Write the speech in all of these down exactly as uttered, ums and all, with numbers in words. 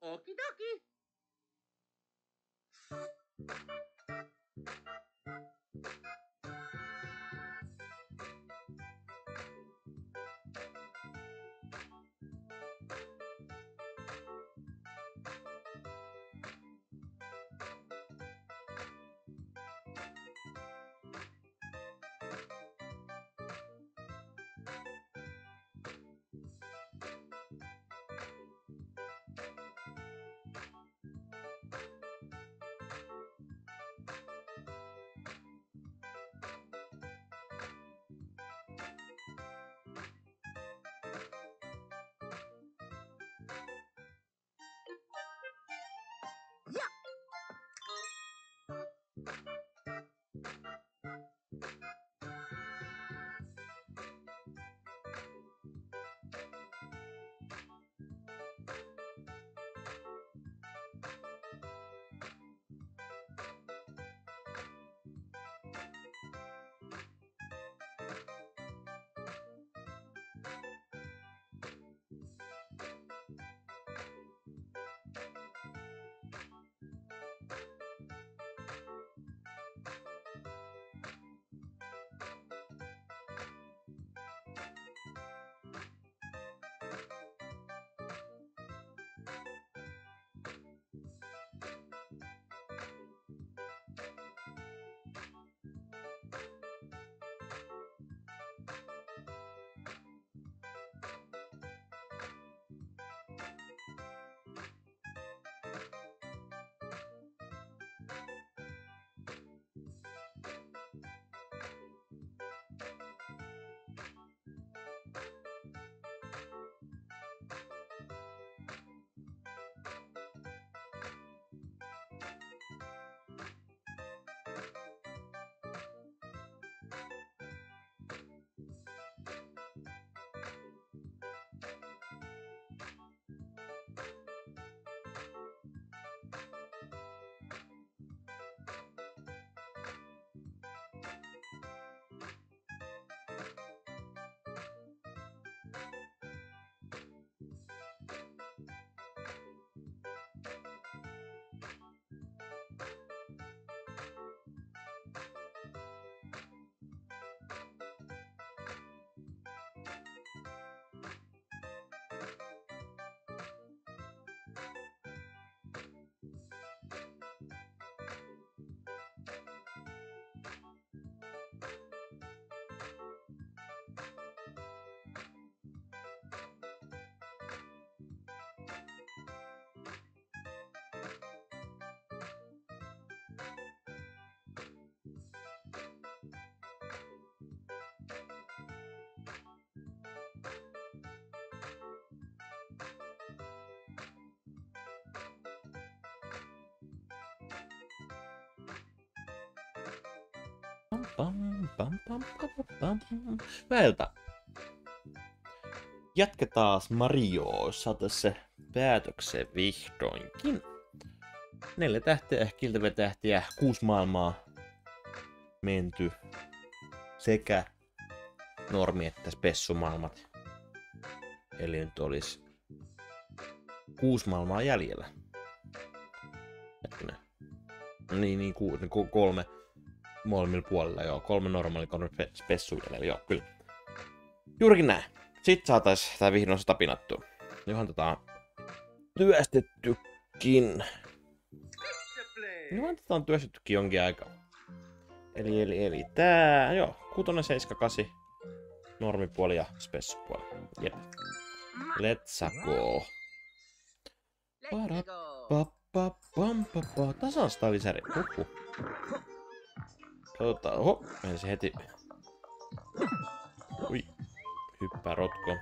Okidoki. Pam, pam, pam, pam, pam. Vältä. Jatketaan Marioa. Saata se päätökseen vihdoinkin. Neljä tähteä, kiltäviä tähtiä, kuusi maailmaa menty. Sekä normi- että spessumaailmat. Eli nyt olisi kuusi maailmaa jäljellä. Hetkinen. Niin, niin ku, ku, kolme molemmilla puolella, joo. Kolme normaali, kolme spessu jäljellä, joo, kyllä. Juurikin näin. Sitten saatais tää vihdoin tapinattua. Johan tätä on työstettykin. Johan tätä on työstettykin jonkin aikaa. Eli, eli, eli tää, joo, kutonen, seiska, kasi. Normipuoli ja spessupuoli. Jep. Let's go. Parapapapapapapa. Tasasta lisäri. Huhhuh. Katsotaan. Oho, ensin heti. Ui. Hyppää rotko.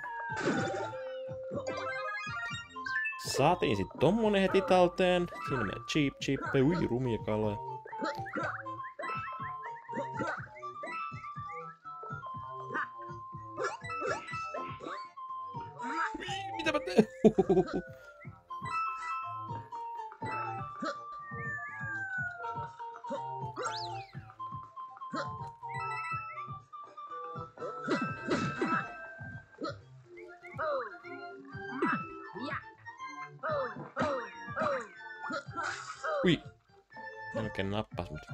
Saatiin sit tommonen heti talteen. Siinä menee cheap cheap. Ui, rumia kaloja. Mitä mä teen? Ui! Melkein nappas mut.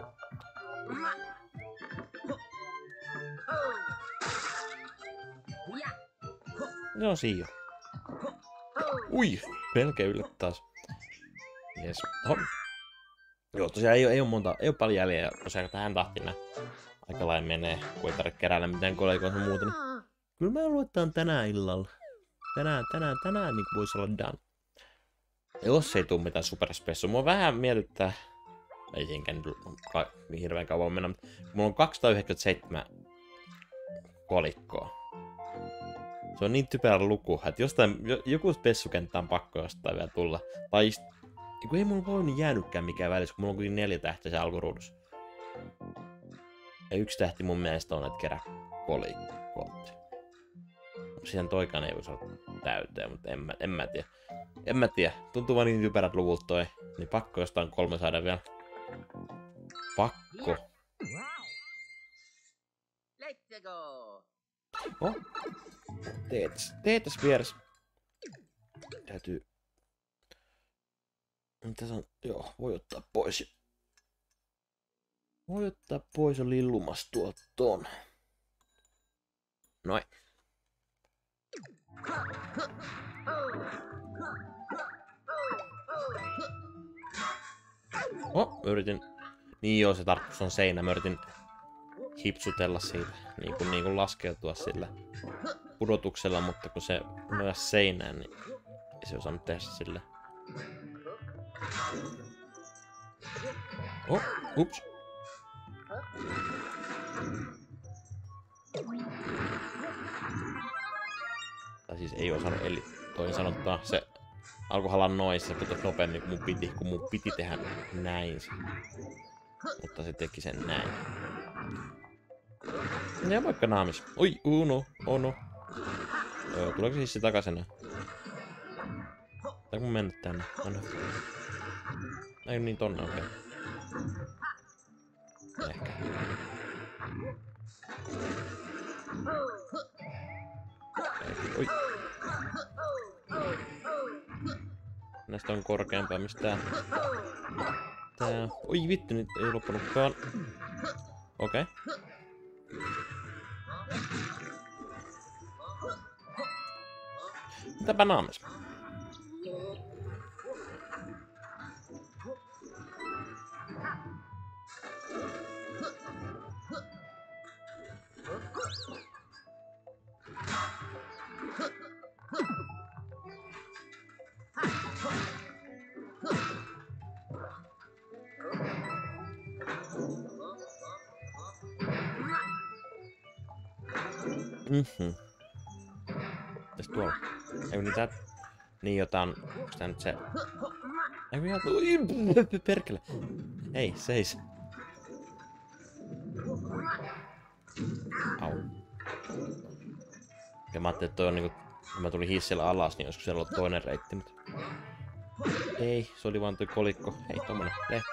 No siinä. Ui! Melkein yllättä taas. Jes. Oho. Joo, tosiaan ei oo, ei oo monta, ei oo paljon jäljellä. Tosiaan tähän tahtiin nää aika lailla menee, kun ei tarvitse keräillä mitään kolikoita ja muuta. Niin kyllä mä luulen, että on tänään illalla. Tänään, tänään, tänään niin voisi olla done. Jos ei tuu mitään superspessua. Mua vähän mietittää. Ei siinkään nyt hirveän kauan mennä, mutta mulla on kaksisataayhdeksänkymmentäseitsemän kolikkoa. Se on niin typerä luku, että jostain, joku spessukenttä on pakko jostain vielä tulla. Tai kun ei mulla voinut jäänytkään mikään välissä, kun mulla on kuitenkin neljä tähteä se alkuruudussa. Ja yksi tähti mun mielestä on, että kerää kolikkoot. Siihen toikaan ei voisi olla täyteen, mutta en mä, en mä tiedä. En mä tiedä. Tuntuu vaan niin typerät luvut toi. Niin pakko jostain kolme saada vielä. Pakko. Let's go. Oh. Teetäs, teetäs vieres. Täytyy... Tässä on... Joo, voi ottaa pois. Voi ottaa pois ja lillumas tuolta ton. Noin. Oh, mä yritin... Niin joo, se tarkoitus on seinä. Mä yritin hipsutella siitä, niin kuin, niin kuin laskeutua sillä pudotuksella, mutta kun se nojasi seinään, niin ei se osannut tehdä sillä. Oh, ups. Tai siis ei osannut, eli toisin sanottua se alkoi halaa noin, se putosi nopeammin kuin mun piti, kun mun piti tehdä näin. Mutta se teki sen näin. Ja vaikka naamis. Oi, uno, ono. Öö, tuleeko siis se takaisin? Pitääkö mun mennä tänne? Anna. Ei niin tonne, okei. Okay. Ehkä. Oi. Näistä on korkeampaa, mistä tää... Tää... Oi vittu, nyt ei loppunutkaan. Okei. Okay. Mitäpä naames? Mhm. Mitäs tuolla? Eikö niitä... Niin jotain... Onks tää nyt se... Eikö ihan... Ui, perkele! Hei, seis! Au. Ja mä ajattelin, että toi on niinku... Kun mä tulin hissillä alas, niin olisiko siellä ollut toinen reitti, mutta... Ei, se oli vaan toi kolikko. Hei, tommonen lehti.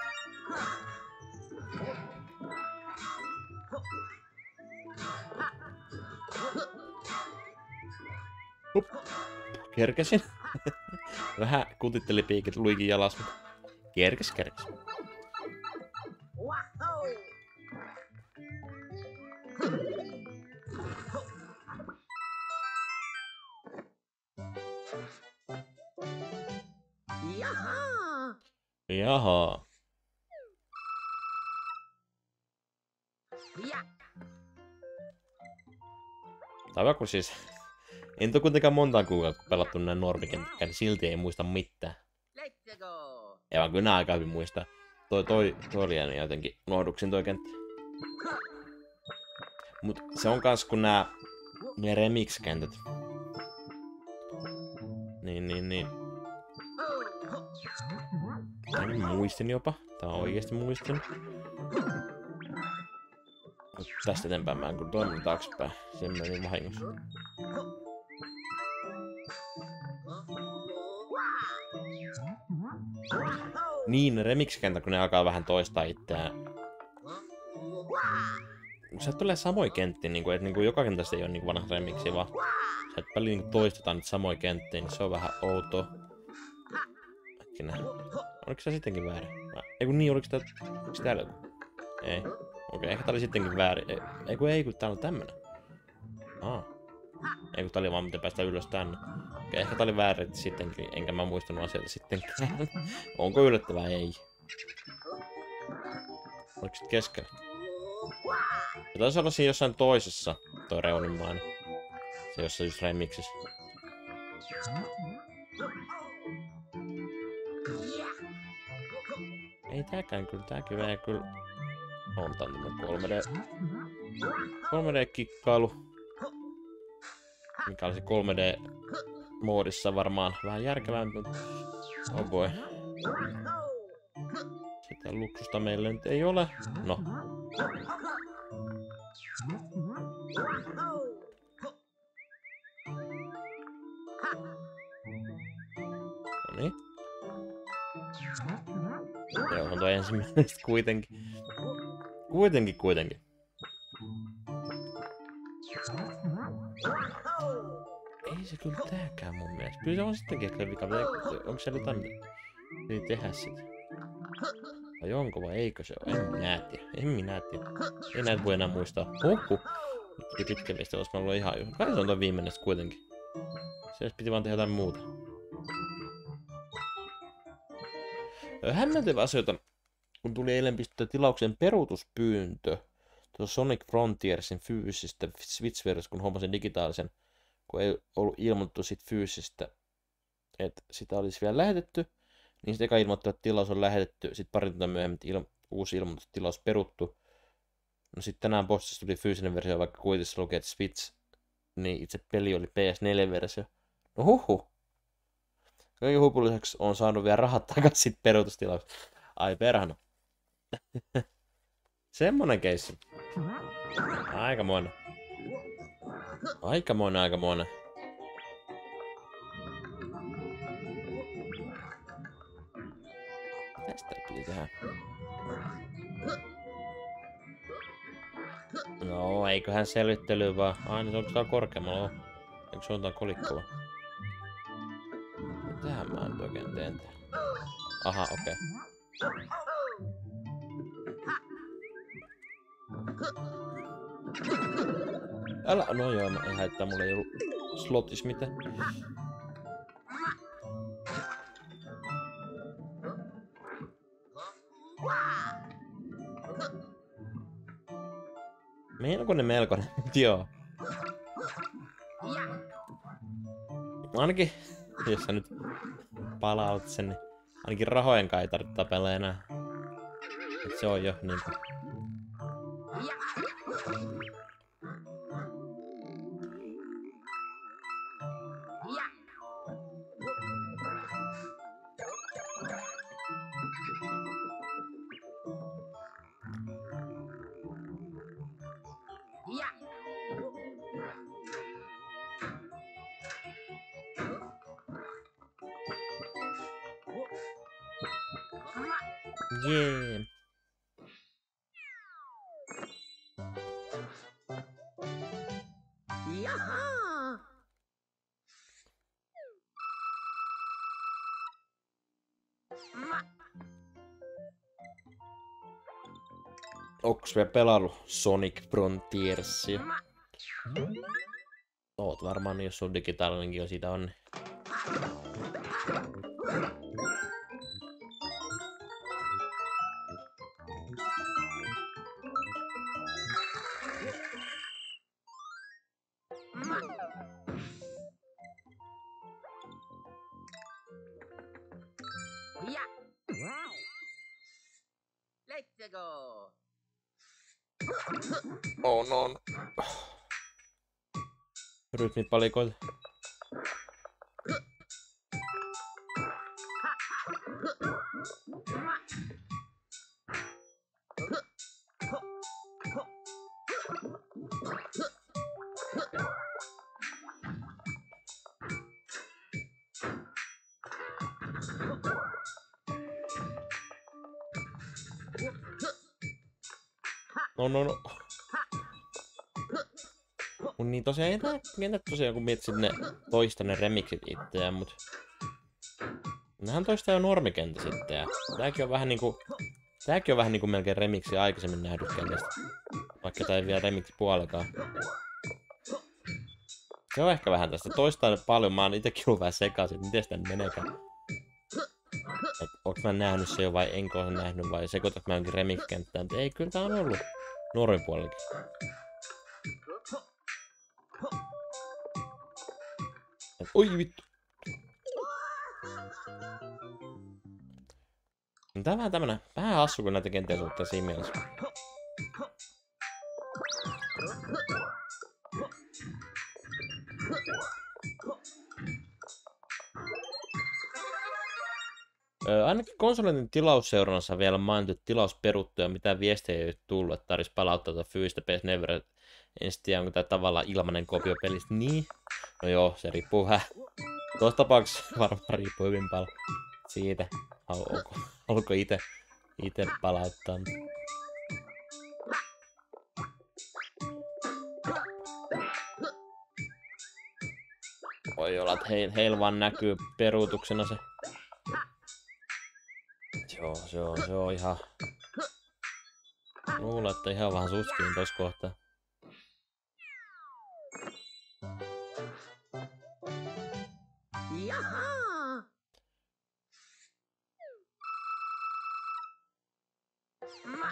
Hup. Kerkesin. Vähän kutitteli piikit luikin jalas, mutta kerkes, kerkes. Jaha. Jaha. Ja. Tai vaikka siis... En ole kuitenkaan montaan kuukautta pelattu näin normikenttäkään, niin silti ei muista mitään. Let's go. Ja vaan kyllä nää aika hyvin muistaa. Toi, toi, toi oli jäänyt jotenkin unohduksin toi kenttä. Mut se on kans kun nää... Ne remix-kentät. Niin, niin, niin. Tän muistin jopa. Tää on oikeesti muistin. Mut tästä eteenpäin mä en kun toimin taaksepäin. Sen meni vahingossa. Niin, ne remix-kentät, kun ne alkaa vähän toistaa itseään. Sieltä tulee samoja kenttiä, niin kuin, että niin kuin joka kentästä ei ole niin vanha remixi, vaan sieltä paljon niin toistetaan nyt samoja kenttiä, niin se on vähän outoa. Äkkinä. Oliko se sittenkin väärin? Mä, ei kun niin, oliks tää... Oliks täällä joku? Ei. Okei, okay, ehkä tää oli sittenkin väärin. Ei, ei kun ei, kun täällä on tämmönen. Aa. Ei kun tää oli vaan miten päästä ylös tänne. Okei, okay, ehkä tää oli väärin sittenkin, enkä mä muistanut asioita sittenkään. Onko yllättävää? Ei. Oliko sit keskellä? Ja taisi olla siinä jossain toisessa, toi reunimmainen. Se jossain just remixissä. Ei tääkään kyllä, tääkin vähän kyllä on tämmönen kolme D... kolme D-kikkailu. Mikä olisi kolme D-moodissa varmaan vähän järkevämpi. Oh boy. Sitä luksusta meillä nyt ei ole. No. Noniin. Joo, on toi ensimmäinen kuitenkin. Kuitenkin, kuitenkin. Ei se kyllä tääkään mun mielestä. Kyllä se on sittenkin ehkä vika. Onko se jotain ei tehdä sitä? Vai onko vai eikö se ole? En minä tiedä. En minä tiedä. Ei näitä voi enää muistaa. Huhhuh. Nyt tuli pitkä viesti, olisi mä ollut ihan hyvä. Kai se on toi viimeinen kuitenkin. Se piti vaan tehdä jotain muuta. Hämmentävä asioita, kun tuli eilen pistettyä tilauksen peruutuspyyntö tuossa Sonic Frontiersin fyysistä Switch-versiossa, kun hommasin digitaalisen, kun ei ollut ilmoitettu sit fyysistä, että sitä olisi vielä lähetetty, niin sitten eka ilmoittaa, että tilaus on lähetetty, sitten pari tuntia myöhemmin il- uusi ilmoitus, että tilaus peruttu. No sitten tänään postissa tuli fyysinen versio, vaikka kuitenkin lukee, että Switch, niin itse peli oli P S neljä versio. No huhhuh. Kaiken huipun lisäksi on saanut vielä rahat takaisin sit peruutustilauksesta. Ai perhana. Semmonen keissi. Aikamoinen. Aikamoinen, aikamoinen. Tästä piti tehdä. No, eiköhän selvittely vaan. Ai niin, onko tää korkeammalla? Eikö se on tää kolikkoa? Mitähän mä nyt oikein teen täällä? Aha, okei. Okay. Älä, no joo, mä en haittaa, mulla ei ollut slotis mitään. Meinaako ne melkoinen? Joo. Ainakin, jos sä nyt palaut sen, niin ainakin rahojen kai ei tarvitse tapella enää. Et se on jo niinku. Jee. Jaha. Onks vielä pelannut Sonic Frontiersia? Oot varmaan, jos on digitaalinenkin jo siitä on. Let's go. Oh no. Rytmipalikoita. No no no. Mun niin tosiaan ei nää kentät tosiaan kun miettisit ne toista ne remixit itseään, mut Nehän toista jo normikenttä sitten, ja tääkin on vähän niinku... Tääkin on vähän niinku melkein remiksi aikaisemmin nähdyt kentästä. Vaikka tää ei vielä remiksi puolekaan. Se on ehkä vähän tästä. Toistaan paljon, mä oon itekin ollut vähän sekaisin, miten sitä meneekään. Et onks mä nähnyt se jo vai enkö ole nähnyt vai sekoitat mä jonkin remix-kenttään. Ei, kyllä tää on ollut nuorin puolellakin. Et, oi vittu. Tää on vähän tämmönen, vähän hassu kun näitä kenttiä suhteen siinä mielessä. Öö, ainakin konsolin tilausseurannassa on vielä mainittu tilaus peruttu ja mitään viestejä ei ole tullut, että tarvitsisi palauttaa tuota fyysistä P S Never. En tiedä, onko tämä tavallaan ilmainen kopio pelistä. Niin. No joo, se riippuu vähän. Tuossa tapauksessa varmaan riippuu hyvin paljon siitä, haluatko itse itse palauttaa. Voi olla, että heillä heil vaan näkyy peruutuksena se. Joo, se on, se on ihan... Luulen, että ihan vähän suskiin tossa kohtaa. Jaha! Ma.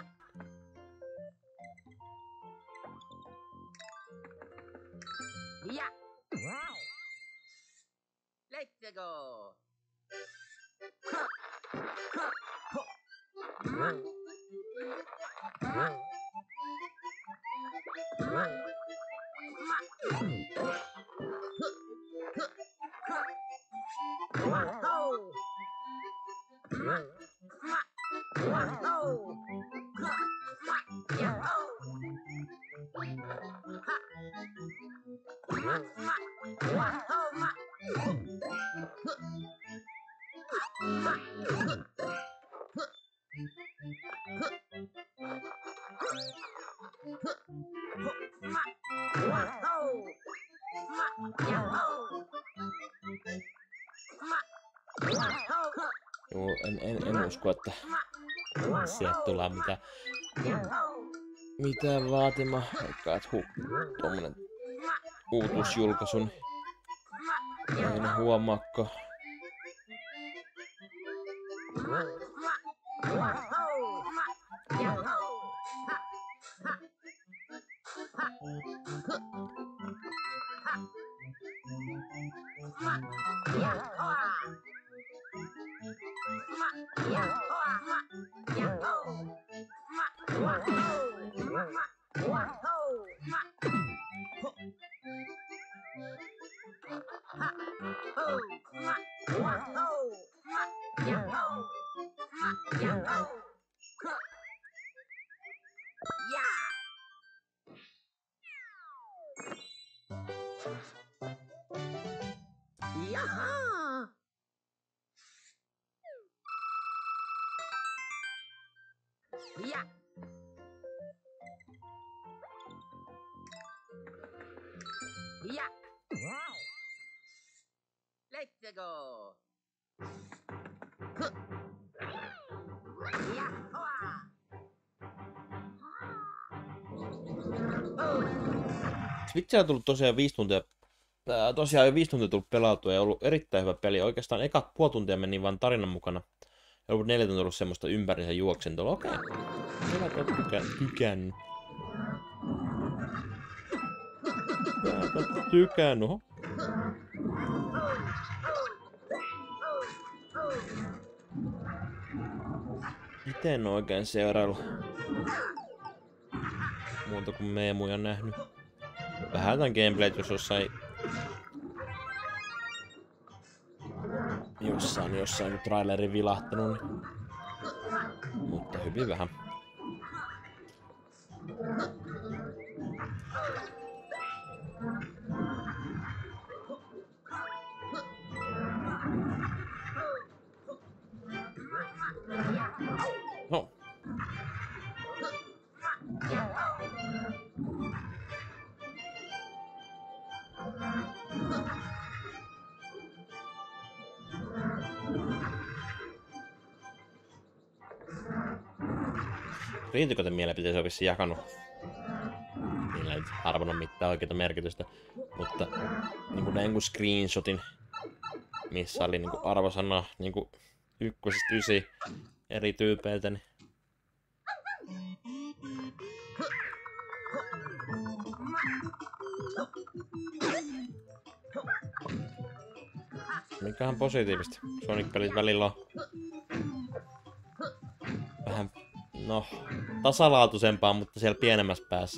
Ja. Let's go. Ma. Ma. Joo, en, en, en usko, että sieltä tulee mitään, mitään vaatimaa. Vaikka et hu, tommonen uutuusjulkaisun. Ei ne huomaakko. Jaha! Ja. Ja. Let's go. Ja. Switchillä on tullut tosiaan viisi tuntia. Ää, tosiaan jo viisi tuntia tullut pelautua ja ollut erittäin hyvä peli. Oikeastaan eka puoli tuntia meni vaan tarinan mukana. Ja ollut neljä tuntia ollut semmoista ympärinsä juoksentoa. Okei. Hyvä, että oot tykä- tykännyt. Hyvä, että oot tykännyt. Oho. Ite en oo oikein seuraillut muuta kuin meemuja nähnyt. Vähän jotain gameplayt, jos jossain... Jossain, jossain kun traileri vilahtanut, niin... Mutta hyvin vähän. No. Kriitikoiden mielipiteisiin on vissiin jakanut. Niillä ei arvon ole mitään oikeita merkitystä. Mutta niinku näin kun screenshotin, missä oli niinku arvosana niinku ykkösestä ysi eri tyypeiltä, niin mikähän positiivista. Sonic-pelit välillä on vähän, no, tasalaatuisempaa, mutta siellä pienemmässä päässä.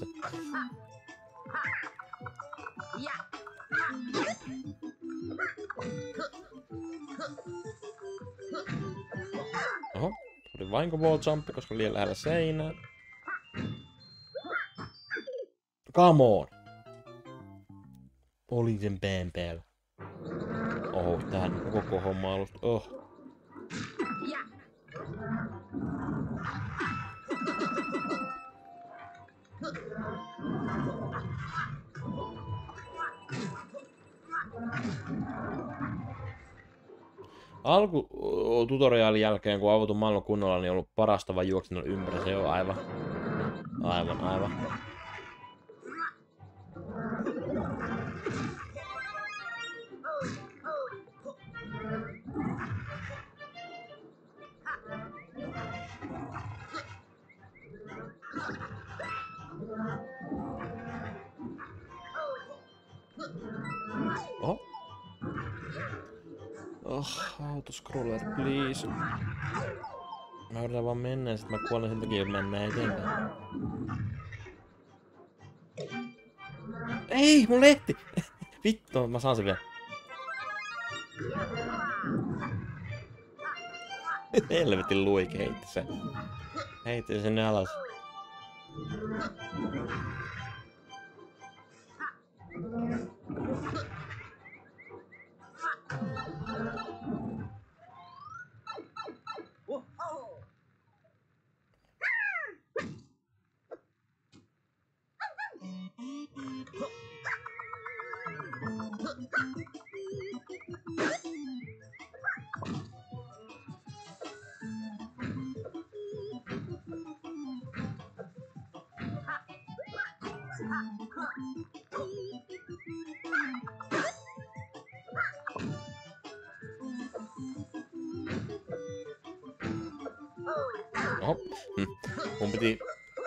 Oho, tuli vainko wall jump, koska oli liian lähellä seinää. Come on! Olin sen pään päällä. Oho, tähän on koko homma alusta. Oh. Alku tutoriaalin jälkeen, kun avutun maailman kunnolla, niin on ollut parasta vaan juoksin ympäri. Se on aivan, aivan, aivan. Oho. Oh, autoscroller, please. Mä yritän vaan mennä ja sit mä kuolen sen takia, että mennään eteenpäin. Ei, mun lehti! Vittu, mä saan sen vielä. Helvetin luike heitti sen. Heitti sen alas. Oho. Hm. Mun piti...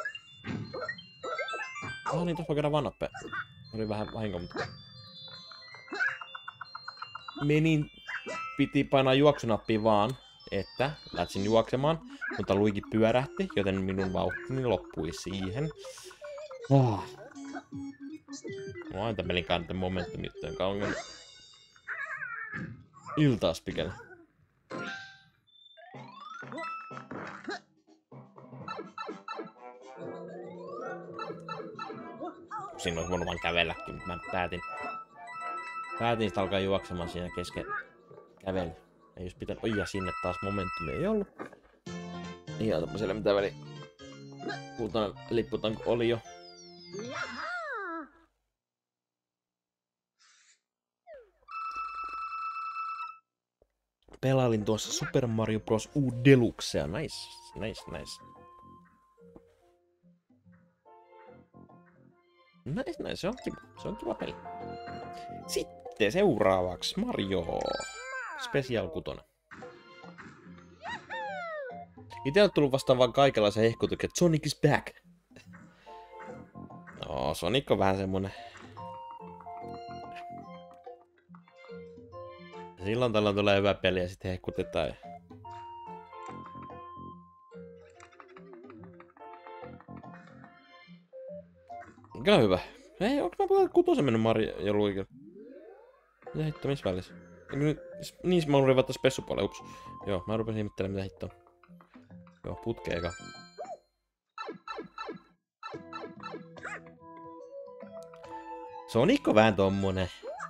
Oh niin, tossa voi käydä vannappeen. Oli vähän vahinko, mutta... Menin... Piti painaa juoksunappia vaan, että lähtsin juoksemaan, mutta Luigi pyörähti, joten minun vauhtini loppui siihen. Oh. Mulla on tämän pelin kannalta momentum juttujen kauan. Iltaaspikellä. Siinä olisi voinut vaan kävelläkin, mutta mä päätin. Päätin sitä alkaa juoksemaan siinä kesken kävellä. Ei jos pitänyt. Oi ja sinne taas momentumia ei ollut. Ihan tämmöiselle mitä väliin. Puhutaan lipputanko oli jo. Pelailin tuossa Super Mario Bros. U Deluxea. Nice, nice, nice. Nice, nice. Se on kiva. Se on kiva peli. Sitten seuraavaksi Mario. Special kutonen. Itse on tullut vastaan vaan kaikenlaisia hehkutuksia, että Sonic is back. No, Sonic on vähän semmonen... Silloin tällöin tulee hyvä peli ja sitten hehkutetaan. Ja... Mikä on hyvä? Ei, onko mä puhutaan kutosen mennyt Mario ja Luigi? Mitä hitto, missä välissä? Niin, mä olin rivattaa spessupuolella, ups. Joo, mä rupesin ihmettelemään mitä hittoa. Joo, putkeen eka. Sonic on vähän tommonen.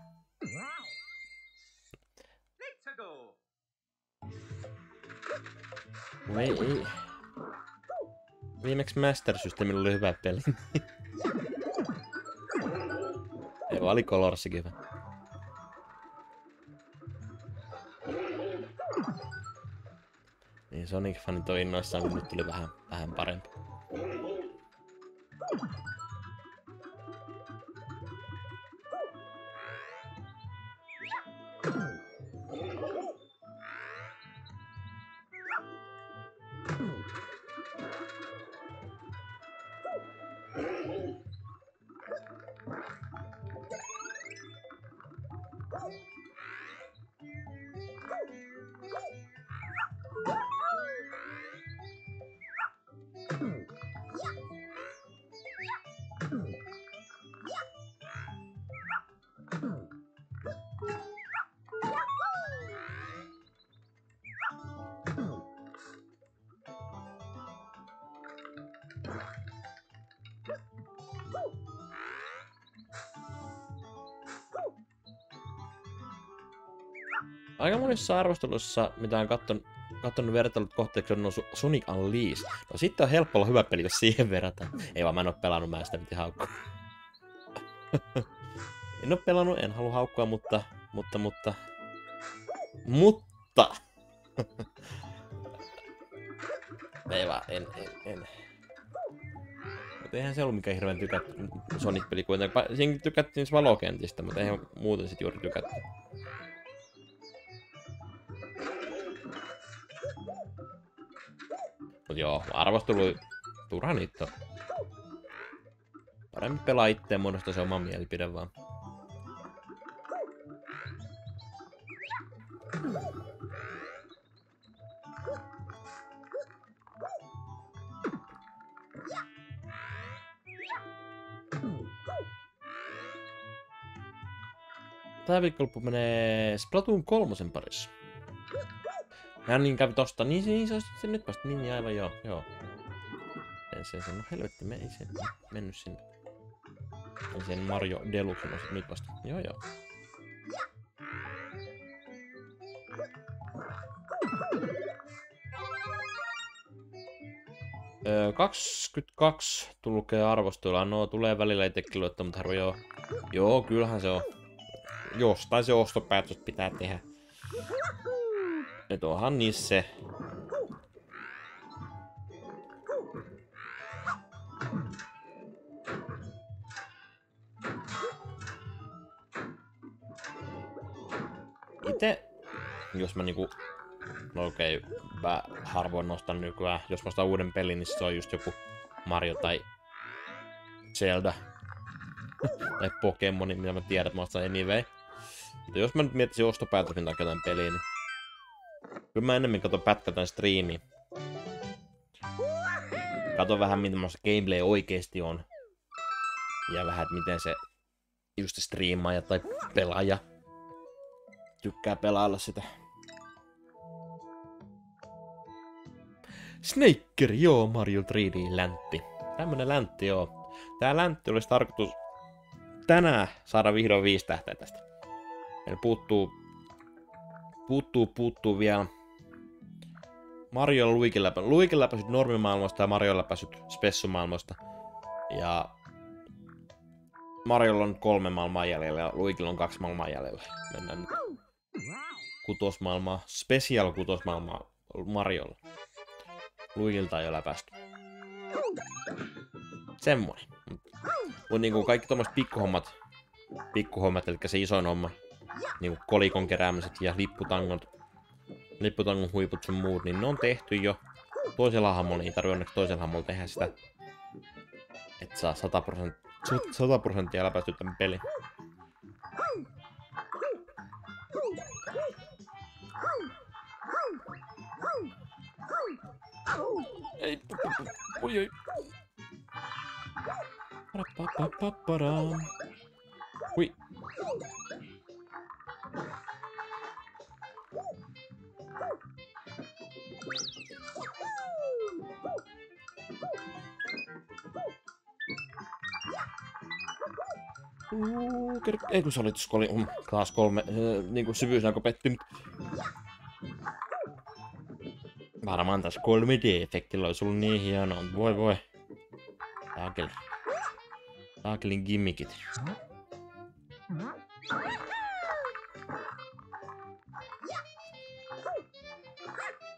Ei, ei. Viimeksi Master Systemillä oli hyvä peli. Ei vaan oli Colorsikin hyvä. Niin Sonic-fanit on innoissaan, kun nyt tuli vähän, vähän parempi. Aika monissa arvosteluissa, mitä on katton, kattonut vertailut kohteeksi, on noussut Sonic Unleashed. No sitten on helppo olla hyvä peli, jos siihen verrataan. Ei vaan, mä en oo pelannut, mä en sitä piti haukkua. En oo pelannut, en halua haukkua, mutta... Mutta, mutta... Mutta! Ei vaan, en, en, en. Mutta eihän se ollut mikään hirveän tykätty Sonic-peli kuitenkaan. Siinäkin tykättiin Valokentistä, mutta eihän muuten sit juuri tykätty. Mut joo, arvostelu turha niitä on. Paremmin pelaa itteen, muodostaa se oma mielipide vaan. Tää viikonloppu menee Splatoon kolmosen parissa. Mä niin kävi tosta, niin, niin se olisi se nyt vasta, niin aivan joo, joo. En se, se, no helvetti, me ei se mennyt sinne. Ei sen Mario Deluxe on nyt vasta, joo joo. Öö, kaksikymmentäkaksi tulkee arvostelulla, no tulee välillä itekin luottaa, mutta harvoin joo. Joo, kyllähän se on. Jostain se ostopäätös pitää tehdä. Nyt onhan niissä se. Ite, jos mä niinku, no okei, okay, mä harvoin nostan nykyään, jos mä ostan uuden pelin, niin se on just joku Mario tai Zelda. Tai Pokemoni, mitä mä tiedän, että mä ostan anyway. Mutta jos mä nyt miettisin ostopäätöksen takia tämän peliin, niin kyllä mä enemmän katon pätkä tämän striimiin. Katon vähän, miten se gameplay oikeesti on. Ja vähän, että miten se just se striimaaja tai pelaaja tykkää pelailla sitä. Snaker, joo, Mario kolme D-läntti. Tämmönen läntti, joo. Tää läntti olisi tarkoitus tänään saada vihdoin viisi tähteä tästä. Eli puuttuu, puuttuu, puuttuu vielä Mario ja Luigiin läpä. Luigiin läpäisyt normimaailmasta ja Mario läpäisyt spessumaailmasta. Ja Mariolla on kolme maailmaa jäljellä ja Luigilla on kaksi maailmaa jäljellä. Mennään nyt kutosmaailmaa, special kutosmaailmaa Mariolla. Luigilta ei ole läpäisty. Semmoinen. Mutta niinku kaikki tommoset pikkuhommat, pikkuhommat, eli se isoin homma, niinku kolikon keräämiset ja lipputangot, lipputangon huiput sun muut, niin ne on tehty jo. Toisella hahmolla ei tarvitse onneksi toisella hahmolla tehdä sitä, että saa sata prosenttia läpäisty tämän pelin. Ei, oi oi. Parapapapaparam. Hui. Uh, ei kun se oli tuossa, oli um, taas kolme, äh, niinku syvyysnäkö pettynyt. Varmaan tässä kolme D-efektillä olisi ollut niin hienoa, voi voi. Taakeli. Taakelin gimmikit.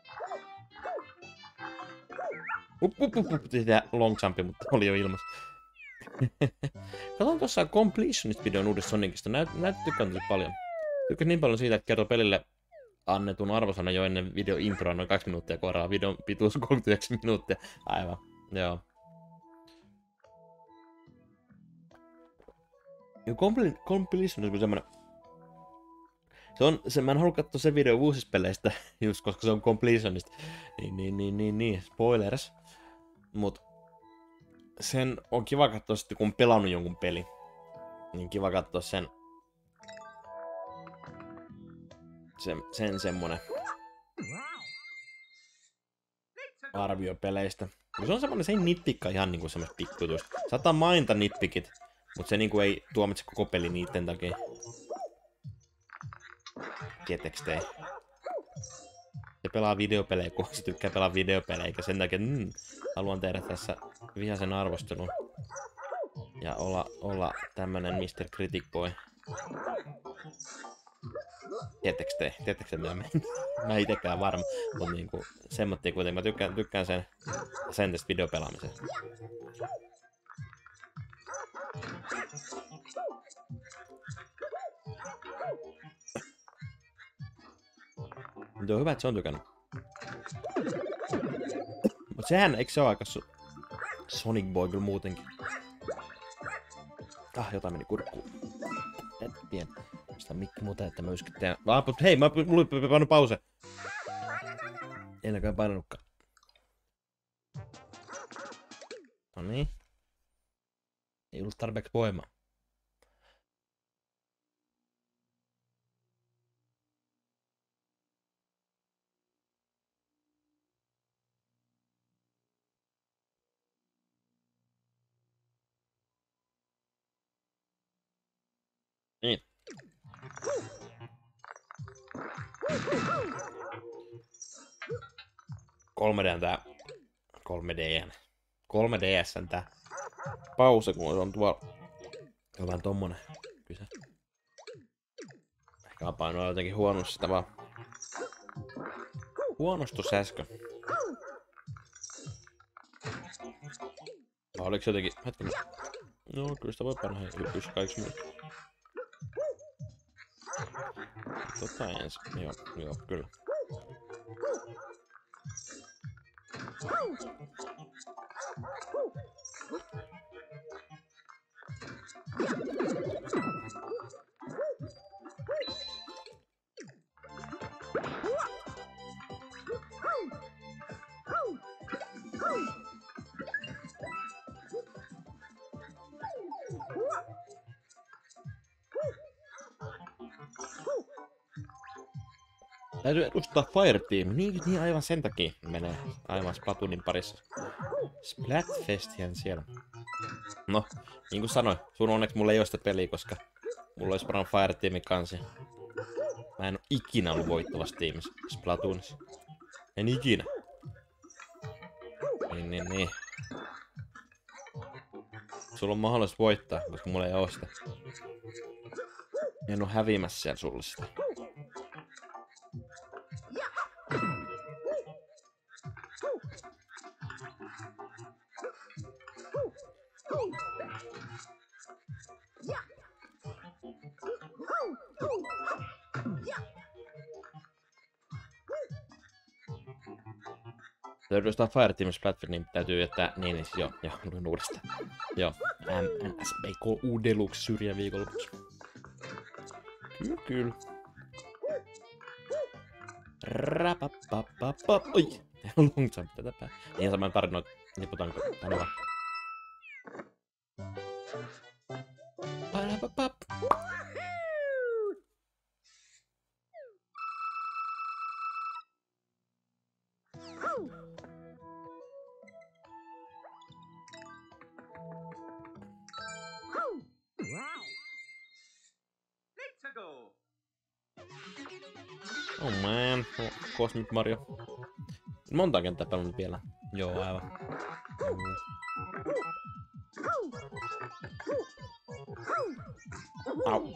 Up, up, up, up, tehdään long jumpi, mutta oli jo ilmassa. Katon tuossa Completionist-videon uudesta Sonicista. Näyt, näyt tykkään tosi paljon. Tykkäsin niin paljon siitä, että kertoo pelille annetun arvosana jo ennen video introa noin kaksi minuuttia koraa. Videon pituus kolmekymmentäyhdeksän minuuttia. Aivan, joo. Completionist on semmonen... Se on, se, mä en halua katsoa se video uusista peleistä, just koska se on Completionist. Niin, niin, niin, niin, niin, spoilers. Mut sen on kiva katsoa sitten, kun on pelannut jonkun peli. Niin kiva katsoa sen. Sen, sen semmonen arvio peleistä. Ja se on semmonen, se ei nitpikka ihan niinku semmoista pikkutuista. Saattaa mainita nitpikit, mut se niinku ei tuomitse koko peli niitten takia. Tieteks te? Se pelaa videopelejä, kun se tykkää pelaa videopelejä, eikä sen takia, mm, haluan tehdä tässä vihaisen arvostelun. Ja olla, olla tämmönen mister Critic Boy. Tieteks te? Tieteks te mitä mä, mä itekään varma, mutta niinku semmoittiin kuitenkin. Mä tykkään, tykkään sen, sen tästä videopelaamisesta. Mutta on hyvä, että se on tykännyt. Mut sehän, eikö se oo aika so Sonic Boy kyllä muutenkin? Ah, jotain meni kurkkuun. Et pien. Sitä mikki muuta, että mä yskyttään. Ah, hei, mä luin painanut pause. En näköjään painanutkaan. Noniin. Ei ollut tarpeeksi voimaa. Niin. kolme D tää. kolme D. kolme D S tää. Pause, kun on tuolla. Jollain tommonen. Kysä. Ehkä mä painoin jotenkin huonosti sitä vaan. Huonostus äsken. Vai oliks jotenkin... Hetkinen. No, kyllä sitä voi panna hei yksi kaikki minuuttia. Tota ensin. Joo, joo, kyllä. Täytyy edustaa Fireteam. Niin, niin aivan sen takia menee aivan Splatoonin parissa. Splatfestian siellä. No, niin kuin sanoin, sun onneksi mulla ei oo sitä peliä, koska mulla olisi varmaan Fireteamin kanssa. Mä en oo ikinä ollut voittavassa tiimissä Splatoonissa. En ikinä. Niin, niin, niin. Sulla on mahdollisuus voittaa, koska mulla ei oo sitä. En oo häviämässä siellä sulle sitä. Täytyy jostain Fireteam Splatford, niin täytyy jättää... Niin, niin siis joo, joo, luin uudestaan. Joo, M N S B K U Deluxe syrjä viikonlopuksi. Kyllä, kyllä. Rapapapapap. Oi! Long jump tätä pää. Ihan saman tarinoit. Niputanko tänne vaan. Parapapap. Oh man, oh, Cosmic Mario. Monta kenttää pelannut vielä. Joo, aivan. Mm. Au.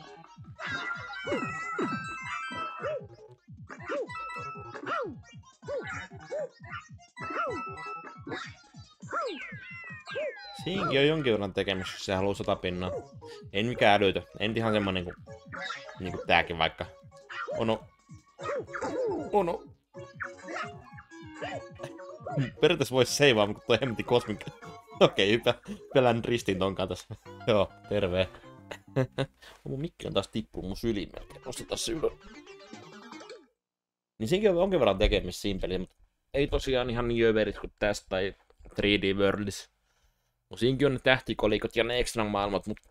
Siinkin on jonkin verran tekemistä, jos se haluaa sata pinnaa. En mikään älytö. En ihan semmonen kuin, niin kuin tääkin vaikka. Ono. Ono. Periaatteessa vois seivaa, mutta toi hemmetti kosmik. Okei, hypä. Pelän ristin tonkaan tässä. Joo, terve. Mun mikki on taas tippunut mun syliin melkein. Nostetaan se ylös. Niin siinkin on jonkin verran tekemistä siinä pelissä, mutta ei tosiaan ihan niin överit kuin tästä tai three D Worldis. No siinkin on ne tähtikolikot ja ne extra maailmat, mut...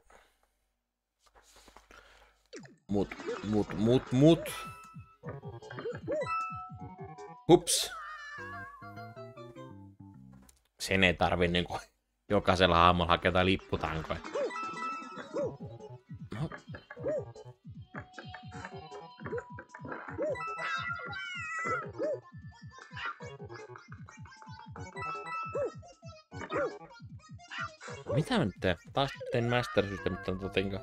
Mut, mut, mut, mut... Hups! Sen ei tarvi niinku jokaisella hahmolla hakea jotain lipputankoja. No. Mitä mä nyt teen? Taas tein Master Systemit on totinko.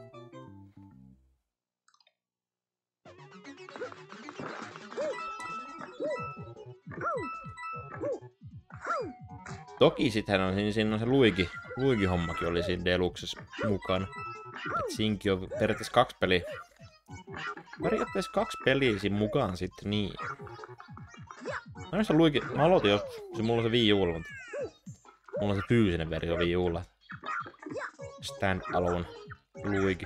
Toki sittenhän on siinä, siinä on se Luigi, Luigi-hommakin oli siinä Deluxessa mukana. Et siinkin on periaatteessa kaksi peliä. Periaatteessa kaksi peliä siinä mukaan sitten, niin. Mä en Luigi, mä aloitin joskus, se mulla on se Wii Ulla. Mulla on se fyysinen versio Wii Ulla. Stand alone Luigi.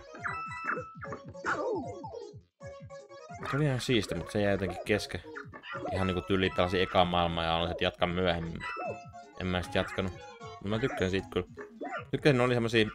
Se oli ihan siisti, mutta se jäi jotenkin kesken. Ihan niinku tyyliin tällaisia eka maailmaa ja aloin jatkaa myöhemmin. En mä sit jatkanut. No mä tykkään siitä kyllä. Tykkäsin, ne oli semmosia...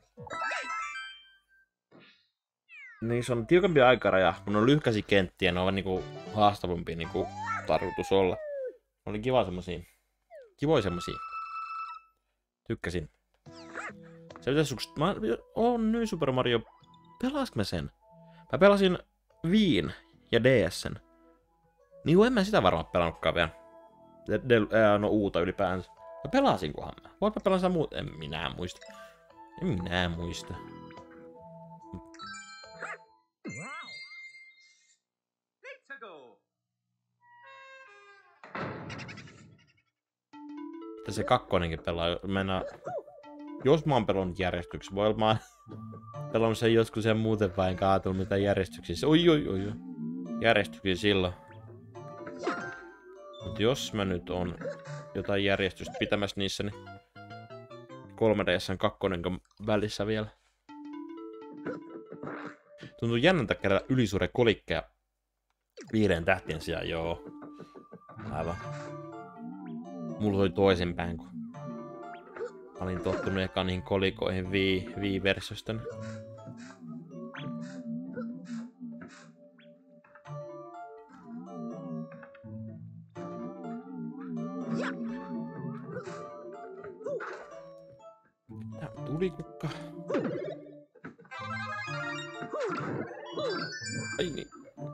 Niissä on tiukempi aikaraja, kun ne on lyhkäisiä kenttiä, ne on niinku haastavampia niinku tarkoitus olla. Oli kiva semmosia. Kivoja semmosia. Tykkäsin. Se pitäis suks... Mä oon nyt Super Mario... Pelask mä sen? Mä pelasin Viin ja D S:n. Niin en mä sitä varmaan pelannutkaan vielä. De, de, ää, no uuta ylipäänsä. Mä pelasinkohan mä? Voit mä pelastaa muut? En minä muista. En minä muista. Että se kakkonenkin pelaa. Mennään... Jos mä oon pelannut järjestyksessä, voi olla mä oon pelannut sen joskus ja muuten vain kaatunut mitään järjestyksissä. Oi oi oi oi. Järjestyksiä silloin. Mut jos mä nyt on jotain järjestystä pitämässä niissä, niin kolme D S:n kakkonen välissä vielä. Tuntuu jännältä kerätä ylisuuria kolikkeja viiden tähtien sijaan, joo. Aivan. Mulla oli toisinpäin, kun mä olin tottunut eka niihin kolikoihin Wii, Wii-versiosta. Tää on tulikukka. Ai niin.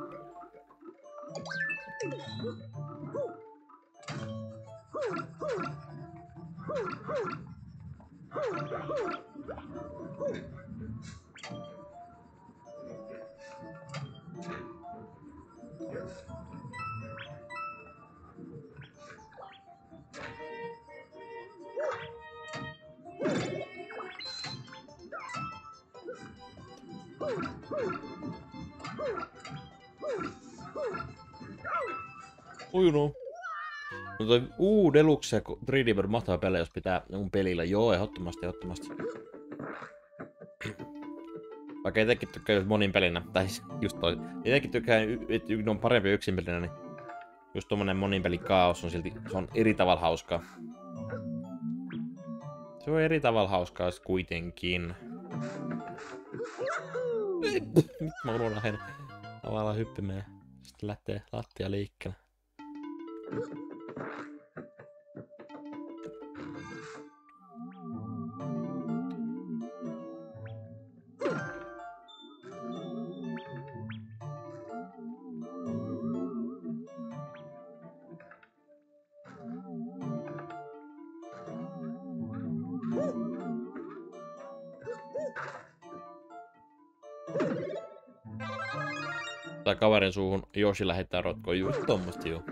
Ui no. No toi uu Deluxe ja three D World mahtava pelejä, jos pitää jonkun pelillä. Joo, ehdottomasti, ehdottomasti. Vaikka etenkin tykkään monin pelinä, tai just toi. Etenkin tykkään, että ne on parempi yksin pelinä, niin just tommonen monin pelin kaos on silti, se on eri tavalla hauskaa. Se on eri tavalla hauskaa kuitenkin. Nyt mä unohdan tavallaan hyppimään. Sitten lähtee lattia liikkeelle. Tai kaverin suuhun Yoshi lähettää rotkoon just tommosti juu.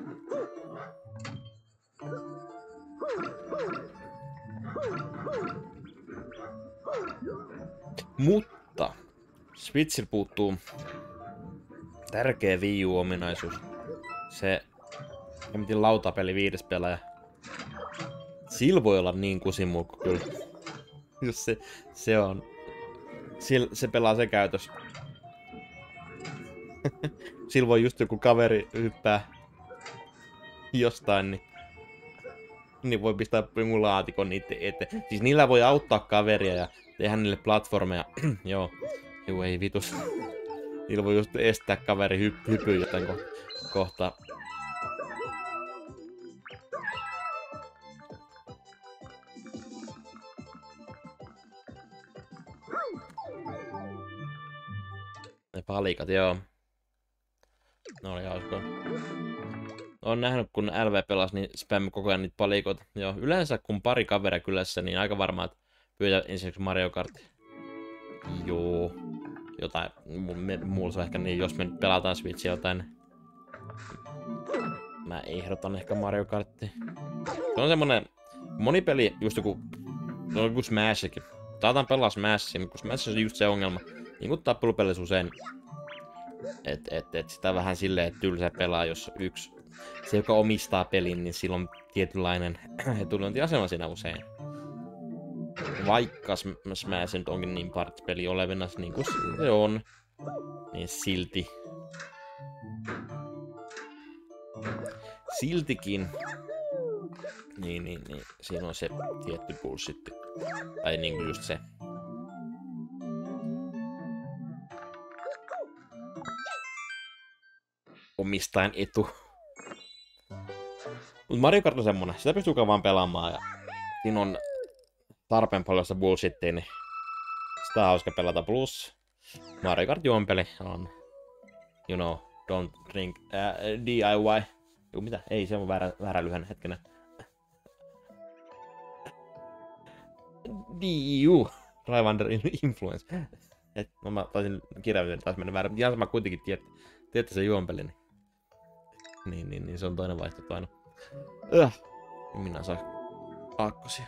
Mutta Switchillä puuttuu tärkeä Wii U-ominaisuus. Se miten lautapeli viides pelaaja. Sillä voi olla niin kusimulkku kyllä. Jos se, se on. Sil, se pelaa se käytös. Sillä voi just joku kaveri hyppää jostain, niin, niin voi pistää jonkun laatikon niiden eteen. Siis niillä voi auttaa kaveria ja tehdä niille platformeja. Joo, joo ei vitus. Niillä voi just estää kaveri hyp hypyä jotain ko kohtaa. Ne palikat, joo. Ne oli hauskoja. Olen nähnyt, kun L V pelasi, niin spämmi koko ajan niitä palikoita. Joo, yleensä kun pari kaveria kylässä, niin aika varmaa, että pyytää ensimmäiseksi Mario Kart. Joo. Jotain, mulla se on ehkä niin, jos me nyt pelataan Switchia jotain. Mä ehdotan ehkä Mario Karttia. Se on semmonen monipeli, just joku, se on joku Smashikin. Saataan pelaa Smashia, mutta kun Smash on just se ongelma. Niin kuin tappelupelissä usein. Että et, et sitä vähän silleen, että tylsä pelaa, jos yksi, se joka omistaa pelin, niin sillä on tietynlainen etulyöntiasema siinä usein. Vaikka Smash nyt onkin niin party-peli olevina, niin kuin se on, niin silti. Siltikin. Niin, niin, niin. Siinä on se tietty bullshit. Tai niin kuin just se. Omistajan etu. Mut Mario Kart on semmonen, sitä pystyy vaan pelaamaan ja siinä on tarpeen paljon sitä bullshittia, niin sitä on hauska pelata. Plus Mario Kart juonpeli on, you know, don't drink, uh, D I Y. Juu, mitä? Ei, se on väärä, väärä lyhenne hetkenä. D U, Drive Under Influence. Et, no mä taisin kirjaimisen taas mennä väärä, mutta ihan sama kuitenkin tiedät, tiedätte se juonpeli, niin, niin, niin, niin se on toinen vaihtoehto aina. Öh, minä saan aakkosia.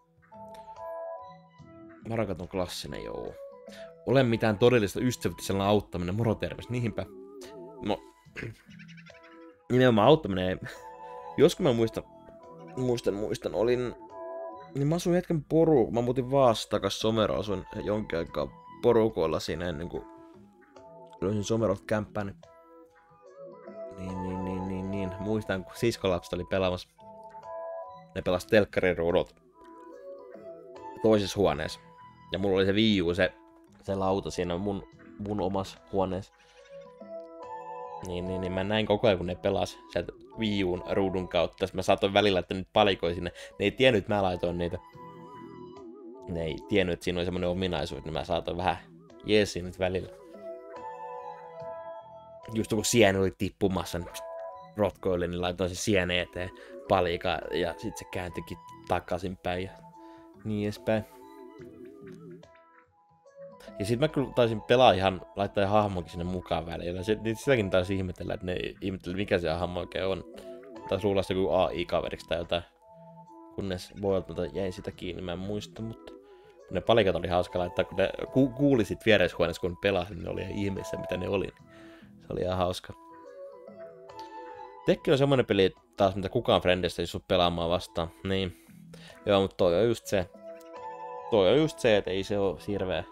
Mario Kart on klassinen, joo. Ole mitään todellista ystävyyttä, sellainen auttaminen, moro terveys, niinpä. No, nimenomaan auttaminen ei. Joskus mä muistan, muistan, muistan, olin, niin mä asuin hetken poru, mä muutin Vaasta takas Someroon, asuin jonkin aikaa porukoilla siinä ennen kuin löysin Somerolta kämppään. Niin, niin, niin, niin, niin. Muistan, kun siskolapset oli pelaamassa. Ne pelasi telkkarin ruudut toisessa huoneessa. Ja mulla oli se Wii U, se, se lauta siinä mun, mun omassa huoneessa. Niin, niin, niin mä näin koko ajan, kun ne pelas sieltä Wii U:n ruudun kautta. Mä saatoin välillä, että nyt palikoin sinne. Ne ei tiennyt, että mä laitoin niitä. Ne ei tiennyt, että siinä oli semmonen ominaisuus, niin mä saatoin vähän jeesiä nyt välillä. Just kun sieni oli tippumassa, niin rotkoille, niin laitoin se sieni eteen palika ja sit se kääntyikin takaisinpäin ja niin edespäin. Ja sit mä kyllä taisin pelaa ihan, laittaa hahmonkin sinne mukaan välillä. Niin sitäkin taisi ihmetellä, että ne ihmetellä mikä se hahmo oikein on. Taisi luulla joku A I-kaveriksi tai jotain. Kunnes Boilta jäi sitä kiinni, mä en muista, mutta ne palikat oli hauska laittaa, kun ne ku kuuli sit viereishuoneessa, kun pelasin, niin ne oli ihan ihmeessä, mitä ne oli. Se oli ihan hauska. Tekki on semmonen peli taas, mitä kukaan Friendistä ei sut pelaamaan vastaan. Niin. Joo, mutta toi on just se. Toi on just se, että ei se oo hirveä.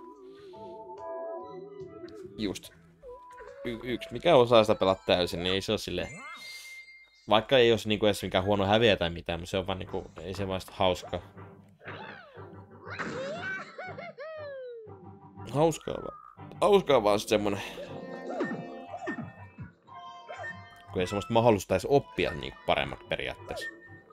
Just. Y yksi, mikä osaa sitä pelata täysin, niin ei se oo silleen. Vaikka ei ois niinku edes mikään huono häviä tai mitään, mutta se on vaan niinku, ei se vaan sitä hauskaa. Hauskaa vaan. Hauskaa vaan sit semmonen. Kun ei semmoista mahdollista edes oppia niin paremmaksi periaatteessa.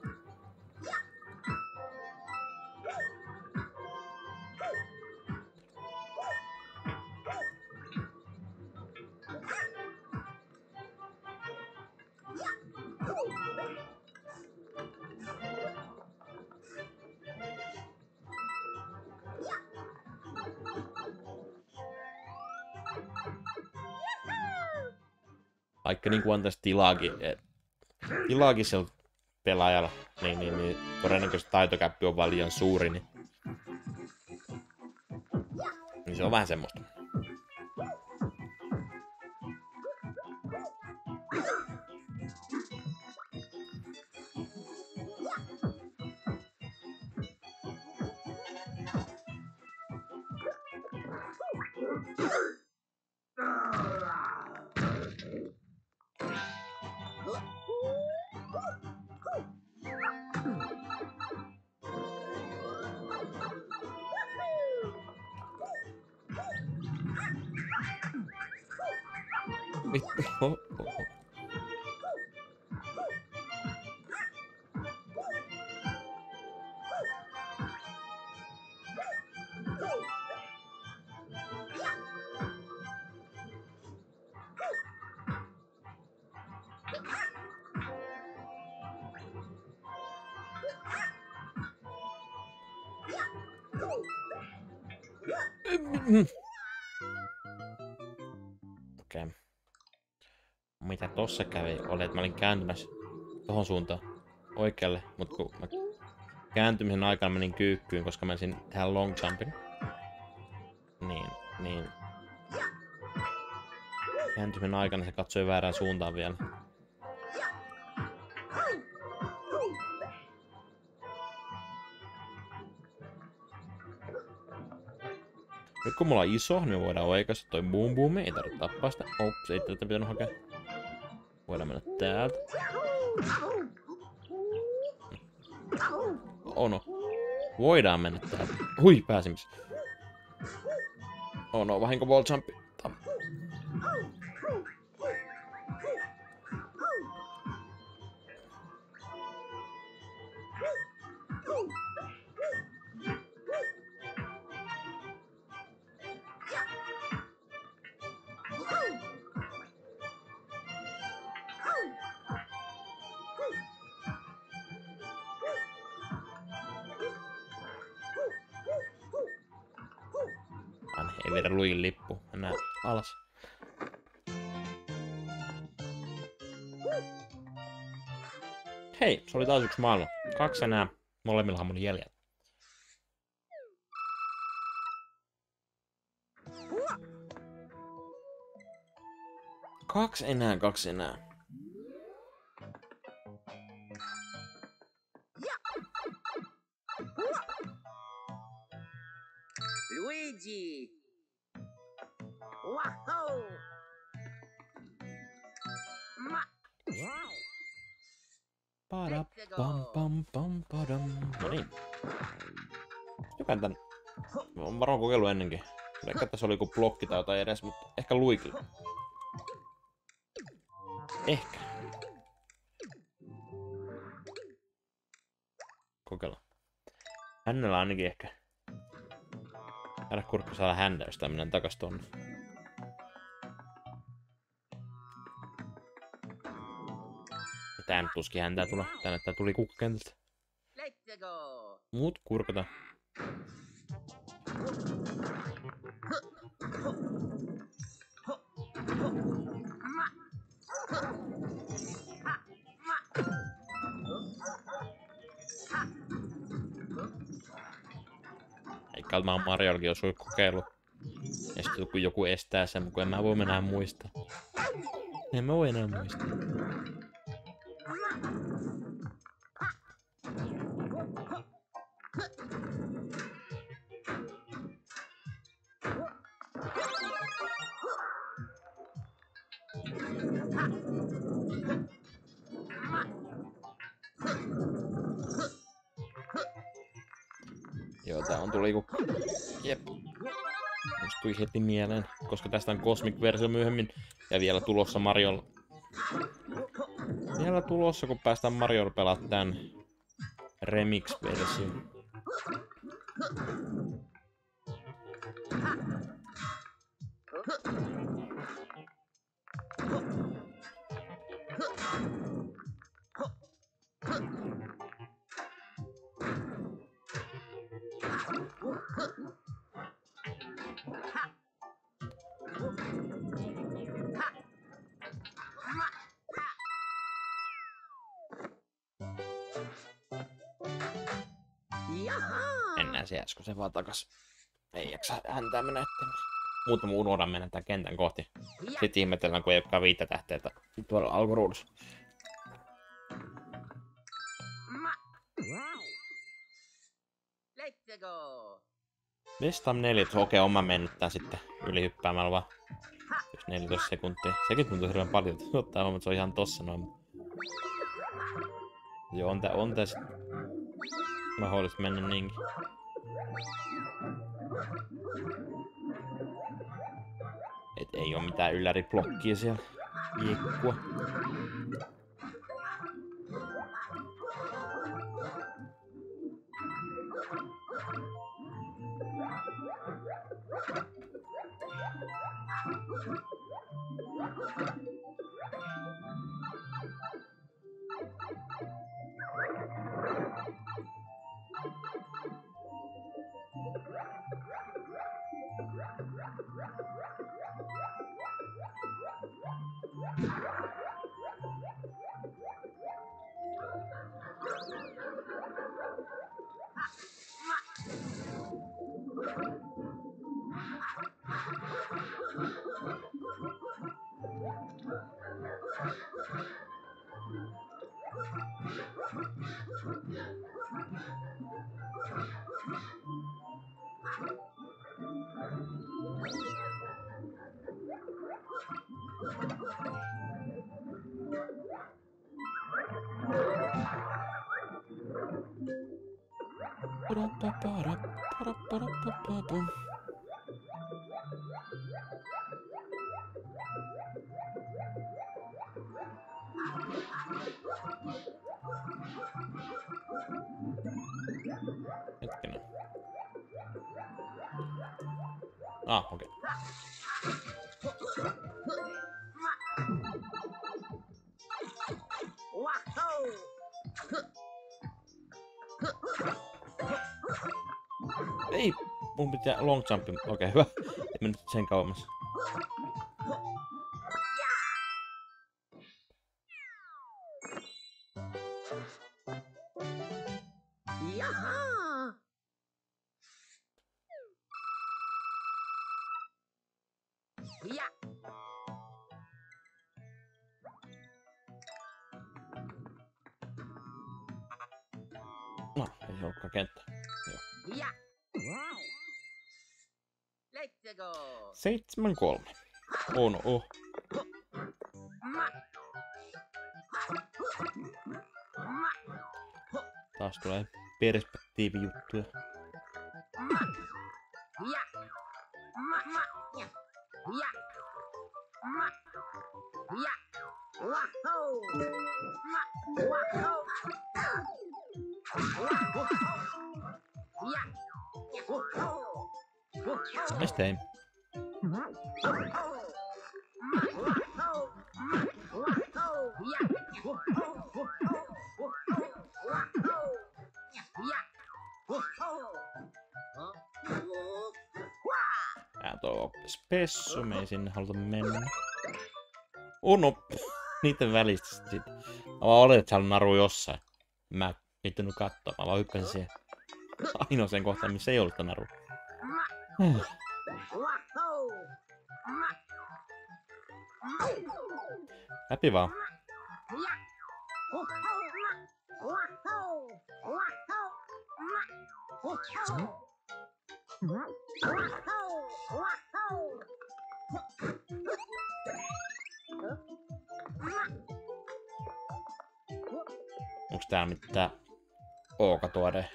Vaikka niinku on tässä tilaakin, tilaakin sillä pelaajalla, niin, niin, niin todennäköisesti taitokäppi on vaan liian suuri, niin, Niin se on vähän semmoista. Vittu. Oh, oh, oh. Okei. Okay. Mitä tossa kävi, oli, että mä olin kääntymässä tohon suuntaan oikealle, mutta kun mä kääntymisen aikana menin kyykkyyn, koska mä ensin tehdä long jumpin. Niin, niin. Kääntymisen aikana se katsoi väärään suuntaan vielä. Nyt kun mulla on iso, niin me voidaan oikaista toi boom boom. Ei tarvitse tappaa sitä. Ops, ei tätä pitänyt hakea. Voidaan mennä täältä. Oh no. Voidaan mennä täältä. Hui, pääsimis. Oh no, vahinko wall jumpi. Tam. Ei viedä luin lippu. Mennään alas. Hei, se oli taas yksi maailma. Kaksi enää. Molemmillahan mun jäljellä. Kaksi enää, kaksi enää. Luigi! Wow! Ma! Pada pam pam pam padam. No niin. Jokainen tän. Mä oon varmaan kokeillut ennenkin. Ehkä tässä oli joku blokki tai jotain edes, mutta ehkä luikilla. Ehkä. Kokeillaan. Hännellä ainakin ehkä. Älä kurkka saada händäystä, mennään takas tonne. Tää nyt tuskin häntää tulla. Tää näyttää tuli kukkakentältä. Mut kurkata. Eikä mä oon Mariollakin joskus kokeillut. Ja sitten kun joku estää sen, kun en mä voi enää muistaa. En mä voi enää muistaa. Joo, tää on tuli ku... Jep. Musta tuli heti mieleen, koska tästä on Cosmic-versio myöhemmin. Ja vielä tulossa Mariolla. Vielä tulossa, kun päästään Mariolla pelaa tän Remix-versio. Mennään se äsken se vaan takas. Ei jaksa häntää mennä eteenpäin. Muuten mä unohdan mennä tämän kentän kohti. Sitten ihmetellään, kun ei olekaan viittä tähteitä tuolla alkuruudussa. Let's go. Vestam neljätoista, okei, on mä mennyt tän sitten ylihyppäämällä vaan. Jos neljätoista sekuntia. Sekin tuntuu hirveän paljon, ottaa huomioon, että se on ihan tossa noin. Joo, on tää, on tää sit mahdollista mennä niinkin. Et ei oo mitään ylläriblokkia siellä. Jekkua. Hetkinen. Ah, okei. Ei, mun pitää long jumpin. Okei, okay, hyvä. Ei mennyt sen kauemmas. Jaha. Ja. No, ei se olekaan kenttä. Joo. Ja. Let's go. Seitsemän kolme. On, oh. Taas tulee perspektiivijuttuja. Ja. Ma, ma, ja. Ja. Ma. Ja. Wahoo. Ma. Wahoo. Wahoo. Ja. Ja. Wahoo. Mistä tein? Tää tuo spessu, me ei sinne haluta mennä. Oh no, niitten välistä sit. Mä vaan olin, että siellä on naru jossain. Mä en viittynyt kattoo, mä vaan hyppäsin siihen ainoaseen kohtaan, missä ei ollut naru. Läpi vaan. Onks täällä mitään ookatuode?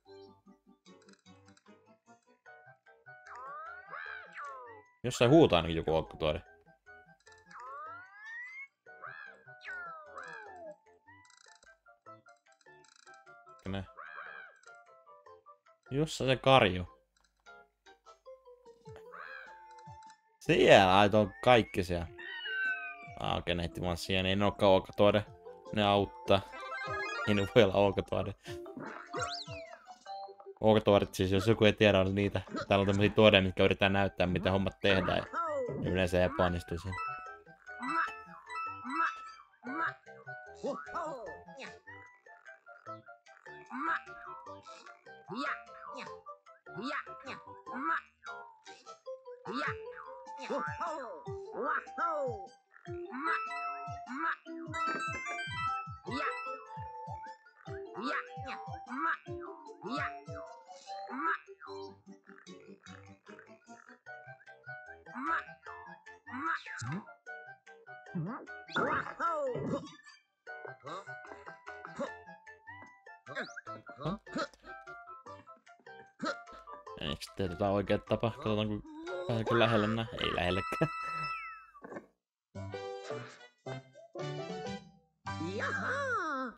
Jossain huutaa ainakin joku ookatuode. Ne. Jossain se karju. Siellä, ai on kaikki siellä. Ah, okei, ne heitti vaan siihen, ei ne olekaan ookatuode. Ne auttaa. Ei ne voi olla ookatuode. Ookatuodet siis, jos joku ei tiedä, on niitä. Täällä on tämmösiä tuodeja, mitkä yritetään näyttää, miten hommat tehdään. Ja yleensä epäonnistuu siinä. Ma. Ja. Woho. Waho. Ma. Ma. Ja. Ja. Ma. Ja. Ma. Ma. Ma. Waho. Eikö teitä oikea tapa? Katsotaan kun pääseekö lähelle nää. Ei lähellekään. Jaha.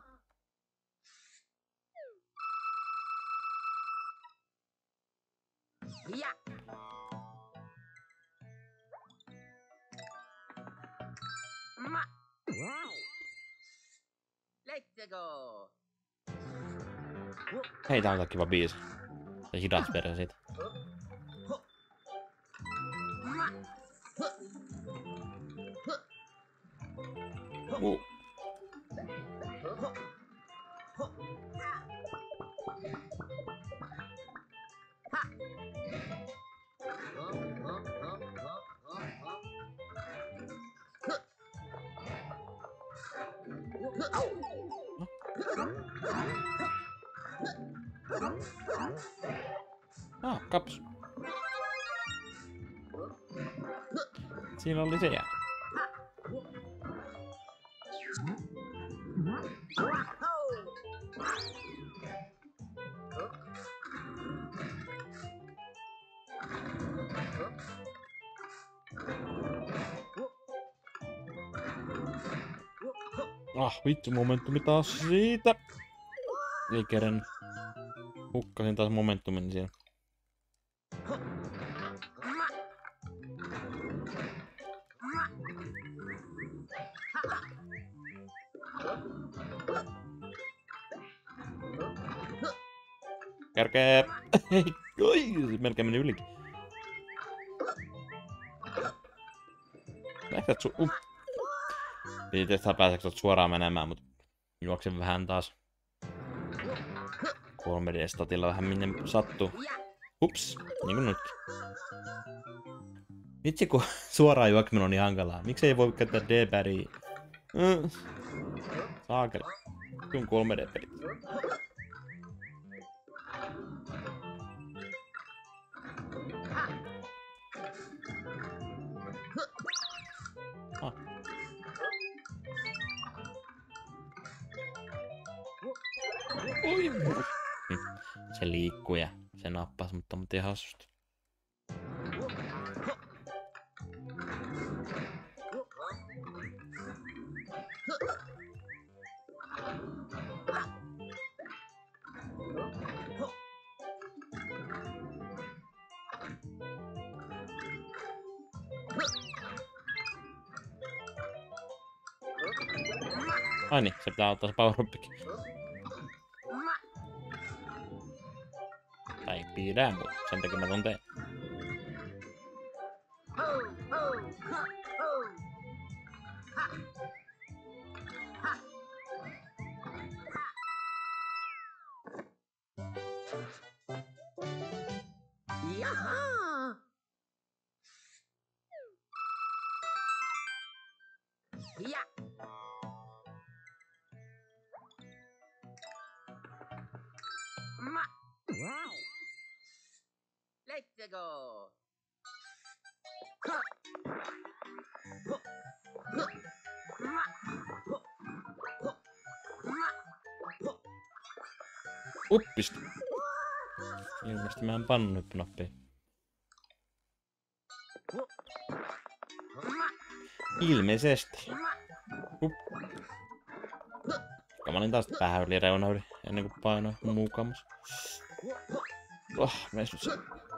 Ja. Ma. Let's go. Hei, tää on kiva biisi. Se hidas perä siitä. Ma. Uh. Ah, kaps. Siinä oli se jää. Ah, vittu, momentumi taas siitä. Ei kerran. Hukkasin taas momentumin siellä. Kärkee! Oi, melkein meni ylikin. Ehkä su... Uh. Piti testaa pääseekö tuot suoraan menemään, mut juoksen vähän taas. kolme D-statilla vähän minne sattuu. Ups, niin kuin nyt. Vitsi kun suoraan juokseminen on niin hankalaa. Miksi ei voi käyttää D-pädiä? Mm. Saakeli. Tuun kolme D-peli. Ah. Oi. Se liikkuu ja se nappasi, mutta on ihan hassusti. Ai niin, se pitää ottaa se power upikin. Tai pidä, mutta sen takia mä ton teen. Jaha. Ja. Ma. Let's go. Ma. Ma. Uppista. Ilmeisesti mä en pannut nappia. Ilmeisesti. Up. Mä olin taas vähän yli reuna yli ennen kuin painoin mukamas. Oh, meis nyt se.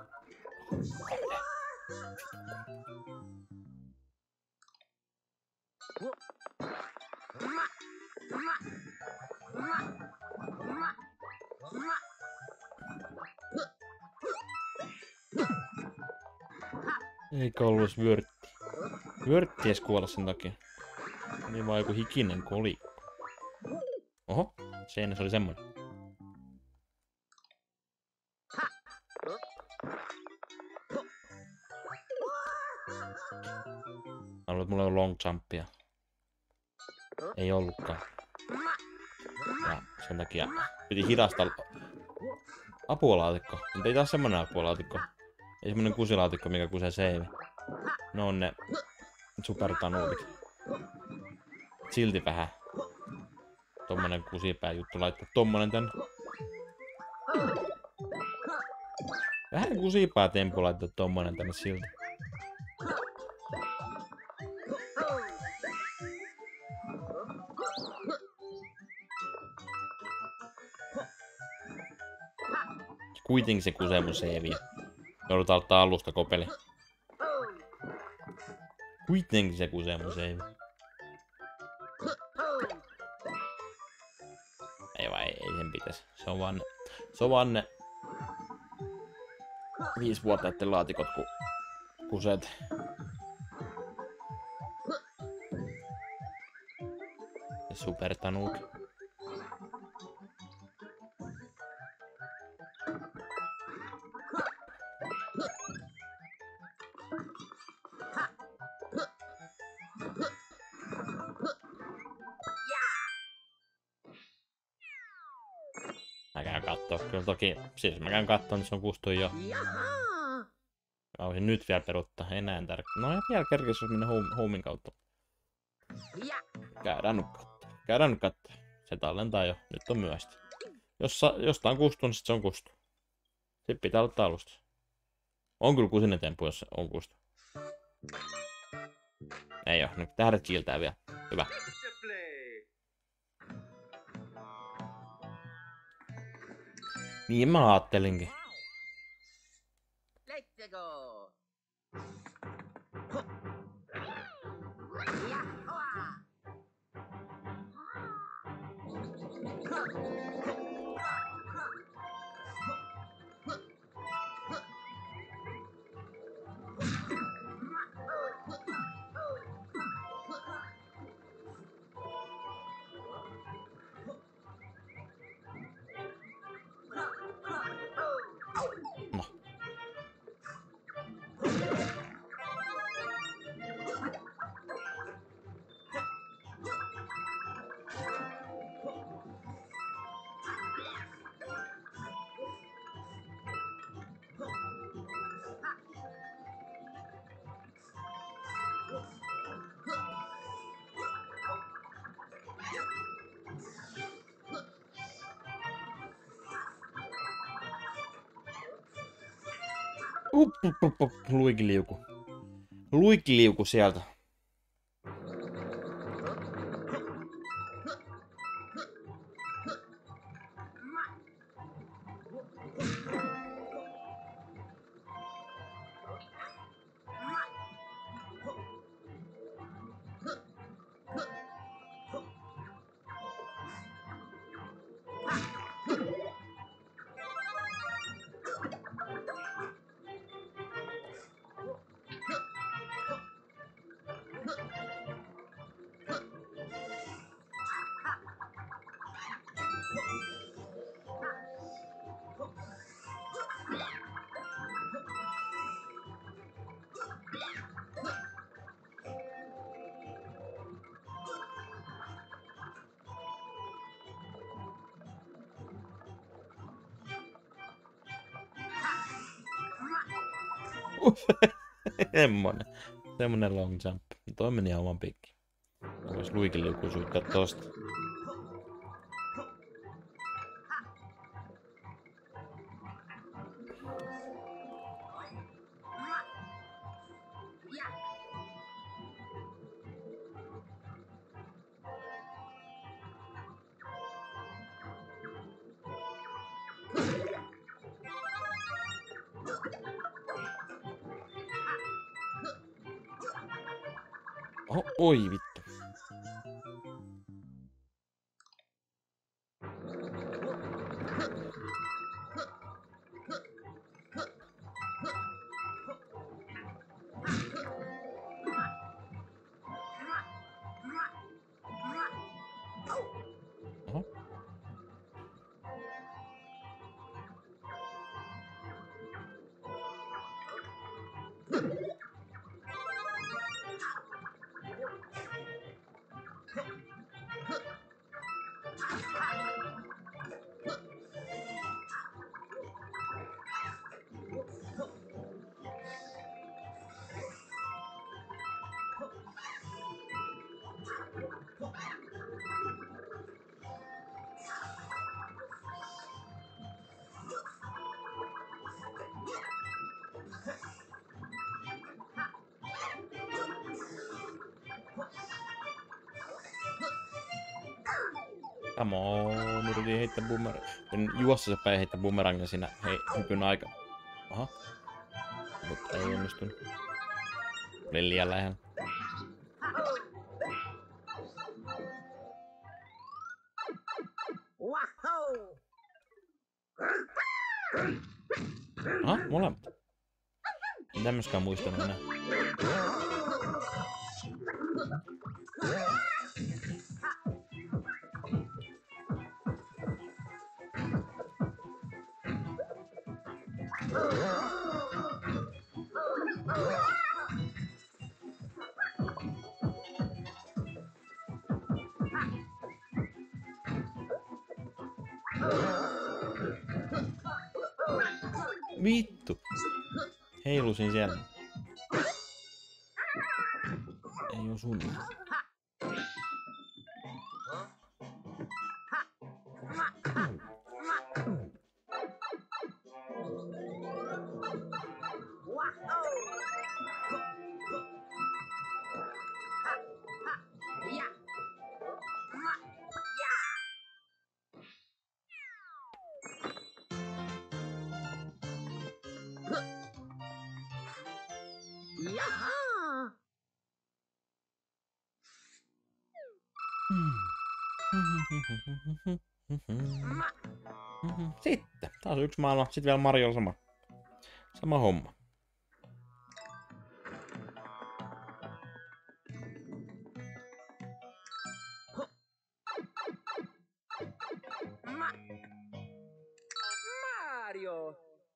Eikä ollut vörtti. Vörtti ees kuolla sen takia. Niin vaan joku hikinen kolikko. Oho, seinässä oli semmonen. mulla on long jumpia. Ei ollutkaan. Ja sen takia piti hidastaa. Apulaatikko. Mutta ei taas semmonen apulaatikko. Ei semmonen kusilaatikko, mikä kusee seivi. Ne on ne supertanuutit. Silti vähän. Tommonen kusipää juttu laittaa tommonen tänne. Vähän kusipää tempu laittaa tommonen tänne silti. Kuitenkin se kusee mun seiviä. Joudutaan ottaa alusta kopeli. Kuitenkin se kusee mun seiviä. Ei vaan, ei, ei sen pitäisi. Se on vaan ne, se on vaan ne viisi vuotta etten laatikot, kun kuseet. Ja supertanuut. Mä käyn kattoo. Kyllä toki, siis mä käyn kattoo, niin se on kustu jo. Jaha. Mä voisin nyt vielä peruttaa, enää tärkeää. No ja vielä kerkis, jos mennä home, homein kautta. Ja. Käydään nyt kattoo. Käydään nyt kattoo. Se tallentaa jo, nyt on myöhäistä. Jos sa, jostain kustu, niin sit se on kustu. Sitten pitää aloittaa alusta. On kyllä kusinen tempu, jos on kustu. Ei oo, nyt tähdet kiiltää vielä. Hyvä. Niin mä ajattelinkin. Let's go. Jaha. No. Up, up, up, up. Luikiliuku. Luikiliuku sieltä. Semmonen. Semmonen long jump. Toi meni ihan oman pikki. Vois luikiliuku suittaa tosta. Oh, oi vittu. Oho. Come on, yritin heittää boomerang. Juossa se päin heittää boomerangin siinä hei, hypyn aika. Aha. Mutta ei onnistunut. Oli liian lähellä. Aha, molemmat. En tämmöskään muistanut enää. Vittu. Heilusin siellä. Ei osunut. Sitten. Taas yksi maailma. Sitten vielä Mariolla sama. Sama homma. Mario.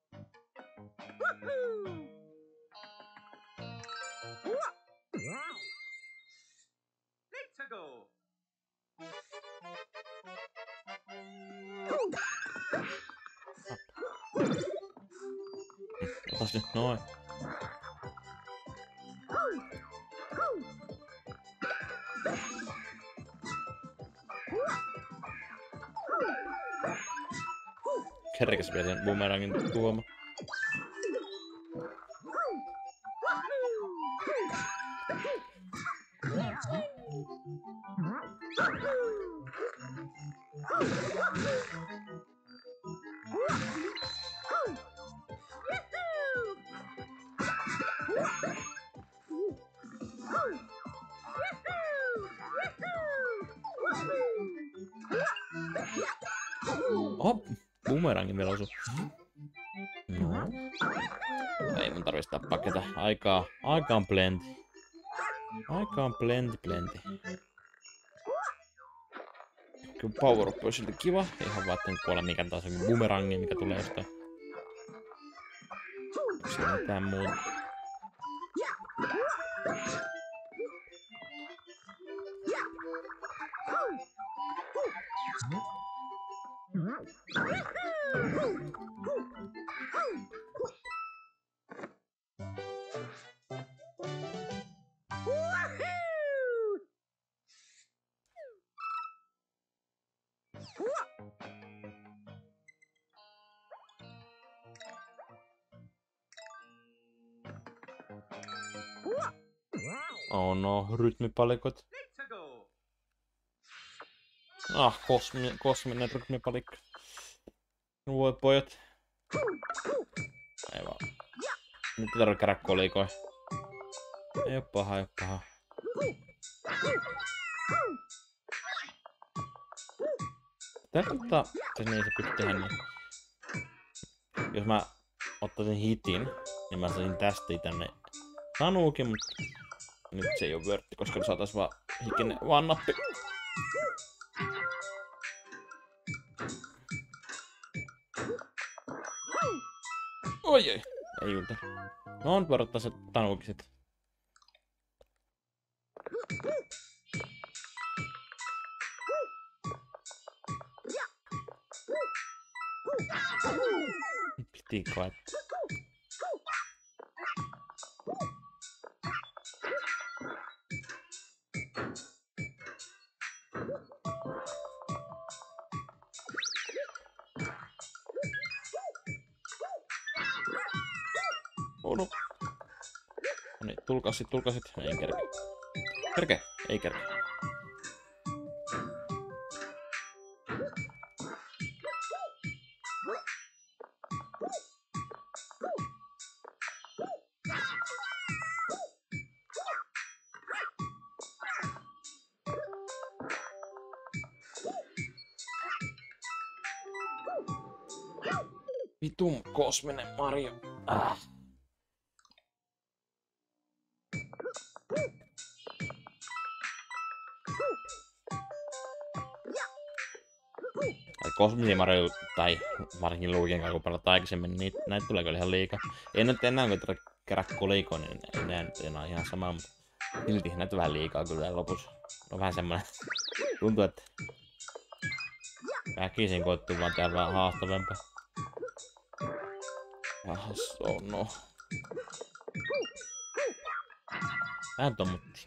Woohoo! Let's go. Otas nyt noin. Kerkäs vielä sen boomerangin tuoma. Oho, boomerangin vielä osu. No. Ei mun tarvitse tappaa ketä. Aikaa, aika on plenty. Aika on plenty, plenty. Kyllä power up olisi silti kiva. Ihan vaan etten kuole mikään taas boomerangi, mikä tulee jostain. Onko siellä mitään muuta? Oh no, rytmipalikot. Ah, kosmi, kosminen rytmipalikka. Voi pojat. Ei vaan. Nyt ei tarvitse käydä kolikoja. Ei oo paha, ei oo paha. Tää kannattaa, siis niin se pystyy tehdä niin. Jos mä ottaisin hitin, niin mä saisin tästä tänne Tanuukin, mutta nyt se ei oo vörtti, koska saatais vaan hikinen vaan nappi. Oi ei, ei yltä. No nyt varoittaa se Tanuukin sit. Piti koettaa. Oh no. No niin, tulkasit, tulkasit. Ei kerke. Kerke, ei kerke. Vitun kosminen Mario. Ah. Kosminen Mario tai varsinkin Luigin kanssa kun pelataan aikaisemmin, niin näitä tulee kyllä ihan liikaa. Ei nyt enää kun kerää kolikon, niin ei näe nyt enää ihan sama, mutta silti näitä vähän liikaa kyllä lopussa. On vähän semmoinen, tuntuu, että väkisin koettuu vaan täällä vähän haastavempaa. Ah, oh no. Vähän tommottiin.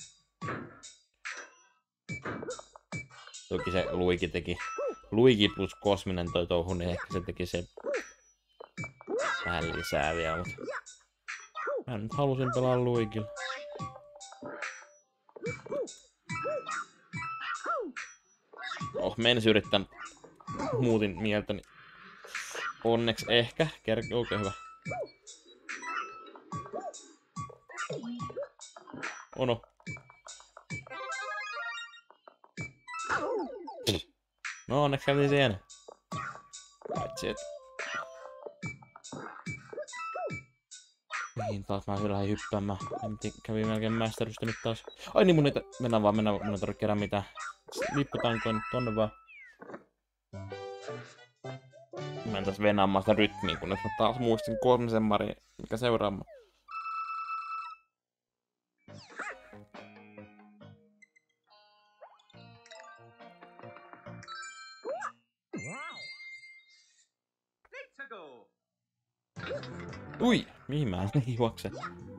Toki se Luigi teki. Luigi plus kosminen toi touhu, niin ehkä se teki se vähän lisää vielä, mutta mä nyt halusin pelaa Luigilla. Oh, menisin yrittää muutin mieltäni. Onneksi ehkä. Kerke, okei, hyvä. Ono. No onneksi kävi siinä. Paitsi et... Mihin taas mä vielä hyppäämään. Kävi melkein mästärystä nyt taas. Ai niin mun niitä... Mennään vaan, mennään, mun ei tarvitse kerää mitään. Lipputankoon nyt tonne vaan. Mä en taas venaamaan sitä rytmiä, kun nyt mä taas muistin kolmisen Maria, mikä seuraava. Ui, mihin mä lähdin juokse?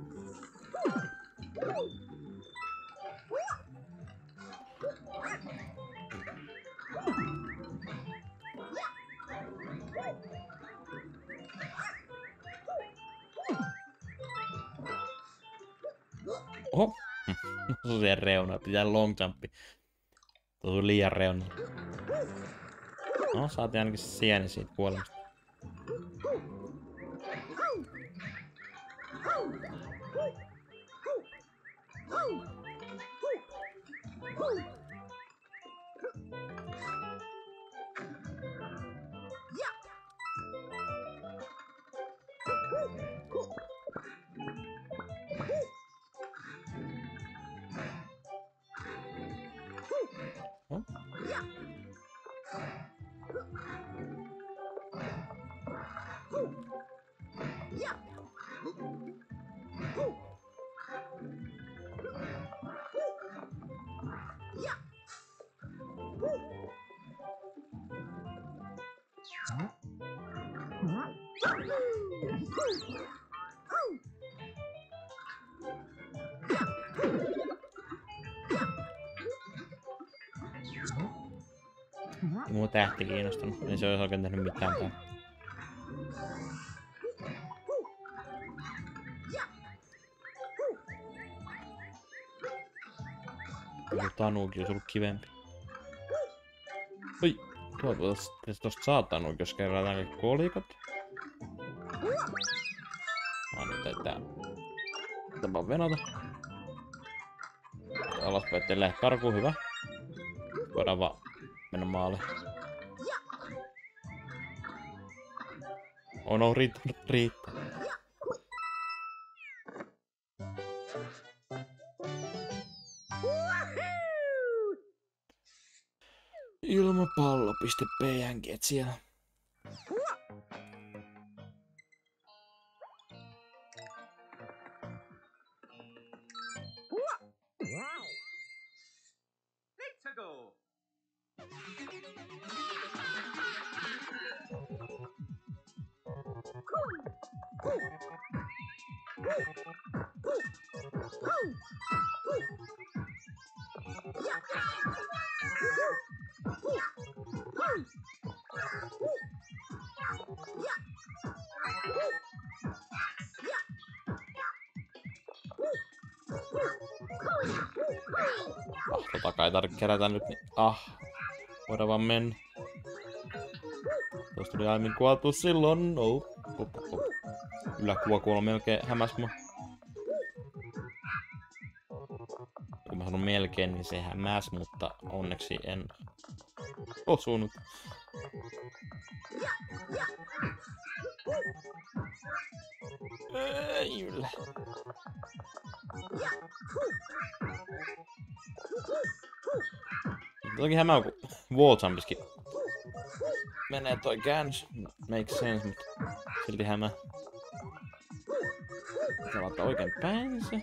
Oho! Se on siellä reuna, pitää long jumpi. Tuo on liian reuna. No, saatiin ainakin sieni siitä kuolemasta. Ei mua tähti kiinnostanut, ei se olisi oikein tehnyt mitään täällä. Joku Tanuki olisi ollut kivempi. Oi! Tuolta tosta saa Tanuki, jos kerätään kaikki kolikot. Ah, nyt täytää... Tämä venata. Alaspäin, ettei lähde karkuun, hyvä. Voidaan vaan mennä maalle. Oh no, riittää, riittää. Ilmapallo piste P N G siellä. Let's go. Ah, tota kai ei tarvitse kerätä nyt, niin ah. Voidaan vaan mennä. Tuosta tuli aiemmin kuoltu silloin. Oh. Op, op, op. Yläkuva kuollut melkein hämäs mua. Kun mä sanon osunut melkein, niin se hämäs, mutta onneksi en osunut. Ei yllä. Toki hämää, kun walljumbiskin menee toi käännös. Makes sense, mutta silti hämää. Pitää laittaa oikein päin se.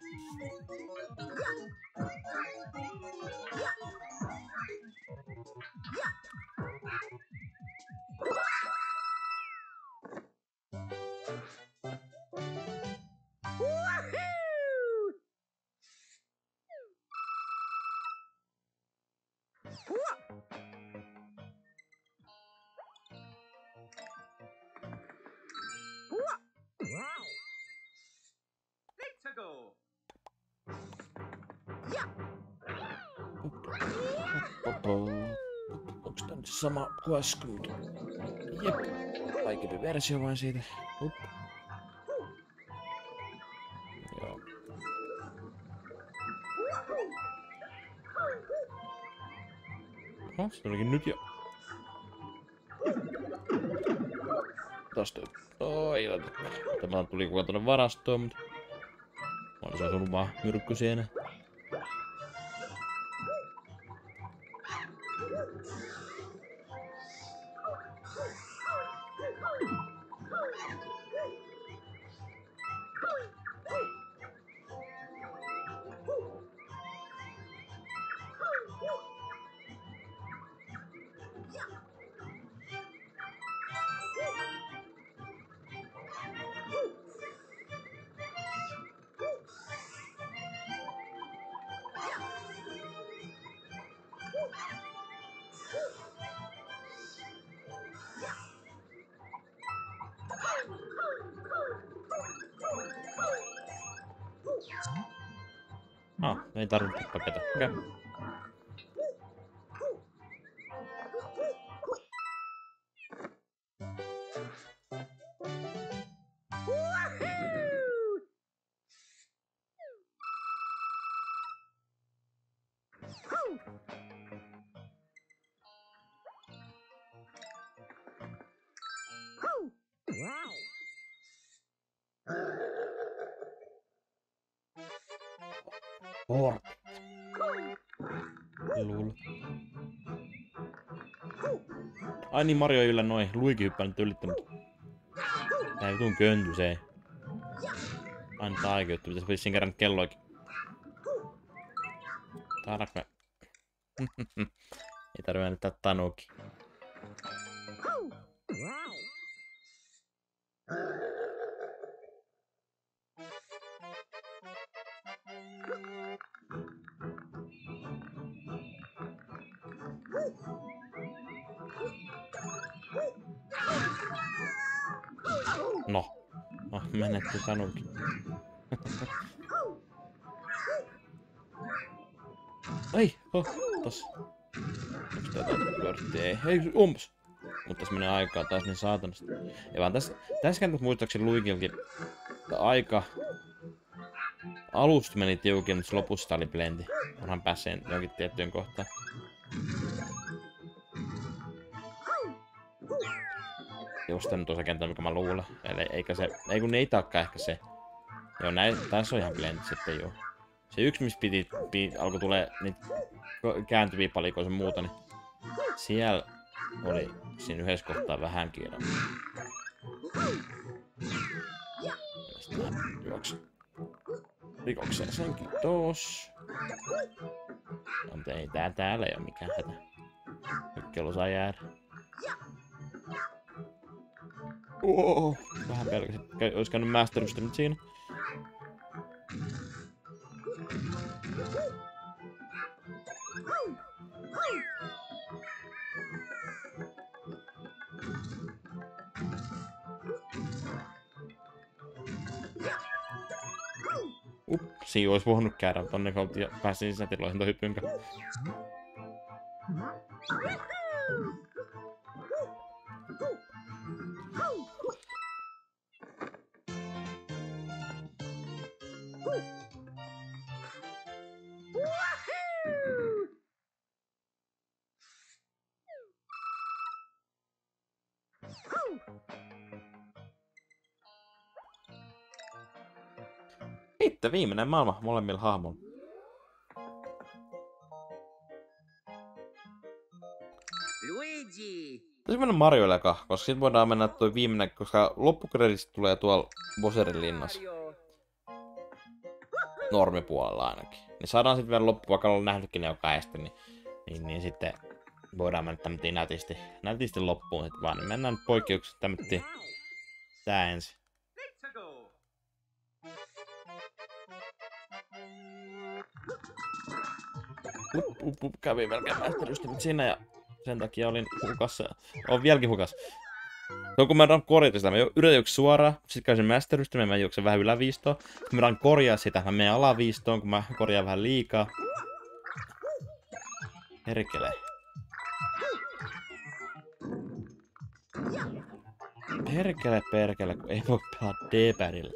Let's go. Onks tää nyt sama kuin äsken? Jep. Vaikeampi versio vain siitä. Up. Joo. No, se olikin nyt jo. Taas toi. Oi, tämä tuli kukaan tonne varastoon, mutta mä olisin asunut vaan myrkkysienä. Ah, ei tarvitse paketa. Okei. Okay. Or. Lul. Ai niin, Mario ei yllä noin. Luigi hyppäänyt ylittänyt. Tää vitun könty se. Aina taikeutti, pitäis vissiin kerran kelloikin. Saadaanko me? Ei tarvitse äänettää Tanuki. No. No, menetti Tanuki. Ai, oh, tossa. Onks tää pyöritti? Ei, ei, umpas. Mutta tässä menee aikaa taas niin saatanasti. Ei vaan tässä, tässä kääntäisi muistaakseni Luigilkin aika. Alusta meni tiukin, mutta lopussa oli blendi. Onhan pääseen jonkin tiettyyn kohtaan. Just tän tuossa kentällä, mikä mä luulen. Eli eikä se, ei kun ei taakka ehkä se. Joo, näin, tässä on ihan blendi sitten joo. Se yksi, missä piti, piti alkoi tulee niitä kääntyviä palikoja sen muuta, niin siellä oli siinä yhdessä kohtaa vähän kiinni. Sitten juoksen rikokseen sen kiitos. No, mutta ei tää täällä ei oo mikään hätä. Nyt kello saa jäädä. Oh, vähän pelkäsin. Ois käynyt masterista nyt siinä. Up, siinä ois voinut käydä tonne kautta ja pääsin sisätiloihin toi hyppyn kanssa. Itse viimeinen maailma molemmilla hahmoilla. Luigi! Pitäisi mennä Marioille eka, koska sit voidaan mennä toi viimeinen, koska loppukreditsit tulee tuolla Bowserin linnassa. Normipuolella ainakin. Niin saadaan sitten vielä loppu, vaikka ollaan nähnytkin ne jo kahdesti, niin, niin, niin sitten voidaan mennä tämmötiin nätisti, nätisti loppuun sit vaan. Niin mennään nyt poikkeuksessa tämmötiin tää ensin. Let's go! Up, up, up, kävi melkein mästerystävät siinä ja sen takia olin hukassa. Olen vieläkin hukas. Se on kun mä yritän korjata sitä. Mä yritän juokse suoraan, sit käyn sen mästerystämään, mä juoksen vähän yläviistoon. Sitten mä yritän korjaa sitä, mä menen alaviistoon, kun mä korjaan vähän liikaa. Perkele. Perkele, perkele, kun ei voi pelaa D-padilla.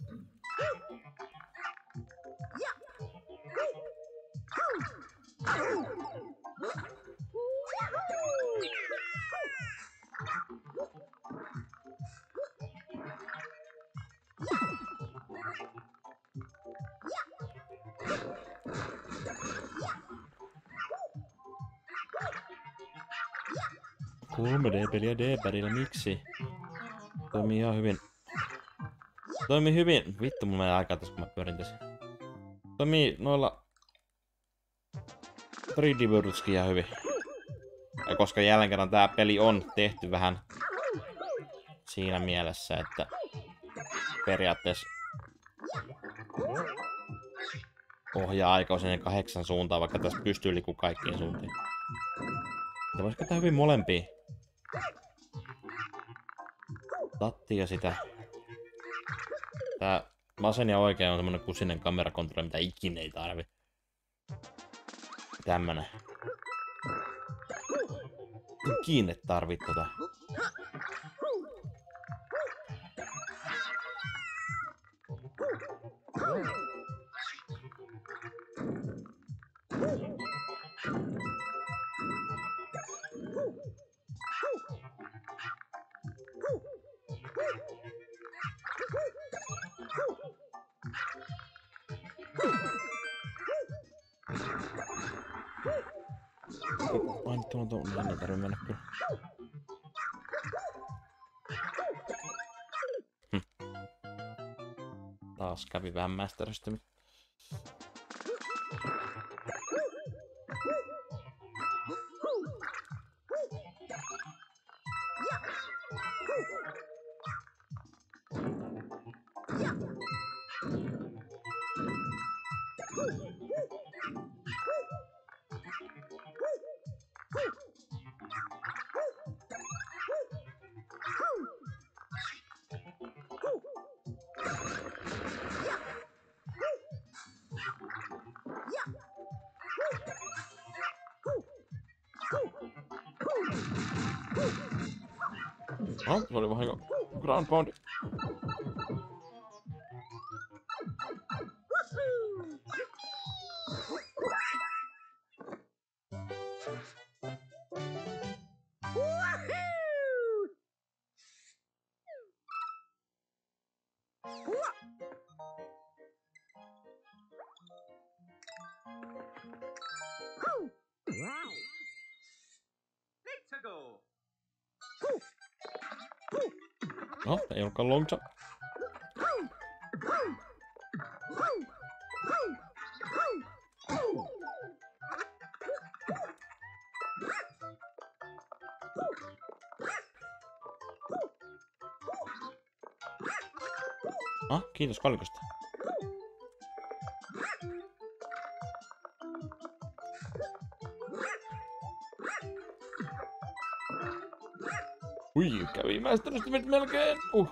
kolme D-peliä D-padilla, miksi? Toimii ihan hyvin. Toimii hyvin. Vittu, mulla menee aikaa tässä, kun mä pyörin tässä. Toimii noilla kolme D-worldskin ihan hyvin. Ja koska jälleen kerran tää peli on tehty vähän siinä mielessä, että periaatteessa ohjaa aikaa sinne kahdeksan suuntaan, vaikka tässä pystyy liikkuu kaikkiin suuntiin. Mutta voisi käyttää hyvin molempia. Tatti ja sitä. Tää vasen ja oikein on semmonen kusinen kamerakontrolli, mitä ikinä ei tarvi. Tämmönen. Ikinä tarvit tota. Ai nyt on tuonne, ei tarvii mennä kyllä. Hm. Taas kävi vähän mästärystymistä. Oh, se oli vahinko ground poundi. Let's go! No, ei ollutkaan long jump. Ah, kiitos kolikosta. Ui, kävi mästerystymät melkein. Uh.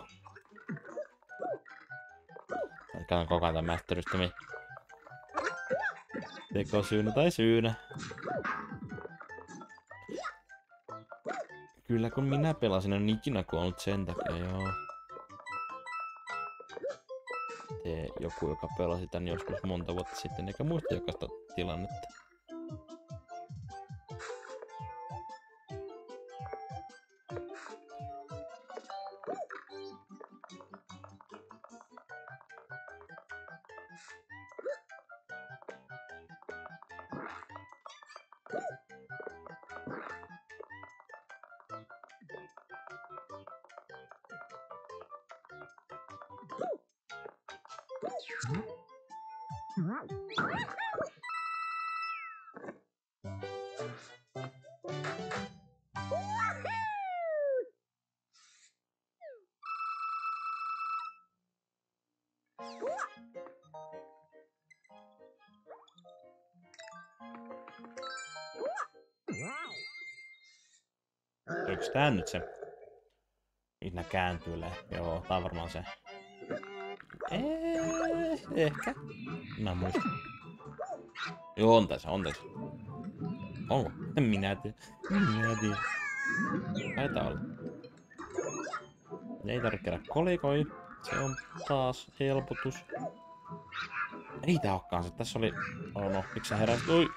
Katson koko ajan tämän mästerystymiä. Tekosyynä tai syynä. Kyllä kun minä pelasin, en ikinä kuollut sen takia, joo. Tee joku, joka pelasi tän joskus monta vuotta sitten, eikä muista jokaista tilannetta. Onks tää nyt se? Minä kääntyy. Joo, tää on varmaan se. Eh, ehkä. Mä muistan. Joo, on tässä, on tässä. Onko? En minä tiedä. Minä tiedä. Taitaa olla. Ei tarvitse käydä kolikoi. Se on taas helpotus. Ei tää olekaan se. Tässä oli... Oh no, miksi sä heräsit? Oi!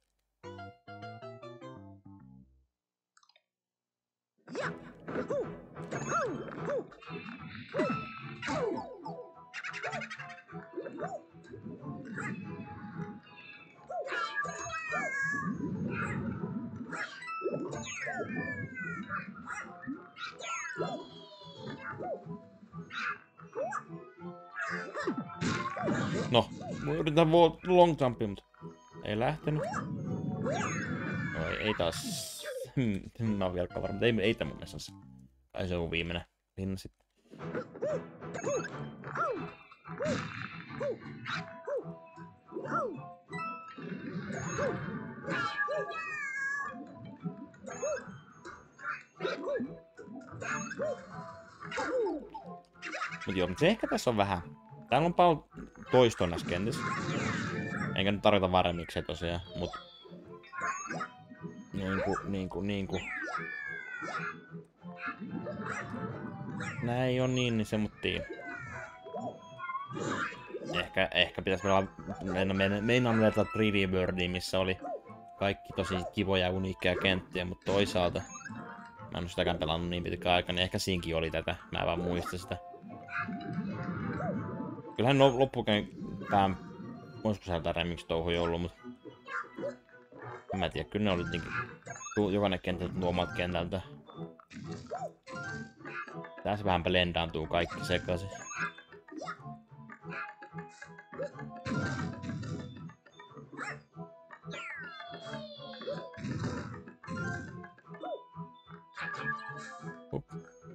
No, mä yritän long jumpia, mutta ei lähtenyt. No ei, ei taas. Mä oon vieläkään varma, mutta ei, ei tää mun mielestä. Ai se on viimeinen linna sitten. Mut joo, se ehkä tässä on vähän. Täällä on paljon toistoa näissä kentissä. Enkä nyt tarvita varmikseen tosiaan, mut... Niinku, niinku, niinku... Nää ei oo niin, niin se mut tii. Ehkä, ehkä pitäis meillä meinaan meina, meina vertaa three D Worldiin, missä oli kaikki tosi kivoja ja uniikkeja kenttiä, mutta toisaalta mä en oo sitäkään pelannut niin pitkään aikaa, niin ehkä siinkin oli tätä. Mä en vaan muista sitä. Kyllähän loppukäin tää... Olisiko siellä tää remix-touhuja ollut, mut... En mä tiedä, kyllä ne oli jotenkin... Jokainen kenttä tuo omat kentältä. Tässä vähän blendaantuu kaikki sekaisin. Hup.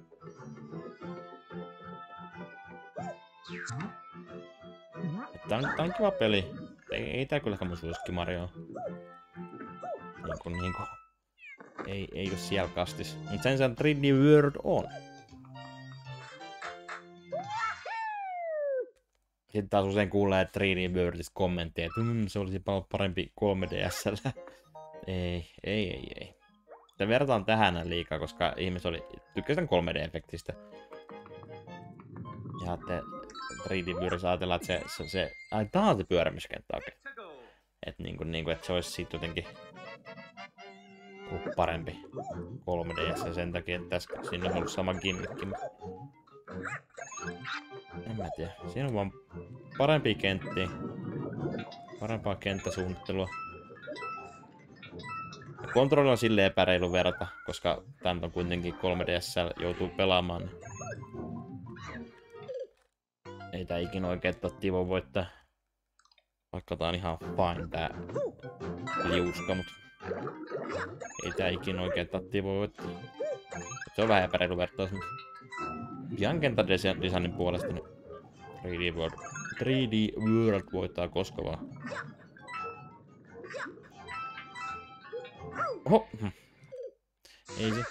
Tää on, tää on kiva peli. Ei, ei tää kylläkään mun suosikki Mario. Niinku niinku. Ei, ei oo siellä kastis. Mut sen sijaan three D World on. Sitten taas usein kuulee three D Worldista kommentteja, että mmm, se olisi paljon parempi kolme D S L. ei, ei, ei, ei. Se vertaan tähän liikaa, koska ihmiset oli tykkäsivät kolme D-efektistä. Ja te three D Worldissa ajatellaan, että se, se, se ai tää on se pyörämiskenttä oikein. Että niinku, niinku, et se olisi sit jotenkin parempi kolme D S sen takia, että tässä siinä on ollut sama gimmikki. En mä tiedä. Siinä on vaan parempia kenttiä. Parempaa kenttäsuunnittelua. Kontrolli on silleen epäreilu verta, koska tän on kuitenkin kolme D S L joutuu pelaamaan. Niin ei tää ikinä oikein Tivo voittaa. Vaikka tää on ihan fine tää liuska, mut ei tää ikinä oikein Tivo voittaa. Se on vähän epäreilu vertaus, mut ihan kenttädesignin puolesta niin three D World, three D World voittaa koska vaan. Oho! Ei se.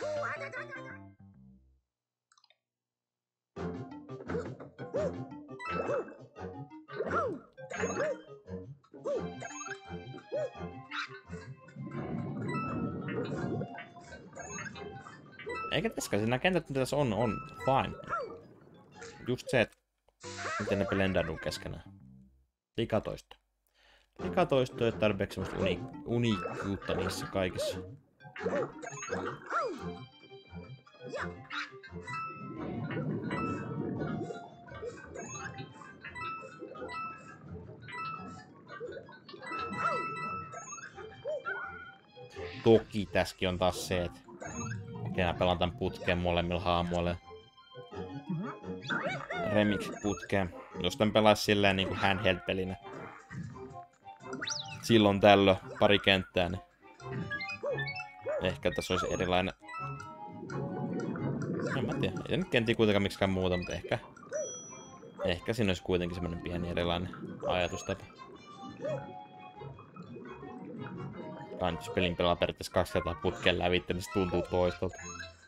Eikä tässäkään, siinä kentät mitä tässä on, on fine. Just se, että miten ne blendaduu keskenään. Likatoisto. Likatoisto ja tarpeeksi semmoista uni uniikkuutta niissä kaikissa. Toki tässäkin on taas se, että okei, mä pelaan tän putkeen molemmilla haamuilla. Remix-putkeen. Jos tän pelaisi silleen niinku handheld-pelinä. Silloin tällöin pari kenttää, niin ehkä tässä olisi erilainen. En mä tiedä. Ei nyt kenttiä kuitenkaan miksikään muuta, mutta ehkä... Ehkä siinä olisi kuitenkin semmonen pieni erilainen ajatustapa. Kans pelin pelaa periaatteessa kaksi kertaa putkeen lävitse, niin se tuntuu toistolta.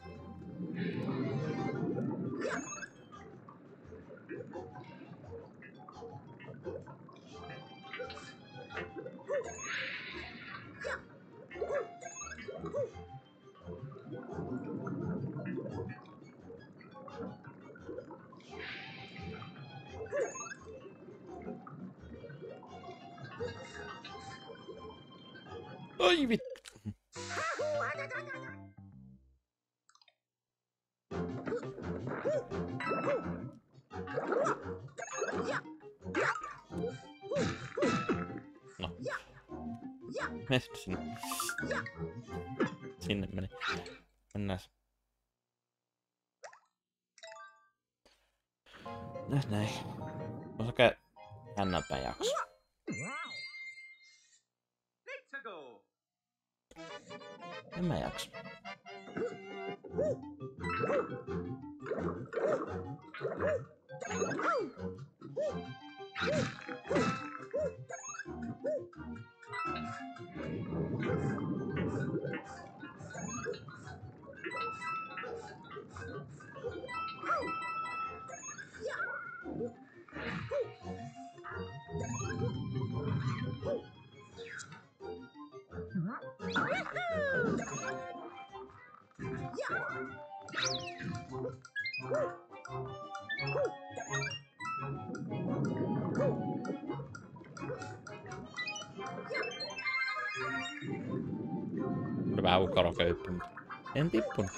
Ai vittu! No. Mene sinne. Sinne meni. Mennääs. Näin näin. Osa käy hännänpäin jakso. Let's go. En mä jaksa. Oli vähän ukaroköyppy, mutta en tippunut.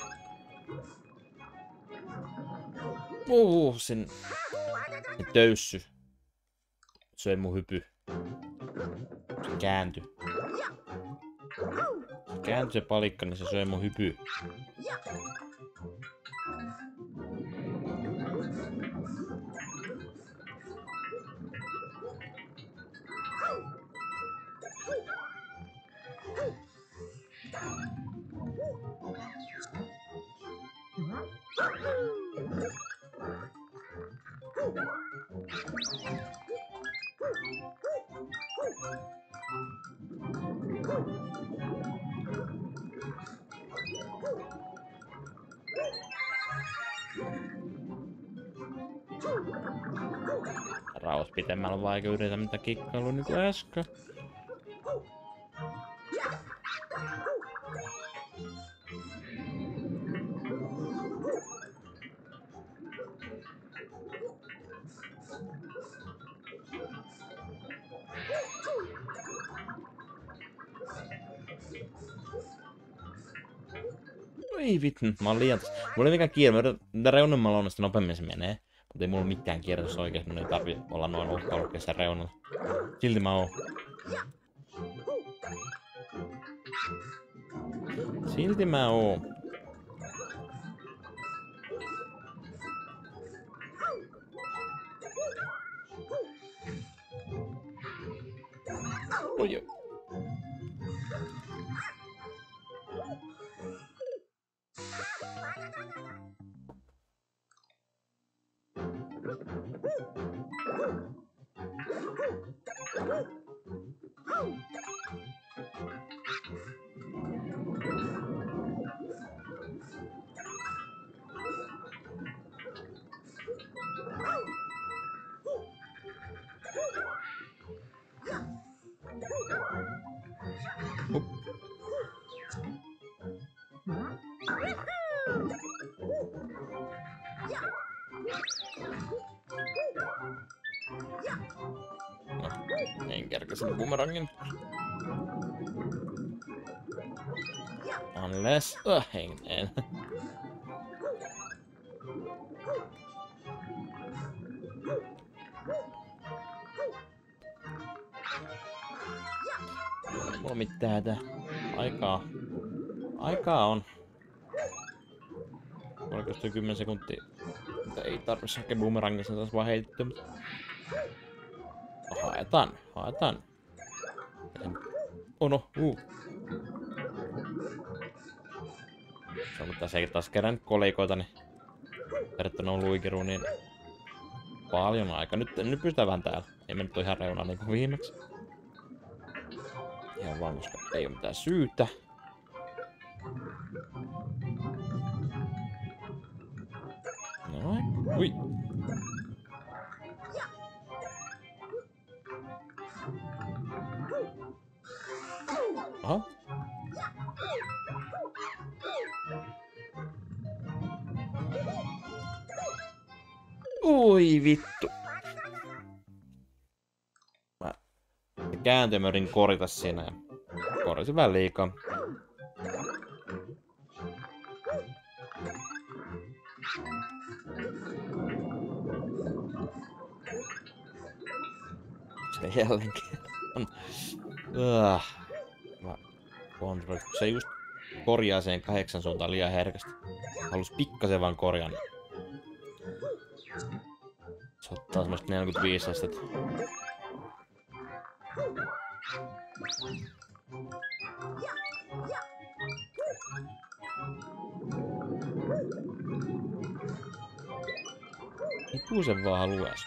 Uhu, sen... Se töyssy. Söi mun hypy. Se kääntyi. Se kääntyi se palikka, niin se söi mun hypy. Raos pitemmällä vaikka yritä mitä kikkailua niinku äsken. Ei vittu, mä oon liian... Mulla ei ole mikään kiire, mä yritän reunemmalla on, sitä nopeammin se menee. Mutta ei mulla mitään kiire, jos oikeesti mun ei tarvi olla noin uhkaulukkeessa reunalla. Silti mä oon. Silti mä oon. Oi joo. No, en kerkäsin bumerangin. Unless... Oh, en, en. Mulla mitään tää aikaa Aikaa on. Oliko se kymmenen sekuntia? Mutta ei tarvitse hakea boomerangissa, taas vaan heitetty. No, haetaan, haetaan. Oh no, uu. Se on tässä ei taas kerännyt kolikoita, niin verrattuna luikiruun, niin paljon aikaa. Nyt, nyt pystytään vähän täällä. Ei me nyt ole ihan reunaa niin kuin viimeksi. Ihan vaan, koska ei ole mitään syytä. Noin. Ui. Aha. Ui vittu. Mä kääntöön mä yritin korjata siinä ja korjasin vähän liikaa. Se jälleen kerran. Uh. Mä kontrolloin. Se just korjaa sen kahdeksan suuntaan liian herkästi. Halus pikkasen vaan korjaa. Se ottaa semmoista neljäkymmentäviisi astet. Tuu sen vaan haluais.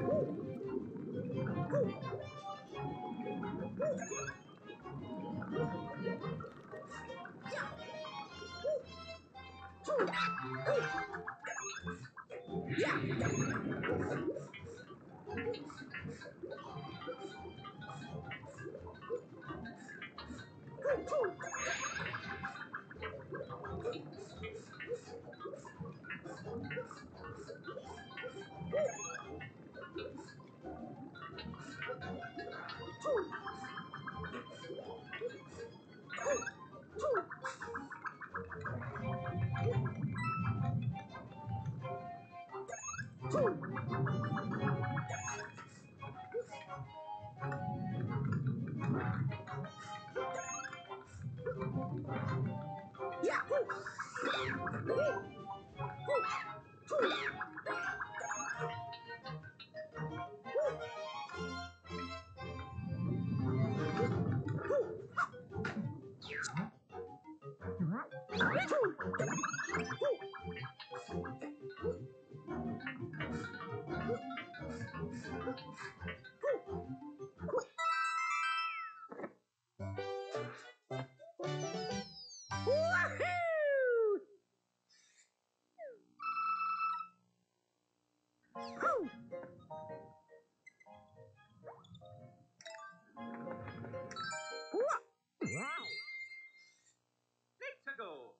Let's go.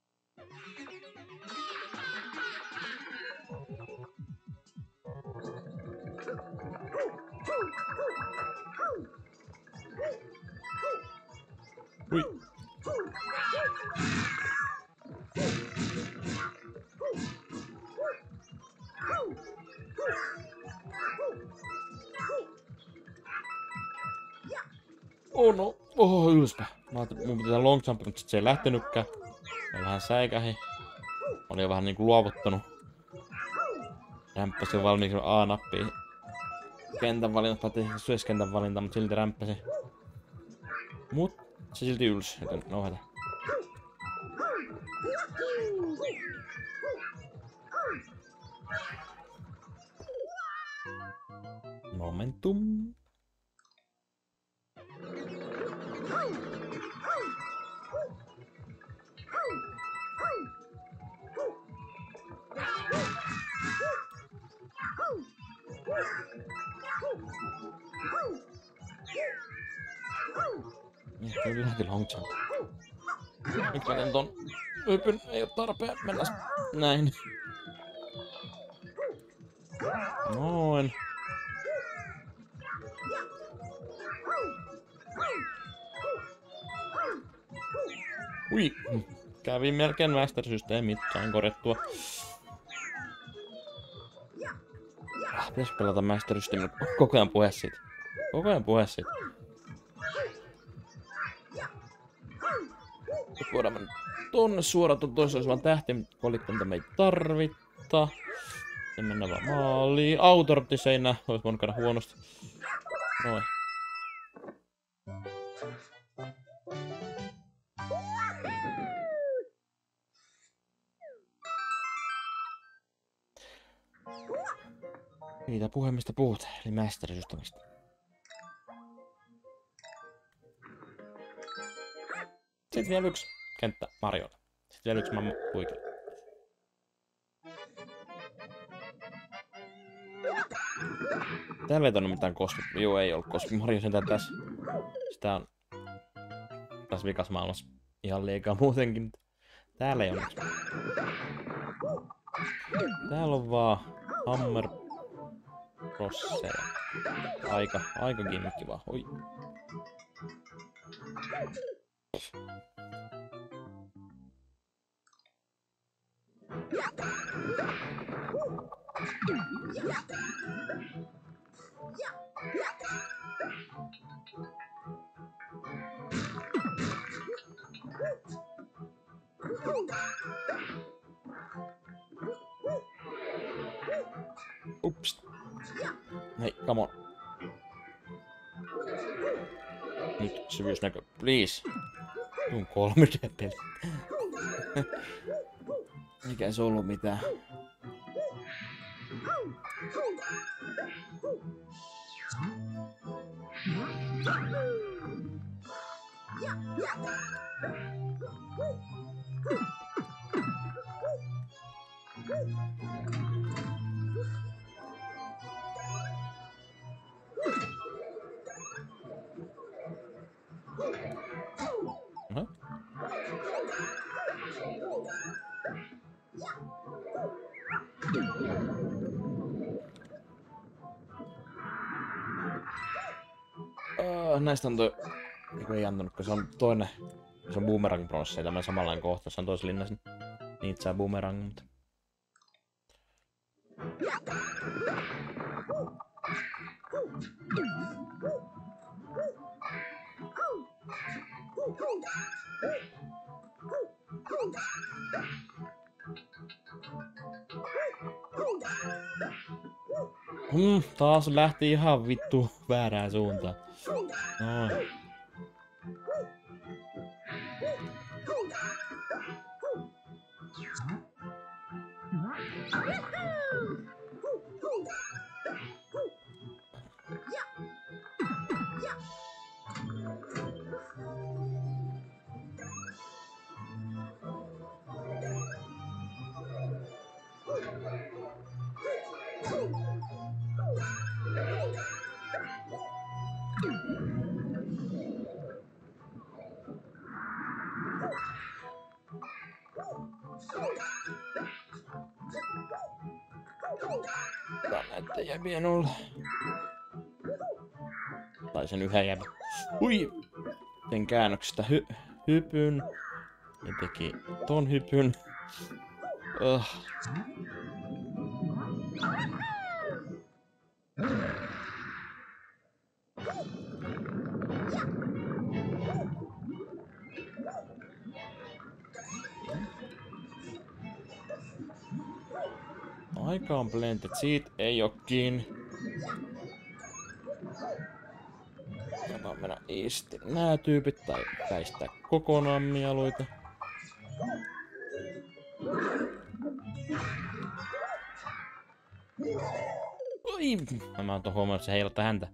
Ui. Oh no, oho ylspä. Mä ajattelin, mun pitää long jump, mutta sit se ei lähtenytkään. Mä vähän säikähin. Mä olin jo vähän niinku luovuttanut. Rämppäsin valmiiksi A-nappiin. Kentän valinta, päätin syöskentän valinta, mutta silti rämppäsin. Mut se silti ylsi, joten nohjata. Momentum. Kyllä lähti long jump. Nyt menen ton hypyn, ei oo tarpeen mennä näin. Noin. Ui, kävin melkein master-systeemit, sain korjattua. Pitäis pelata master-systeemillä, koko ajan puhe siitä. Koko ajan puhe siitä. Nyt voidaan mennä tonne suoraan, tuon toisella olisi vaan tähtikolikko, mitä me ei tarvita. Sitten mennään vaan maaliin. Autorotti seinää, olisi voinut käydä huonosti. Noin. Siitä puhemista puhut, eli mästärisystämistä. Sitten vielä yksi kenttä Mariolle. Sitten vielä yksi mamma Puikille. Täällä ei tainnut mitään kosmi... Joo, ei ollut kosmi Mario sentään tässä. Sitä on... Tässä vikas maailmassa ihan liikaa muutenkin. Täällä ei onneksi. Täällä on vaan Hammer... Rosseja. Aika, aika gimmikki vaan. Oi. Ups. Hei, come on. Nyt syvyysnäkö, please. Tuun kolme D-peli. Mikä se ollut mitään. Uh-huh. Uh, näistä on toi... Eiku ei antanut, kun se on toinen... Se on Boomerang Bros. Ei tämmönen samanlainen kohta. Se on toisessa linnassa. Niitä saa Boomerang, mutta... Hmm, taas lähti ihan vittu väärään suuntaan. Noin. Tää näyttää jäviä nolla. Tai sen yhden jävä. Hui! Tein käännöksestä hy hypyn. Ja teki ton hypyn. Uh. Aika on blended, siitä ei oo kiinni. Saadaan mennä isti nää tyypit tai väistää kokonaan mieluita. Oi! Mä oon ton huomannut, että se heiluttaa häntä.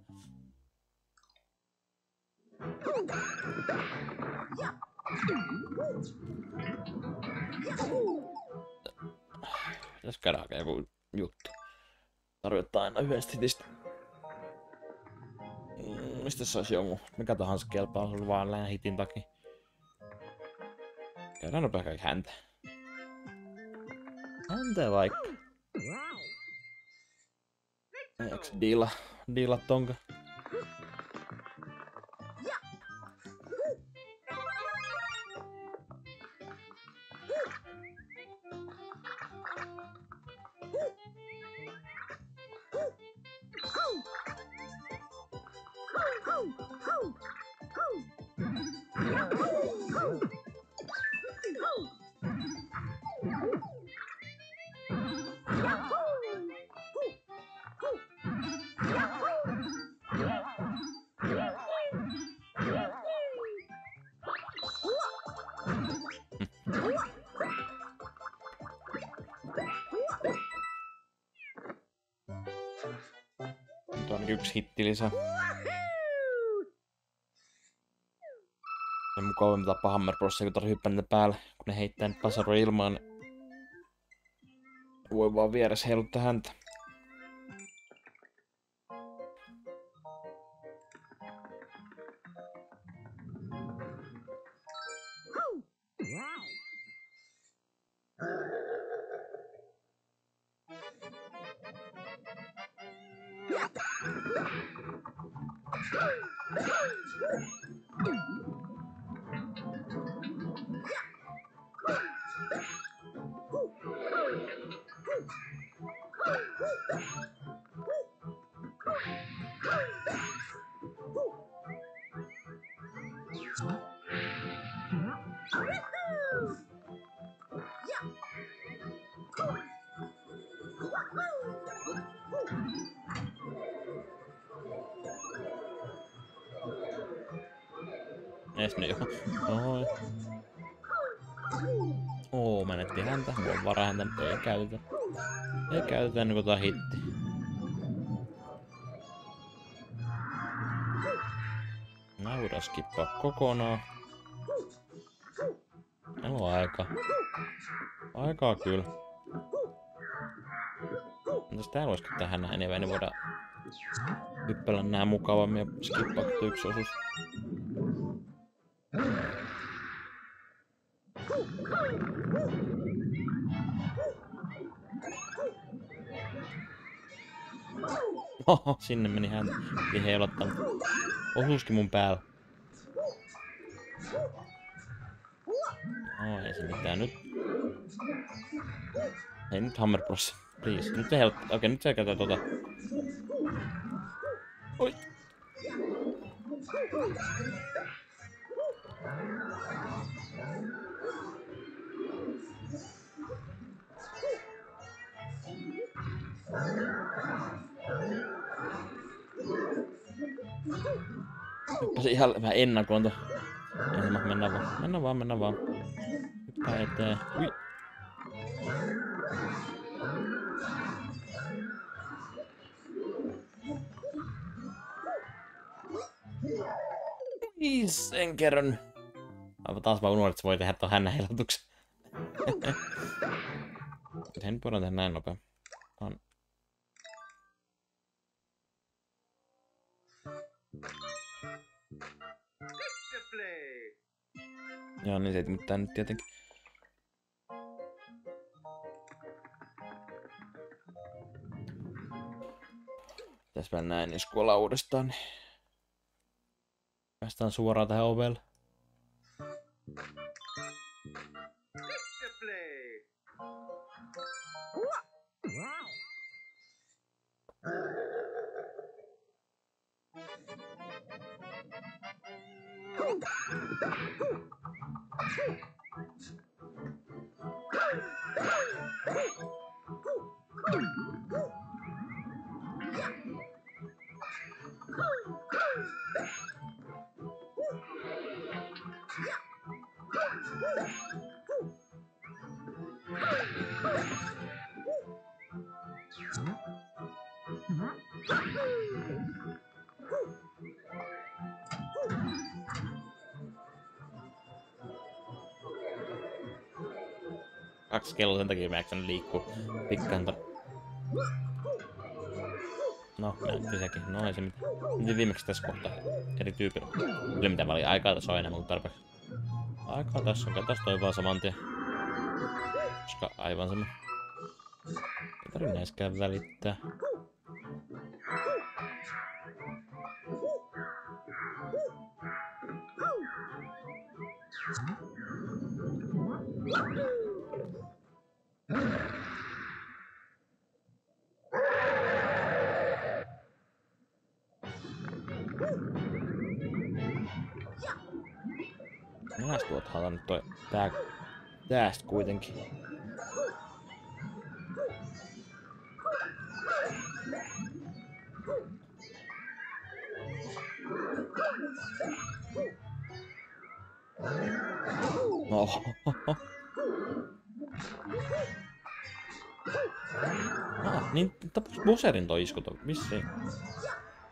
Tässä käydään aika joku juttu. Tarvittaa aina yhdestä hitistä. Mm, mistä se olisi jonkun? Mikä tahansa kelpaa, se oli vaan lähinnä hitin takia. Käydään nopea kaikki häntä. Häntä vaikka. Eiks diila, diila tonka? Yksi hitti lisää. Ja mukavammin tapaa Hammer Brosia, kun tarvii hyppää niitä päälle. Kun ne heittää niitä pasaroja ilmaan, niin voi vaan vieressä heiluttaa häntä. Ees nyt jo. Noin. Oo, menetti häntä. Mulla on vara häntä, mutta ei käytetä. Ei käytetä ennen kuin tää hitti. Nää voidaan skippaa kokonaan. Meillä on aika. Aikaa kyllä. Mitäs täällä olisiko tähän näin enemmän, niin voidaan hyppellä nää mukavammin ja skippaa yksi osuus. Oho, sinne meni hän. Piti heilottanut. Osuuskin mun päällä. No ei se mitään nyt. Hei nyt Hammer Bros. Please. Nyt se heilottaa. Okei, nyt se käytetään tota. Oi. Se ihan vähän ennakointo. Mennään vaan, mennään vaan, mennään vaan. Hyppää eteen. Ui. Ui, sen kerran. Aivan taas vaan unohdin, että se voi tehdä tuon hännän heilatuksen. Ei nyt voidaan tehdä näin nopea. On. Joo, niin se ei mitään nyt tietenkin. Tässä mä näin, jos kuollaan uudestaan, niin päästään suoraan tähän ovelle. Kaksi kelloa sen takia mä eksän liikkuu pikkaan. No, näytti sekin. No ei se mitään. Miten viimeksi tässä kohtaa eri tyypillä? Kyllä mitä väliä. Aikaa tässä on enemmän kuin tarpeeksi. Aikaa tässä on. Tässä toi vaan saman tien. Koska aivan sama. Ei tarvitse näiskään välittää. Minäs tuottaa nyt toi tää täästä kuitenkin. Oho. Ah, niin tapas Boserin toi isku toi. Vissiin.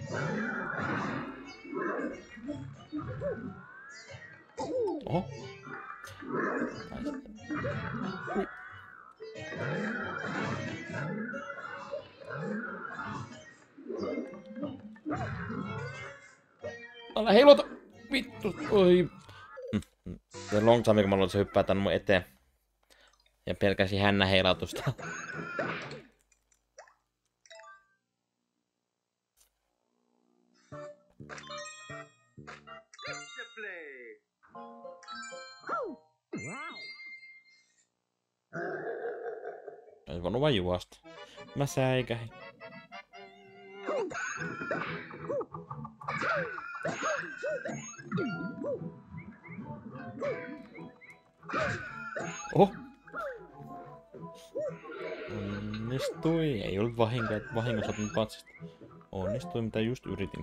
Oho. Ui. Älä heilota! Vittu! Oi! Se long time, kun mä luulen, se hyppää tän mun eteen. Ja pelkäsi hännä heilautusta. Display. Ei voinut vaan juosta. Mä säikähin. Oho! Onnistui. Ei ollut vahinko, että vahingossa otin patsista. Onnistui, mitä just yritin.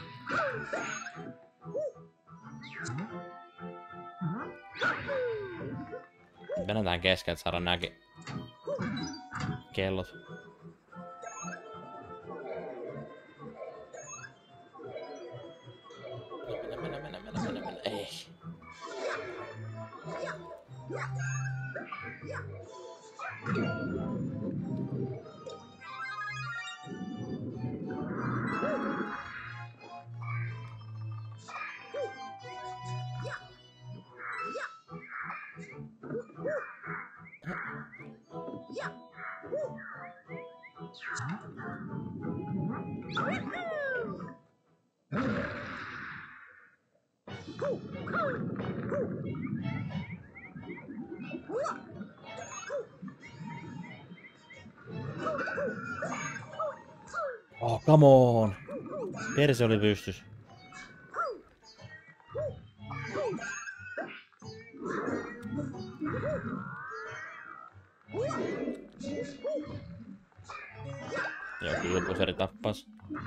Mennään tähän keskelle, että saadaan nääkin kellot. Mennä, mennä, mennä, mennä, mennä, mennä. Ei. Oh, come on! Perse oli pystys. Joo, kyllä puseri tappas.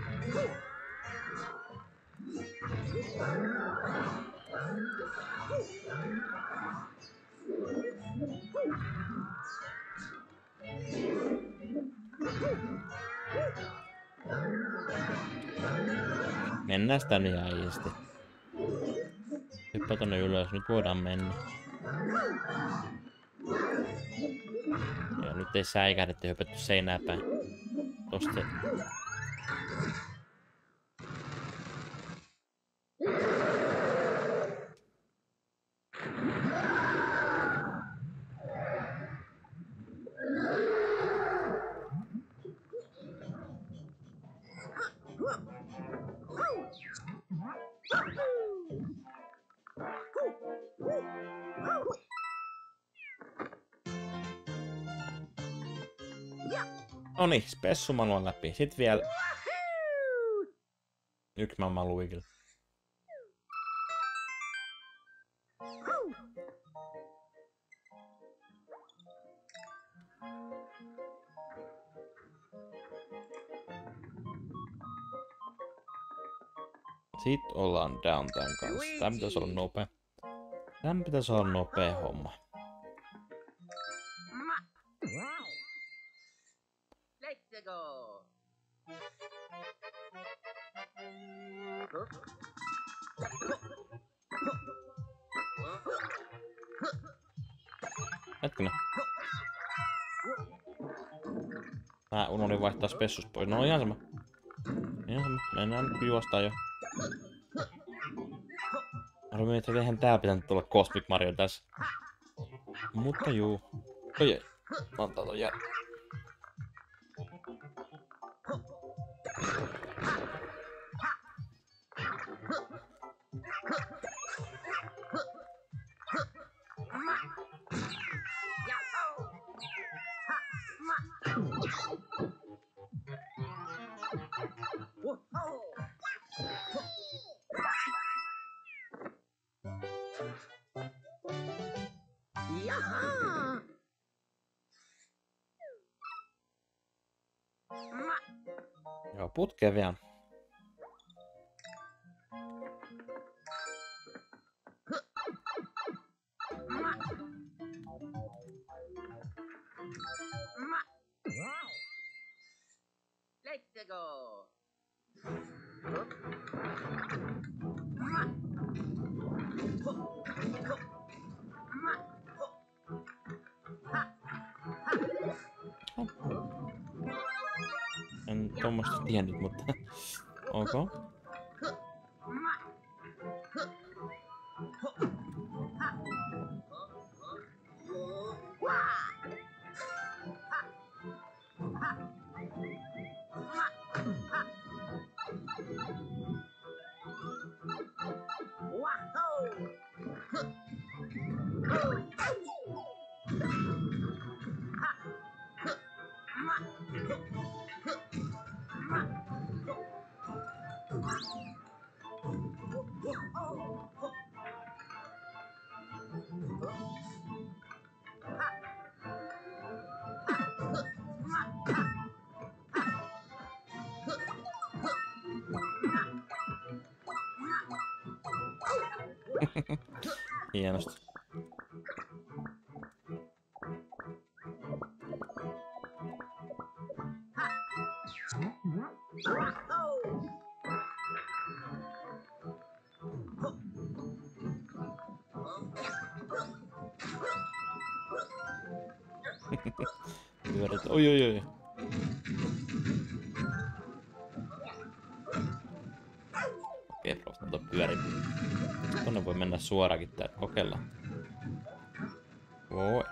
Mennään tänne jäisti. Hyppää tonne ylös, nyt voidaan mennä. Ja nyt ei säikähdetty hypätty seinää päin. Tosta. Noniin, spessumanuan läpi. Sitten vielä yksi mamma luikilla. Sitten ollaan downtown kanssa. Tää pitäisi olla nopea. Tää pitäisi olla nopea homma. Let's go. Hetkinen. Mä unohdin vaihtaa spessus pois. No ihan sama. Ihan sama. Mennään nyt juostaan jo. Arvoin, että eihän tää pitänyt tulla Cosmic Mario tässä. Mutta juu. Oi ei. Antaa ton jää. Jaha. Joo, putkeen vielä. Let's go. olisi tiennyt, mutta... Ok. Hienosti. Pyörät. Oi oi oi. Okei, prosta tuo pyöri. Tonne voi mennä suoraankin tää. Kokeillaan. Voi.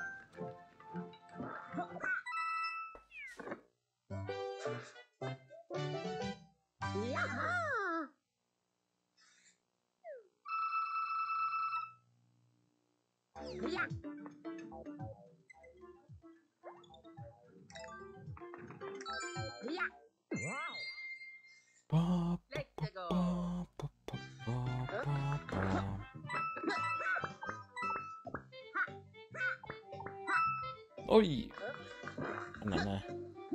Pa, Let's go. pa, pa, pa, pa, pa. Oi! Mennään näin.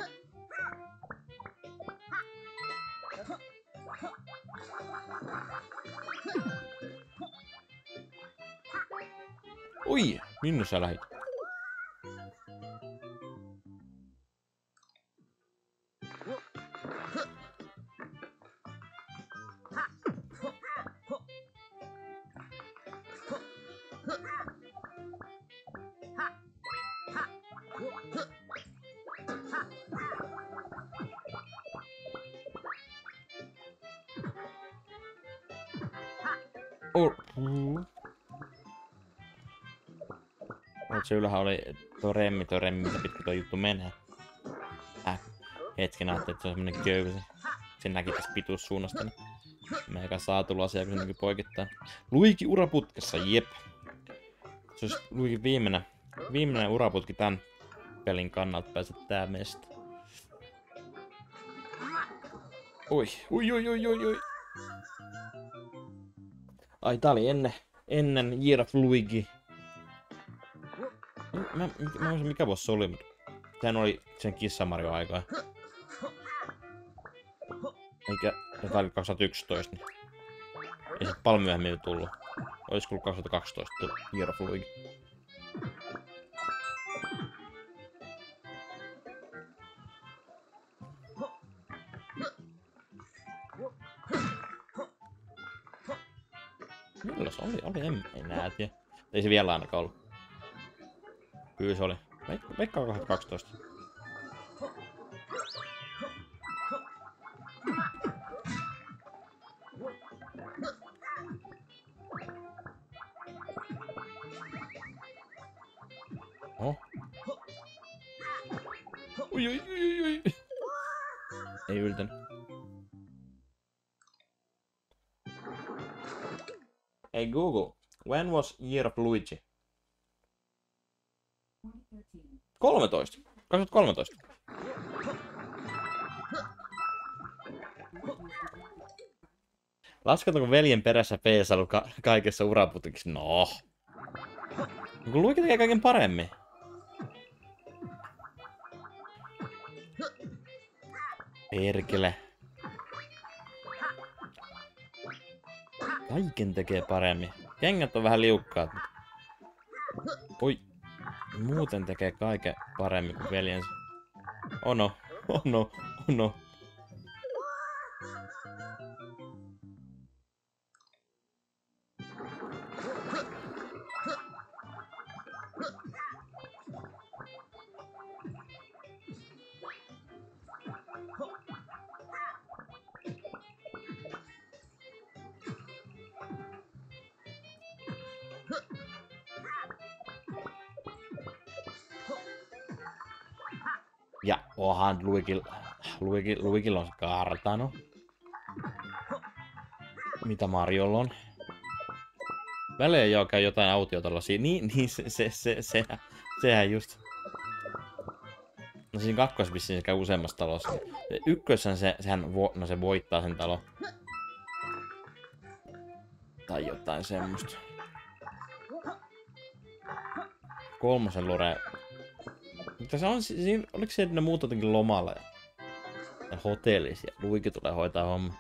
Oi! Minne sä lähit? Oh. Mm. Se ylhäällä oli tuo remmi, tuo remmi, mitä pitkä tuo juttu menee. Äh, hetken ajattelin, että se on semmonen köysi. Se näki tässä pituussuunnasta, niin meikä saa tulla asiaa, kun se näkyy poikittain. Luigi uraputkessa, jep. Se olisi Luigi viimeinen, viimeinen uraputki tän pelin kannalta päästä tää mesta. Oi, oi, oi, oi, oi, oi. Ai, tää oli ennen, ennen Year of Luigi. Mä, mä, mä en mikä vuosi se oli, mutta sehän oli sen Kissa Mario aikaa. Eikä, tää oli kaksituhattayksitoista, niin ei se paljon myöhemmin tullut. Olisiko ollut kaksituhattakaksitoista Year of Luigi. Milloin se oli? Oli, en, en näe tiedä. Ei se vielä ainakaan ollut. Kyllä se oli. Veikkaa kaksituhattakaksitoista. Oh. Oi, oi, oi, oi. Ei yltänyt. Hey Google, when was Year of Luigi? kolmetoista. kaksituhattakolmetoista. Lasketaanko veljen perässä Peesalu ka kaikessa uraputikissa? No. Kun Luigi tekee kaiken paremmin. Perkele. Kaiken tekee paremmin. Kengät on vähän liukkaat. Oi. Muuten tekee kaiken paremmin kuin veljensä. Oh no. Oh no. Oh no. Ja onhan Luigil, Luigil, Luigil on se kartano. Mitä Mariolla on? Välejä joo käy jotain autiotalosia. Niin, niin se, se, se, se, sehän just. No siinä kakkosvissiin se käy useammassa talossa. Ykkössä se, sehän vo, no se voittaa sen talo. Tai jotain semmoista. Kolmosen lore. Mutta se on siinä, oliko se, että ne muut jotenkin lomalla ja, ja hotellissa ja Luigi tulee hoitaa homma.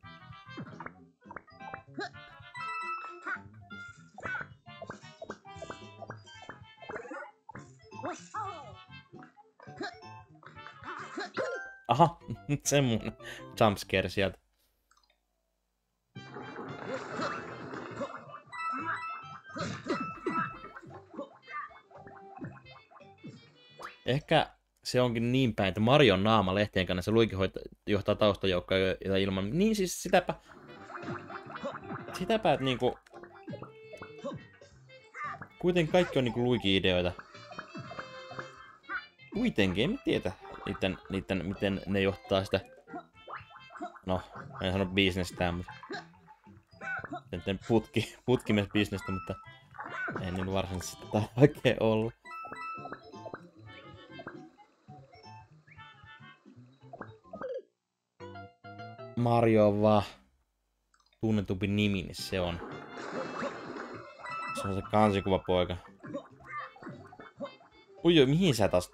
Aha, semmonen jumpscare sieltä. Ehkä se onkin niin päin, että Marion naama lehtien kannassa Luigi hoita, johtaa taustajoukkoa ilman. Niin siis sitäpä... Sitäpä, että niinku... Kuitenkin kaikki on niinku Luigi-ideoita. Kuitenkin, en tiedä niitten, niitten, miten ne johtaa sitä... No, en sano bisnestään, mutta... Niitten putki, putkimies bisnestä, mutta... Ei niin varsinaisesti sitä oikein olla. Mario on vaan tunnetumpi nimi, niin se on. Se on se kansikuvapoika. Ui, mihin sä taas...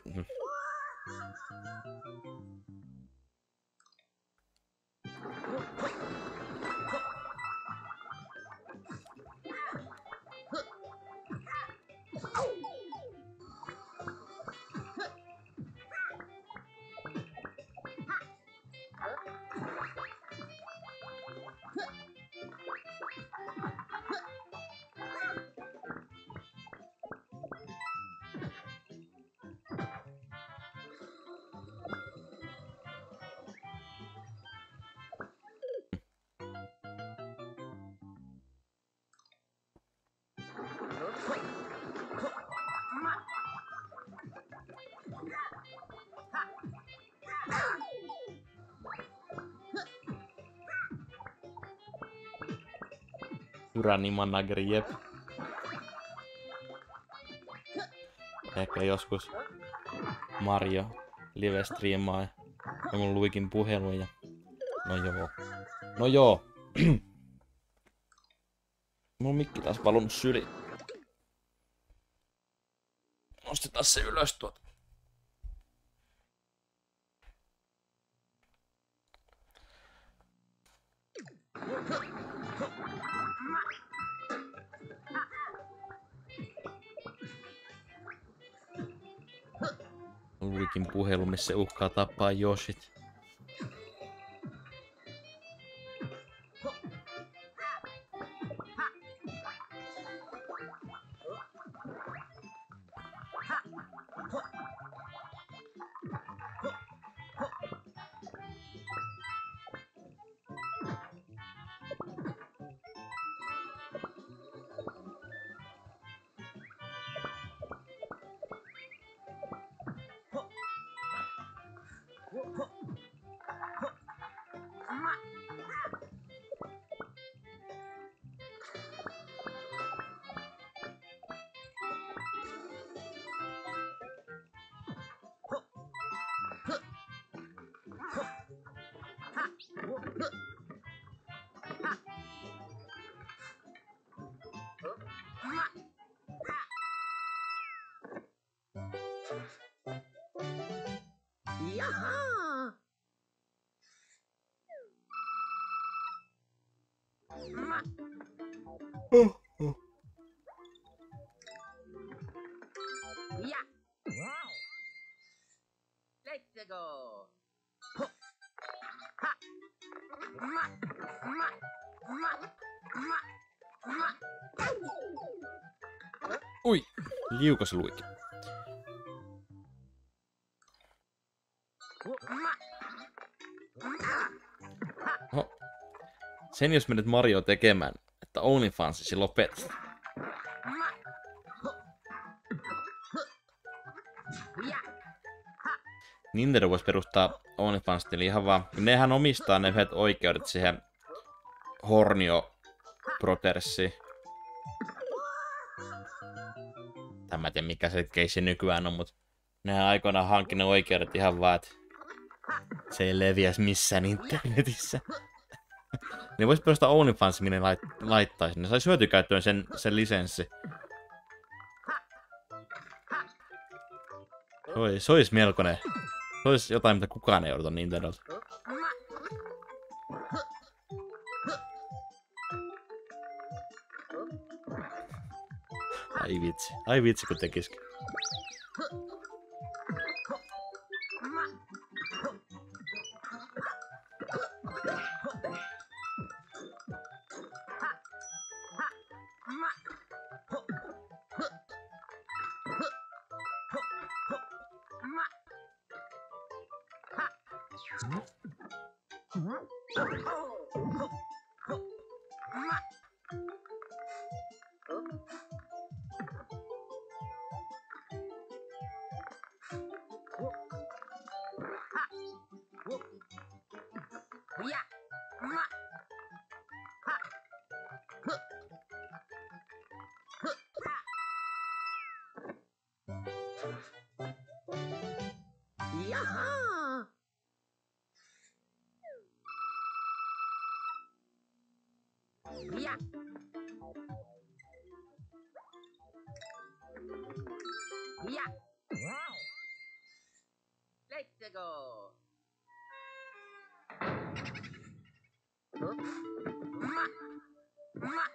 Tyrannimanageri, jep. Ehkä joskus Mario live-striimaa ja mun Luigin puhelu ja... No joo. No joo. Mun mikki taas valunut syli. Nostetaan se ylös tuota. Luigin puhelu, missä se uhkaa tappaa Yoshit. Jaha! Oh, oh. Ja! Let's go! Ui, liukas Luigi. No, sen jos menet Mario tekemään, että OnlyFansisi lopet. Nintendo voisi perustaa OnlyFans-tili ihan vaan. Nehän omistaa ne yhdet oikeudet siihen Hornio Brothersiin. Tämä en tiedä mikä se keissi nykyään on, mutta nehän aikoinaan hankki ne oikeudet ihan vaan, että se ei leviäisi missään internetissä. Ne vois perustaa OnlyFans, minne lait laittaisi. Ne sais hyötykäyttöön sen, sen lisenssi. Se ois, se ois melkoinen. Se ois jotain, mitä kukaan ei odota Nintendolta. Ai vitsi. Ai vitsi, kun tekisikin. Jaha! Ja! Ja! Let's go! Ma! Ma!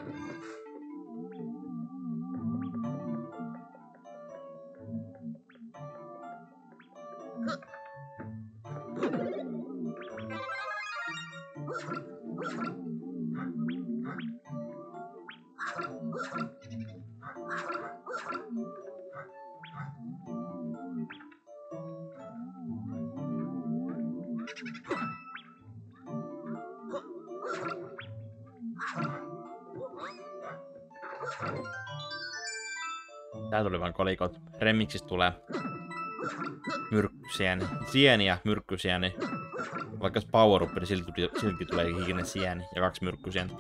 Tää tuli vaan kolikot. Remixistä tulee myrkkysieni. Sieni ja myrkkysieni. Vaikka se power up, niin silti, silti tulee hikinen sieni ja kaksi myrkkysientä.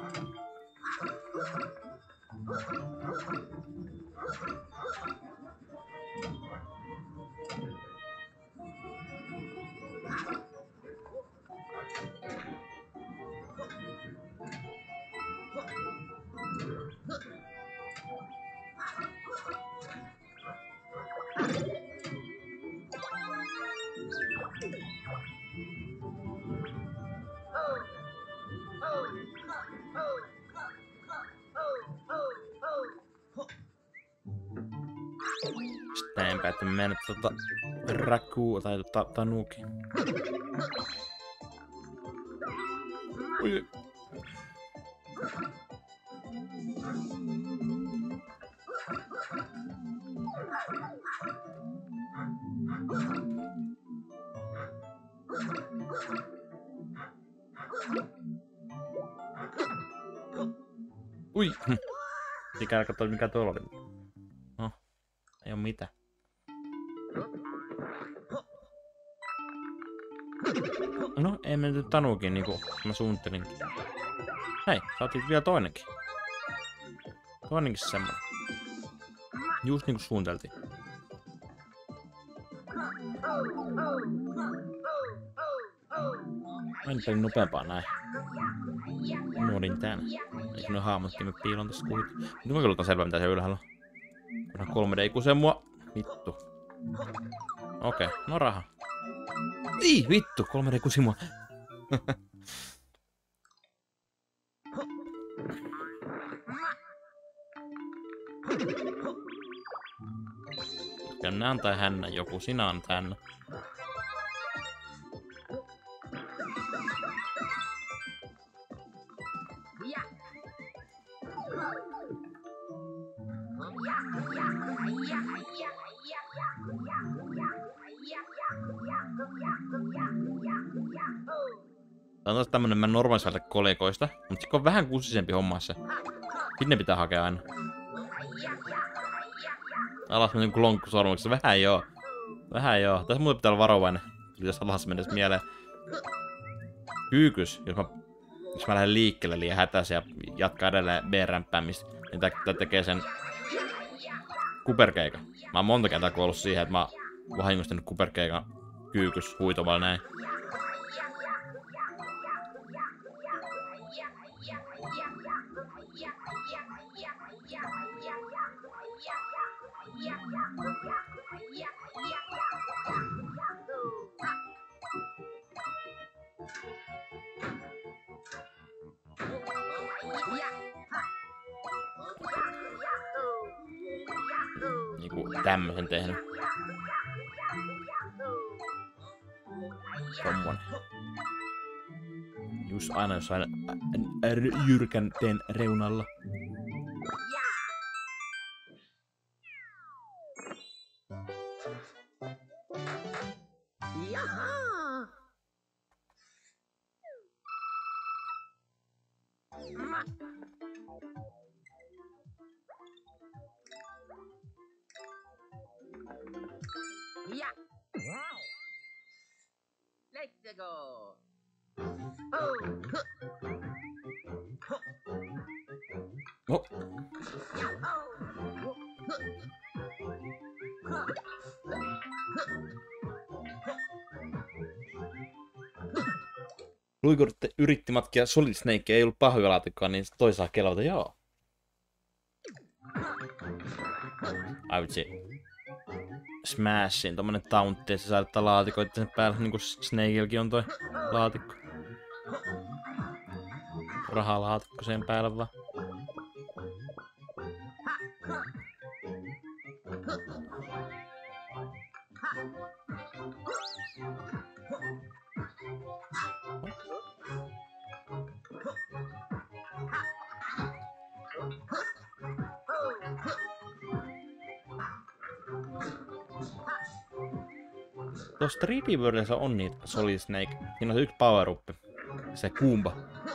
Näinpä, että me mennä tota Rakuu tai tota Tanuki. Ui. Ui. Mikä katsoa mikä tuolla oli. No, ei oo mitään. No, ei mennyt Tanukin niinku mä suunnittelin. Hei, saatiin vielä toinenkin. Toinenkin semmonen. Just niinku suunniteltiin. Mä nyt pelin nopeampaa näin. Mä olin tän. Eikö ne haamatkin me piilon tässä kuitenkin. Nyt mä kyllä otan selvää mitä se ylhäällä on. Kunhan kolme D ikusee mua. Vittu. Okei, okay, no raha. Ii, vittu, kolme D ikusi mua. Ja nää antaa hännä joku, sinä antaa hännä. Tää on taas tämmönen mä normaaliselta kolikoista, mutta se on vähän kusisempi hommassa. Sitten ne pitää hakea aina. Alas meni niinku lonkkusormuksessa, vähän joo. Vähän joo. Tässä muuten pitää olla varovainen. Jos alas mennessä mieleen. Kyykys, jos mä, jos mä lähden liikkeelle liian hätäisen ja jatkaa edelleen B-rämpäämistä, niin tää tekee sen kuperkeikan. Mä oon monta kertaa kuollut siihen, että mä oon vahingostanut kuperkeikan kyykys huitomalla näin. Niinku tämmösen tehnyt. Tommonen. Just aina jossain jyrkän teen reunalla. Jaha! Ma. Ja. Let's go. Oh. Oh. Ja. Oh. Luiko yritti matkia Solid Snake, ei ollut pahvilaatikkoa, niin toisaalta kelauta, joo. Ai vitsi. Smashin, tommonen tauntti, että sä saattaa laatikoita sen päällä, niinku Snakeilläkin on toi laatikko. Rahalaatikko sen päällä vaan. Tuossa Trippy Worldissa on niitä Solid Snake. Siinä on se yksi power-uppi. Se Goomba.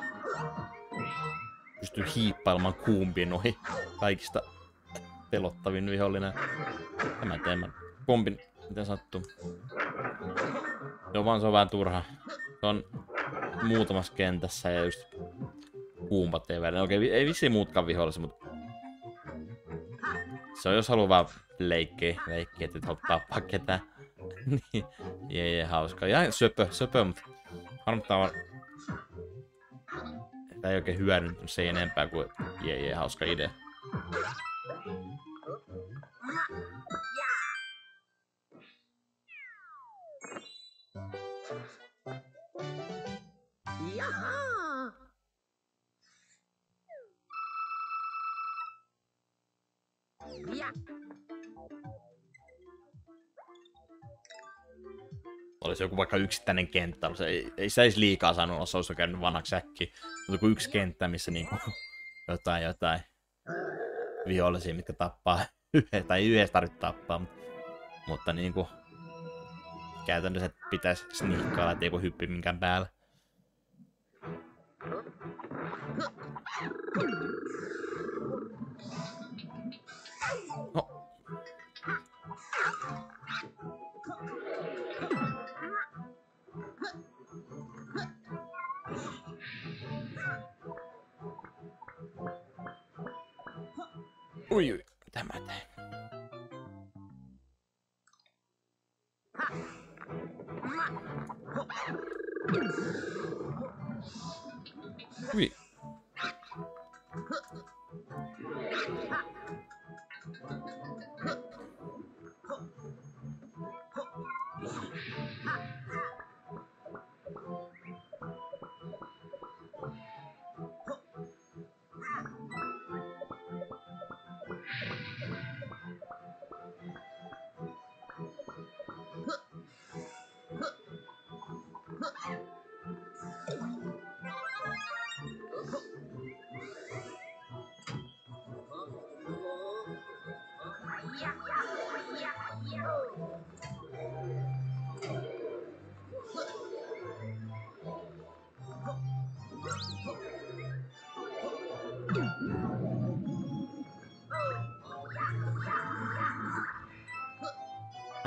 Pystyy hiippailemaan Goombien ohi. Kaikista pelottavin vihollinen. Tämä teen mä kombin, miten sattuu. Joo, vaan se on vähän turha. Se on muutamassa kentässä ja just Goombat ei välillä. Okei, ei vissiin muutkaan vihollisia, mutta se on jos haluaa vaan leikkiä, leikkiä, että et halua tappaa ketään. Niin, jee, jee, hauskaa. Ja söpö, söpö, mutta harmittaa vaan. Tää ei oikein hyödyntynyt se enempää kuin jee, jee, hauska idea. Jaha! Ja. Olisi joku vaikka yksittäinen kenttä, se ei, ei sitä edes liikaa saanut olla, se olisi käynyt vanhaksi äkkiä. Mutta kun yksi kenttä, missä niinku jotain jotain vihollisia, mitkä tappaa yhdessä, tai ei yhdessä tarvitse tappaa, mutta, mutta niinku käytännössä pitäisi sniikkailla, ettei joku hyppi minkään päällä. No. Ui, ui, mitä mä teen? Ui.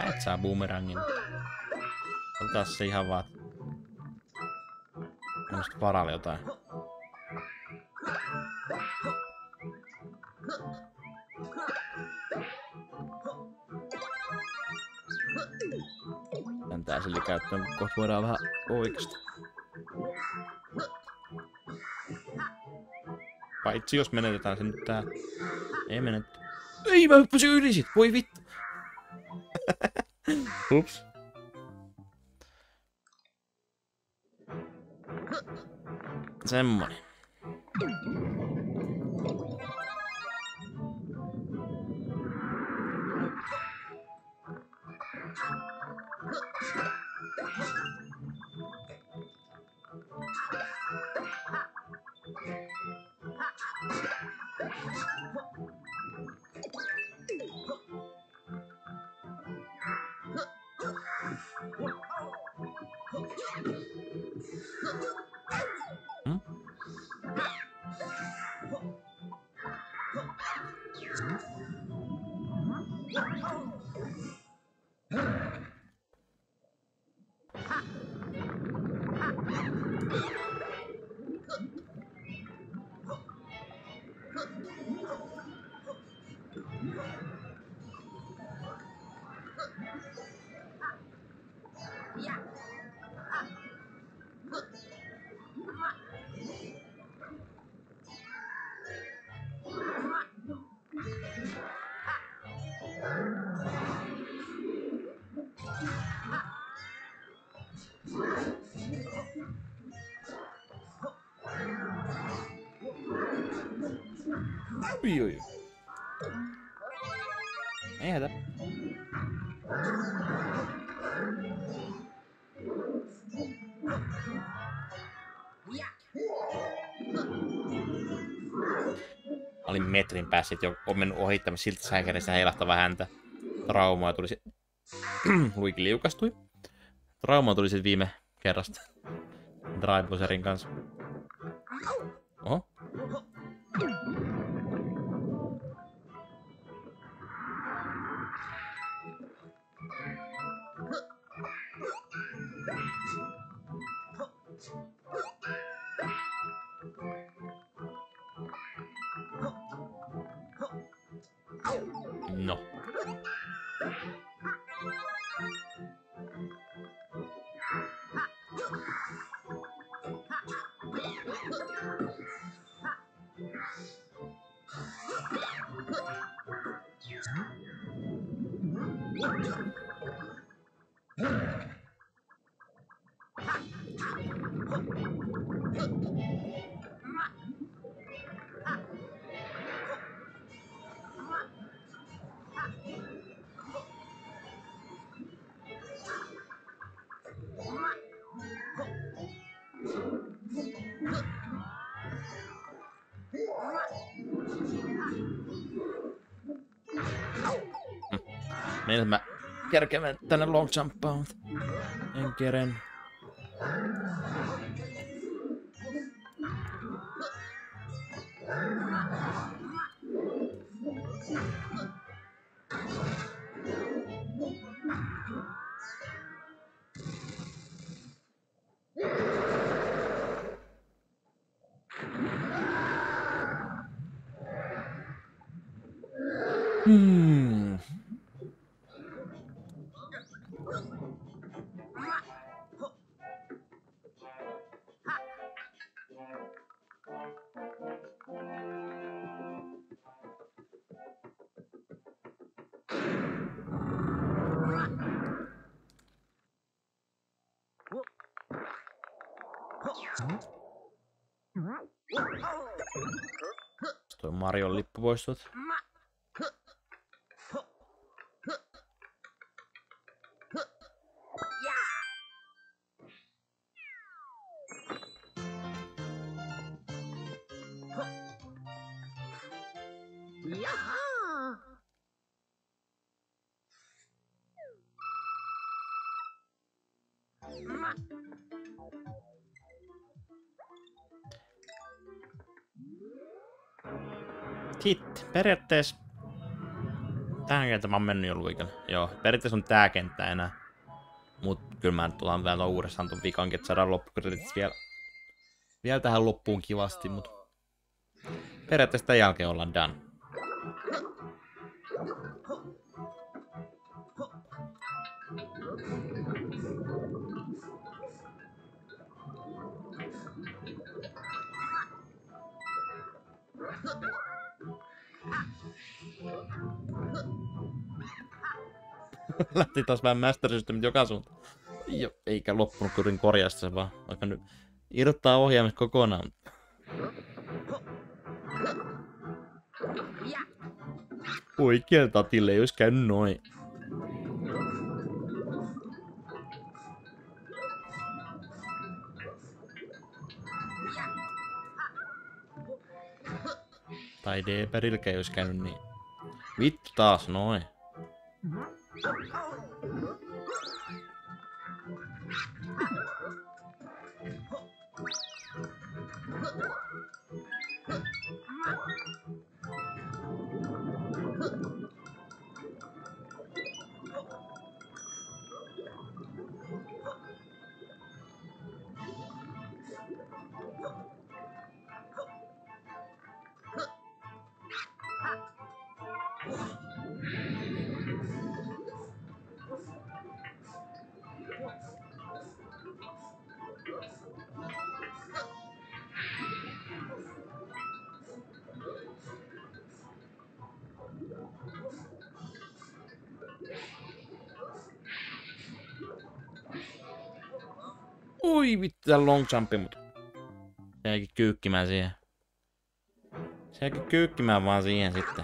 Et saa boomerangin. Otetaan se ihan vaan. Minusta varalle jotain. Tän tää sille käyttöön, kun kohta voidaan vähän oikeesti. Paitsi jos menetetään se nyt tää. Ei menetetty. Ei, mä hyppäsin yli sit, voi vittu. Ups. Semmonen. Hmm? Ui, ui. Ei hätä. Mä olin metrin päässä, jo on mennyt ohittamassa siltä säikärissä heilahtava häntä. Traumaa tuli se... Luikin liukastui. Traumaa tuli sit viime kerrasta. Drive-buserin kanssa. Oho. No. Meidän mä kerkeen tänne long jumpaan. En keren. Hmm. Toi Marion lippu poistut. Jaha! Hit. Periaatteessa Tähän kenttä mä oon mennyt jo luikelle. Joo, periaatteessa on tää kenttä enää. Mut kyllä mä nyt otan vielä uudestaan ton vikankin, että saadaan loppukredit vielä, vielä tähän loppuun kivasti, mut periaatteessa tämän jälkeen ollaan done. Lähti taas vähän Master Systemit joka suuntaan. Eikä loppunut kurin korjasta se vaan. Vaikka nyt irrottaa ohjaimet kokonaan. Oikein tatille ei ois käynyt noin. Tai D-pärilläkään ei ois käynyt niin. Vittu taas noin. Oi vittu, tää long jumpi, mut se jäikin kyykkimään siihen. Se jäikin kyykkimään vaan siihen sitten.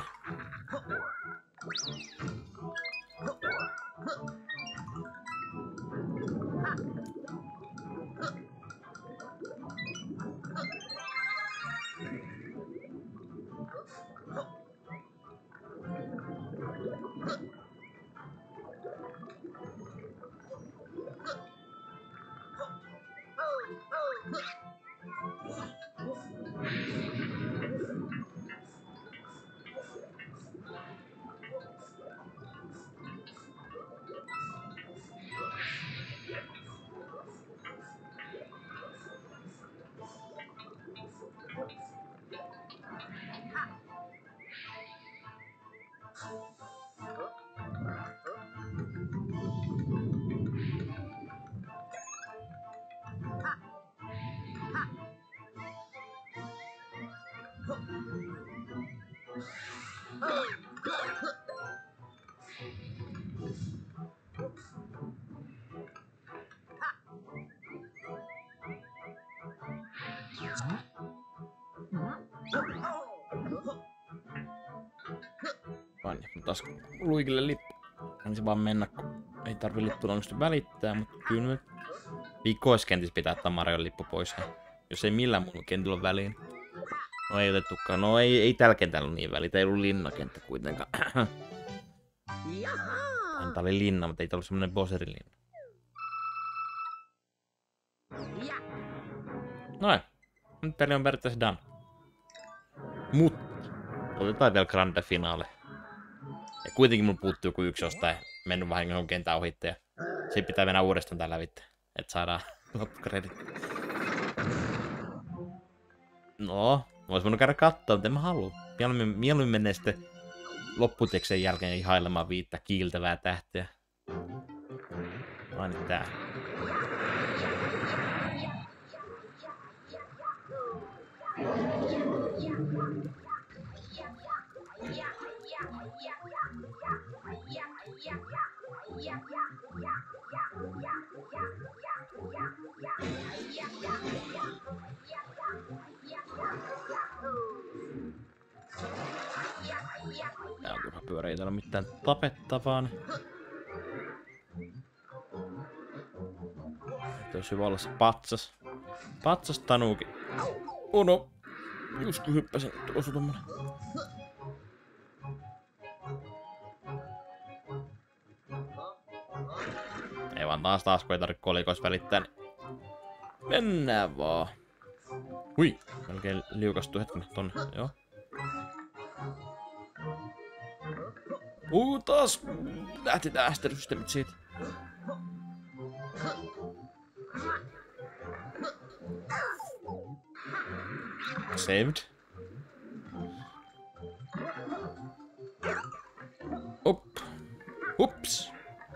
Vaan taas luikille lippu. Niin se vaan mennä, kun ei tarvi lippulaunusta välittää, mutta kyllä nyt vikoiskentissä pitää ottaa Marion lippu pois. Jos ei millään muulla kentillä ole väliin. No ei otettukaan. No ei, ei tällä kentällä ole niin väliä. Tää ei ollut linnakenttä kuitenkaan. Tää oli linna, mutta ei tää ollut semmonen bosserin linna. Noin. Nyt peli on periaatteessa done. Mut otetaan vielä grande finale. Ja kuitenkin mun puuttuu joku yksi jostain mennyt vahingon kentän ohitte ja se pitää mennä uudestaan tää lävitte. Et saadaan loppukredit. No, vois voinut käydä kattoo, mutta en mä halua. Mieluummin, mieluummin menee sitten lopputeksen jälkeen ihailemaan viittä kiiltävää tähteä. Aina tää. Tää on turha pyörä, ei täällä ole mitään tapettavaa. Jos hyvä olla se patsas. Patsas Tanuki. Oh no. Just kun hyppäsin, osu tommonen. Ei vaan taas taas, kun ei tarvitse kolikois välittää, niin mennään vaan. Hui, melkein liukastui hetken tonne, joo. Uu, taas lähti tää ästelysysteemit siitä. Saved. Up. Ups.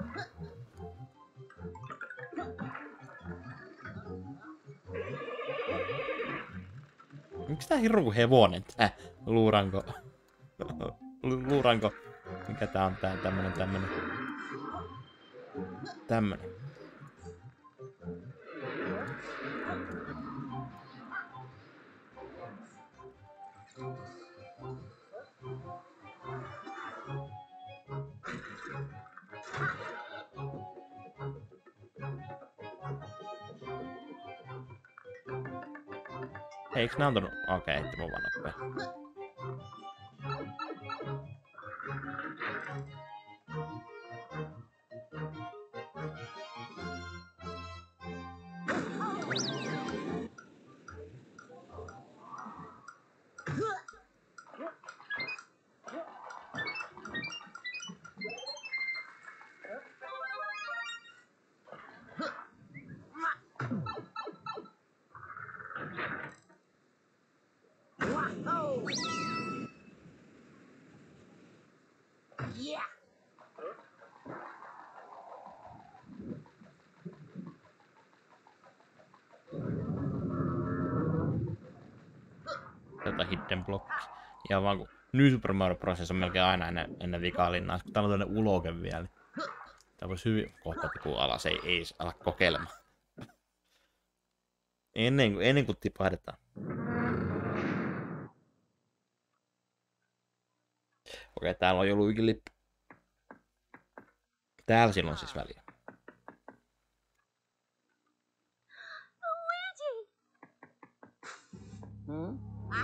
Miks tää hirru kuin hevonen tää luuranko? Luuranko? Mikä tää on tää tämmönen tämmönen? Tämmönen. Eiks nää antanut? Okei, okay, mun vaan noppea. Yeah. Tätä hidden blocki. Ja vaan kun New Super Mario Bros. On melkein aina ennen, ennen vikalinnaa, kun täällä on tämmönen uloke vielä. Niin tää voisi hyvin kohta tipua alas, ei, ei ala kokeilemaan. Ennen kuin, ennen kuin tipahdetaan. Okei, täällä on jo luikilippu. Täällä silloin siis väliä. Luigi! Hmm?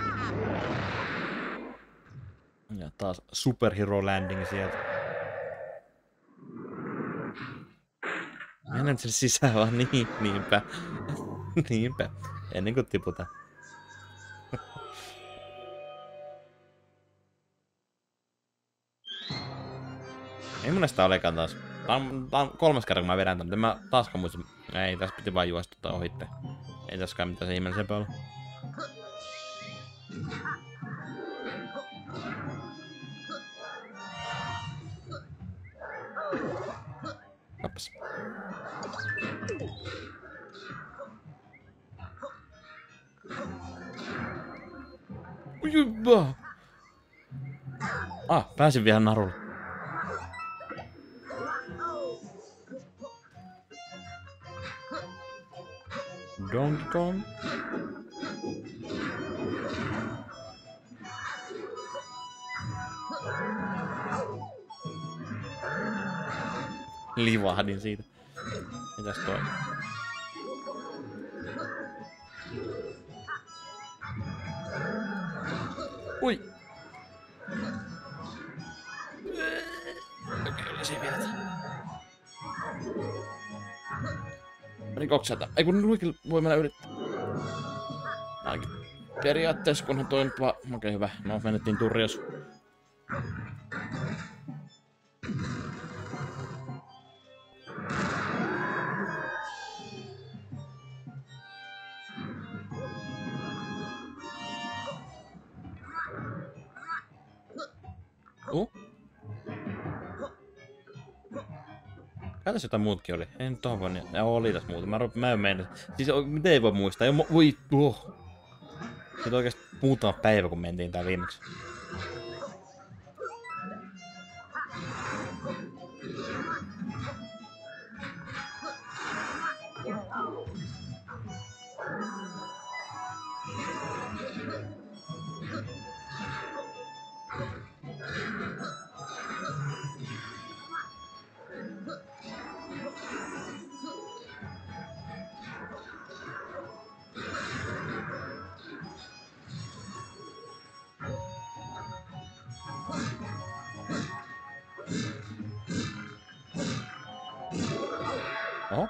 Ja taas superhero landing sieltä. Mennään sen sisään vaan, niin, niinpä. Niinpä. Ennen kuin tiputaan. Ei mun näistä olekaan taas. Tää on, tää on kolmas kerta kun mä vedän tän, mutta mä taaskaan muista. Ei, tässä piti vaan juostuttaa ohitte. Ei tässäkään mitään se ihmeellisempää ollut. Kappas. Ujubba! Ah, pääsin vielä narulle. Donkey Kong. Livahdin siitä. Mitäs toi? Ui! Okei, oli se vielä. Rikokselta. Ei kun luikilla voi mennä yrittää. Ainakin periaatteessa kunhan toi nyt vaan... Okei, hyvä. No, menettiin turrios. Uh? Kai tässä jotain muutkin oli. Ei nyt tohon voi niin. Ja oli tässä muuta. Mä, mä en mennä. Siis miten ei voi muistaa? Ei, voi... Oh. Siitä oikeesti muutama päivä kun mentiin tää viimeksi. Oho.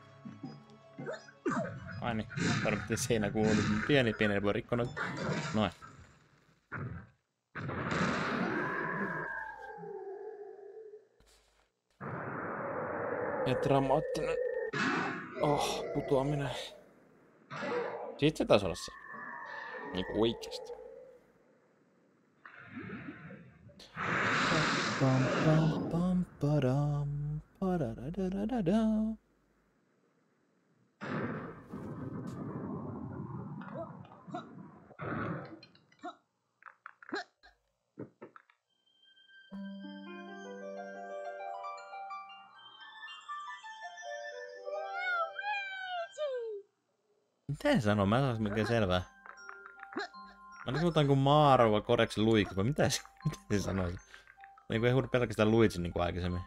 Ai niin, tarvittiin seinä kuuluu pieni pieni voi rikkoa noin. Noin. Ja dramaattinen. Oh, putoaminen. Siitä se taisi olla se. Niinku oikeesti. Pam pam pam padam padadadadada. Mitä se sanoo? Mä en saa mikään selvää. Mä niin jotain kuin Maaro vai Koreksi Luigi, vai mitä se, mitä se sanoisi? Niin kuin ei huudu pelkästään Luigi niin kuin aikaisemmin.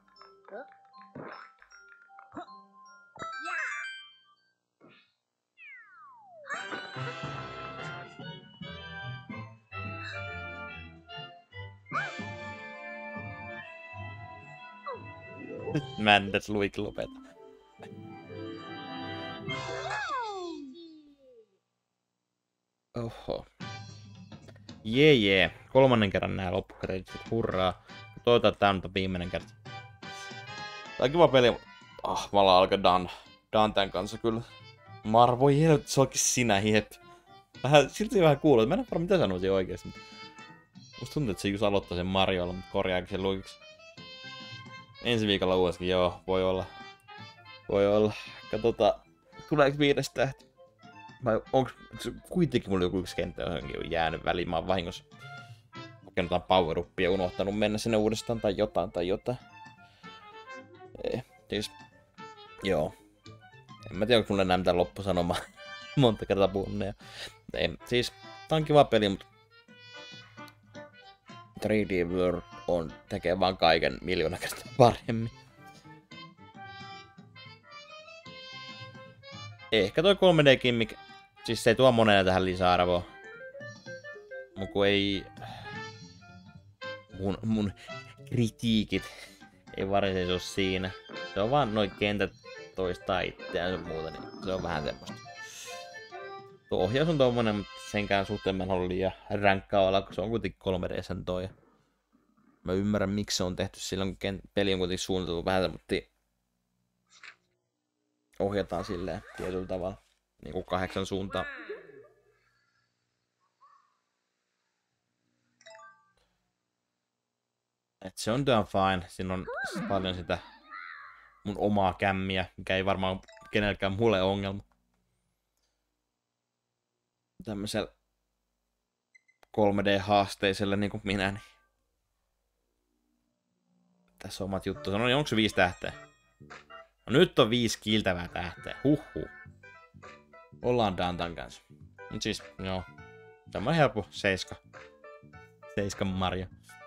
Mä en edes Luigi lopeta. Oho. Jee jee. Kolmannen kerran nää loppukreditsit. Hurraa. Toivotaan, että tää on viimeinen kerta. Tää on kiva peli. Ah, mä ollaan alkaa Dan. Dan tän kanssa kyllä. Mar, voi helvetti, se onkin sinä, jep. Vähän, silti vähän kuuluu, mä en varma mitä sanoisin oikeesti. Musta tuntuu, että se just aloittaa sen Mariolla, mutta korjaakin sen Luigiksi. Ensi viikolla uudeskin, joo, voi olla. Voi olla. Katsotaan, tuleeko viides tähti? Vai onks, kuitenkin mulla joku yksi kenttä johonkin on jäänyt väliin, mä oon vahingossa kokenut jotain power-uppia ja unohtanut mennä sinne uudestaan tai jotain tai jotain. Ei, siis, joo. En mä tiedä, onko mulla enää mitään loppusanomaa. Monta kertaa puhunut. Ei, siis, tää on kiva peli, mutta three D World on tekee vaan kaiken miljoona kertaa paremmin. Ehkä toi kolme D-kimmik, siis se ei tuo monelle tähän lisäarvoa. Mut kun ei... Mun, mun kritiikit ei varsinaisesti oo siinä. Se on vaan noi kentät toistaa itseään ja muuta, niin se on vähän semmoista. Tuo ohjaus on tommonen, mutta senkään suhteen mä en halua liian ränkkaa olla, kun se on kuitenkin kolme D-sen toi. Mä ymmärrän miksi se on tehty silloin, kun peli on kuitenkin suunniteltu vähän semmoinen ohjataan silleen tietyllä tavalla, niin kuin kahdeksan suuntaan. Et se on done fine. Siinä on paljon sitä mun omaa kämmiä, mikä ei varmaan kenellekään mulle ongelma. Tämmöisellä kolme D-haasteisella niin kuin minä, niin tässä on omat juttu. No niin, onko se viisi tähteä? No nyt on viisi kiiltävää tähteä. Huhhuh. Ollaan Dantan kanssa. Mut siis, joo. Tämä on helppo. Seiska. Seiska Mario.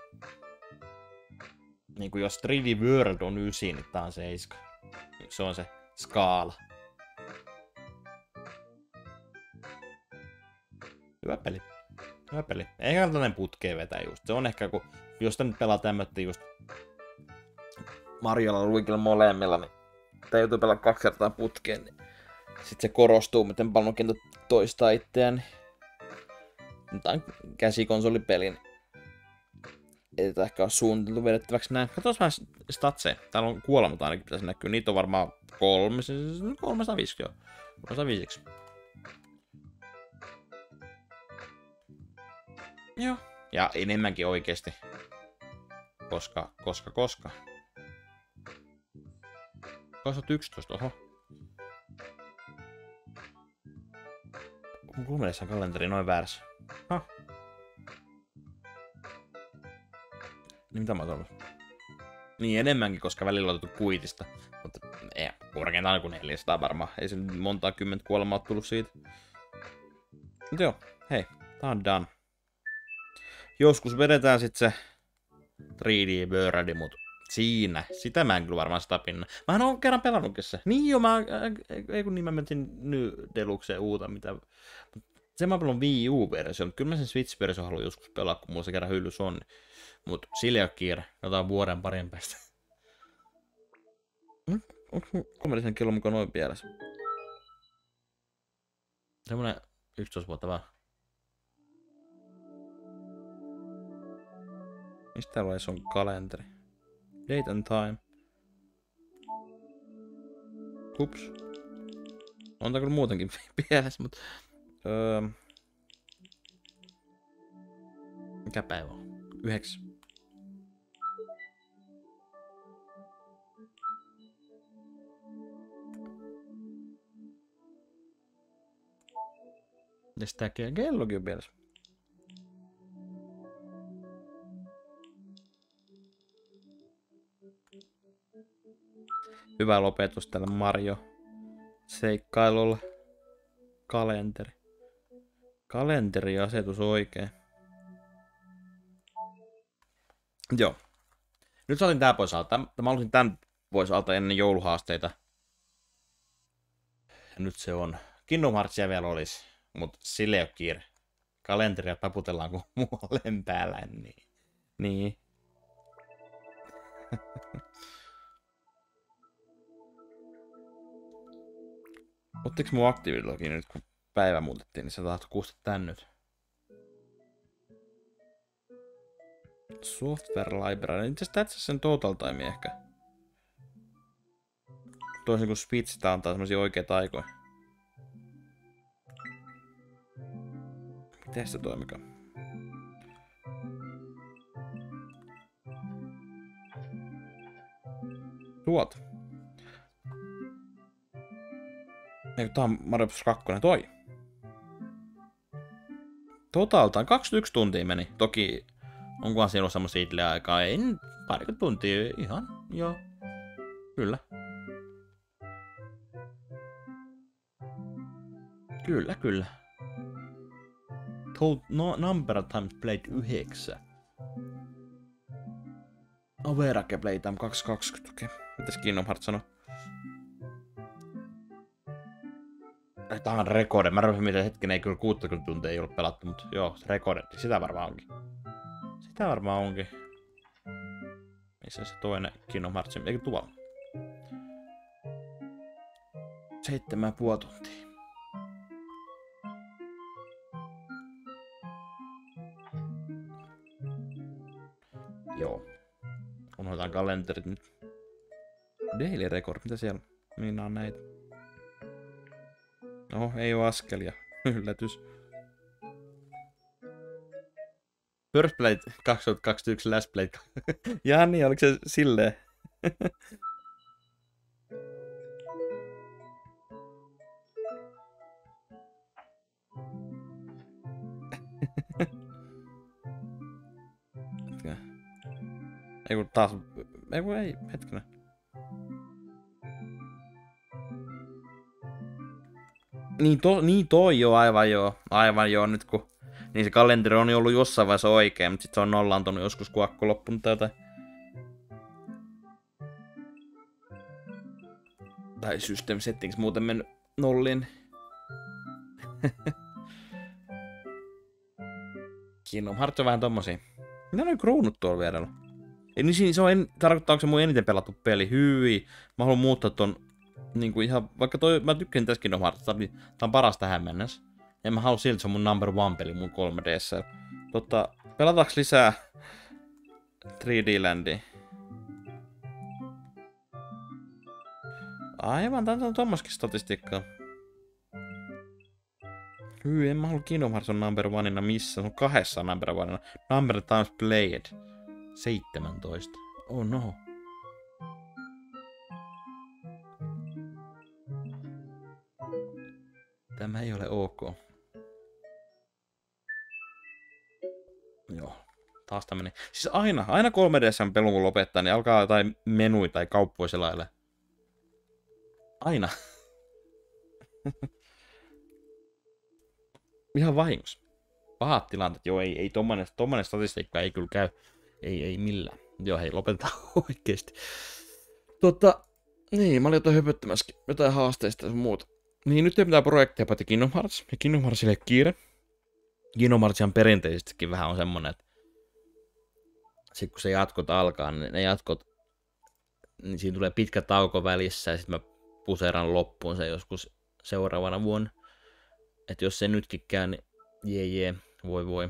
Niinku jos three D World on ysi, niin tää on seiska. Se on se skaala. Hyvä peli. Hyvä peli. Eikä tällainen putkeen vetää just. Se on ehkä kun, jos tää nyt pelaa tämmöttä just Mariolla, Luigilla molemmilla, niin tää joutuu pelaa kaksi kertaa putkeen, niin sit se korostuu, miten paljon kentät toistaa itseään. Niin tää on käsikonsolipeli, niin ei tätä ehkä ole suunniteltu vedettäväksi näin. Katsotaan vähän statseja. Täällä on kuolemat ainakin pitäisi näkyä. Niitä on varmaan kolme, kolmesataaviisikymmentä joo. kolmesataaviisi. Joo. Ja enemmänkin oikeesti. Koska, koska, koska. kaksituhattayksitoista, oho. Mun mielestä on kalenteri noin väärässä. Hah. Niin mitä mä oon Niin enemmänkin, koska välillä on otettu kuitista. Mutta ei, korkeintaan kuin neljäsataa varmaan. Ei se montaa kymmentä kuolemaa ole tullut siitä. Mutta joo, hei, tää on done. Joskus vedetään sit se three D World, mut siinä. Sitä mä en kyllä varmaan sitä pinna. Mähän oon kerran pelannutkin se. Niin joo, mä... Ei kun niin mä menin New Deluxeen uuta, mitä... Se mä pelon Wii U-versio, mutta kyllä mä sen Switch-versio haluan joskus pelaa, kun mulla se kerran hyllys on. Mut sillä ei oo kiire. Jotain vuoden parin päästä. Onko mun komedisen kello mukaan noin pielessä? Semmonen yksitoista vuotta vaan. Mistä täällä on kalenteri? Date and time. Hups. On tää kyllä muutenkin pielessä, mutta... Öö... Mikä päivä on? Yhdeks. Ja sitä kellokin on pielessä. Hyvä lopetus tällä Mario seikkailulla. Kalenteri. Kalenteriasetus oikein. Joo. Nyt saatiin tää pois alta. Mä halusin tän pois alta ennen jouluhaasteita. Ja nyt se on. Kingdom Heartsia vielä olisi, mut sille ei oo kiire. Kalenteria taputellaan kun muualleen päällä. Niin. Niin. Ottiks mun aktiivilogi nyt kun päivä muutettiin, niin se tahtoi kuusta tän nyt. Software library. Itse asiassa tässä sen total time ehkä. Toisin kuin Switch, tää antaa semmosia oikeita aikoja. Miten se toimikaan? Tuot. Eikö tää on Mario Bros. kaksi, toi. Totaltaan kaksikymmentäyksi tuntia meni. Toki onkohan siinä ollut semmosia idle aikaa? Ei, parikymmentä tuntia. Ihan, joo. Kyllä. Kyllä, kyllä. Told no, number of times played yhdeksän. Average playtime kaksisataakaksikymmentä. Okei. Okay. Mitäs Kingdom Hearts sanoo? Tää on rekorde. Mä arvasin, miten hetken ei kyllä kuusikymmentä tuntia ei ollut pelattu, mutta joo, se rekordetti. Sitä varmaan onkin. Sitä varmaan onkin. Missä se toinen Kingdom Hearts? Eikö tuolla? Seitsemän ja puoli tuntia. Joo. Unohdetaan kalenterit nyt. Daily record, mitä siellä? Minä on näitä. No, ei oo askelia. Yllätys. First Blade kaksituhattakaksikymmentäyksi Last Blade. Jaa niin, oliko se silleen? Ei kun taas... Ei kun ei, hetkinen. Niin, to, niin toi joo, aivan joo. Aivan joo, nyt kun... Niin se kalenteri on ollut jossain vaiheessa oikein, mutta sit se on nollaantunut joskus, kun akku loppunut tai jotain. Tai system settings muuten mennyt nolliin. Kingdom Hearts on vähän tommosia. Mitä noin kruunut tuolla vierellä? Ei niin se on, en, tarkoittaako se mun eniten pelattu peli? Hyi. Mä haluan muuttaa ton, niinku ihan, vaikka toi, mä tykkään tästä Kingdom Hearts, tää on paras tähän mennessä. En mä halua silti, se on mun number one peli mun kolme D:ssä. Totta, pelataanko lisää kolme D-ländiä? Aivan, tää on tommoskin statistiikkaa. Hyi, en mä halua Kingdom Hearts on number oneina missä, se on kahdessa number oneina. Number times played. seitsemäntoista. Oh no. Tämä ei ole ok. Joo. Taas tämä meni. Siis aina, aina kolme D:ssä pelun kun lopettaa, niin alkaa jotain menui tai kauppoja selaille. Aina. Ihan vahingossa. Pahat tilanteet. Joo, ei, ei tommonen, tommonen statistiikka ei kyllä käy. Ei, ei millään. Joo, hei, lopetetaan oikeesti. Tota, niin, mä olin jotain höpöttämässäkin. Jotain haasteista ja muuta. Niin, nyt ei mitään projekteja paitsi Kingdom Hearts. Ja Kingdom Heartsille kiire. Kingdom Heartsihan perinteisestikin vähän on semmonen, että sit kun se jatkot alkaa, niin ne jatkot, niin siinä tulee pitkä tauko välissä ja sit mä puseeran loppuun se joskus seuraavana vuonna. Että jos se nytkin käy, niin jee jee, voi voi.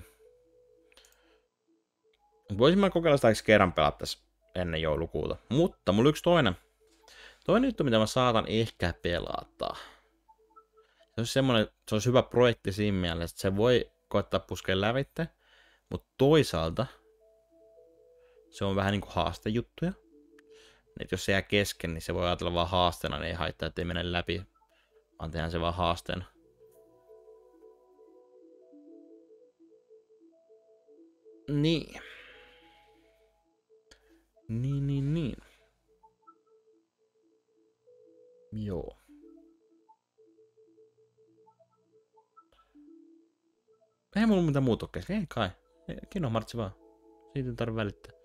Voisin mä kokeilla sitä kerran pelata tässä ennen joulukuuta. Mutta mulla yksi toinen Toinen juttu, mitä mä saatan ehkä pelata. Se olisi semmoinen, se olisi hyvä projekti siinä mielessä, että se voi koettaa puskea lävitte, mutta toisaalta se on vähän niin kuin haastejuttuja. Että jos se jää kesken, niin se voi ajatella vaan haasteena, niin ei haittaa, ettei mene läpi, vaan tehdään se vaan haasteena. Niin. Niin, niin, niin. Joo. Ei mulla mitään muuta kesken, ei kai. Kino Martsi vaan. Siitä ei tarvitse välittää.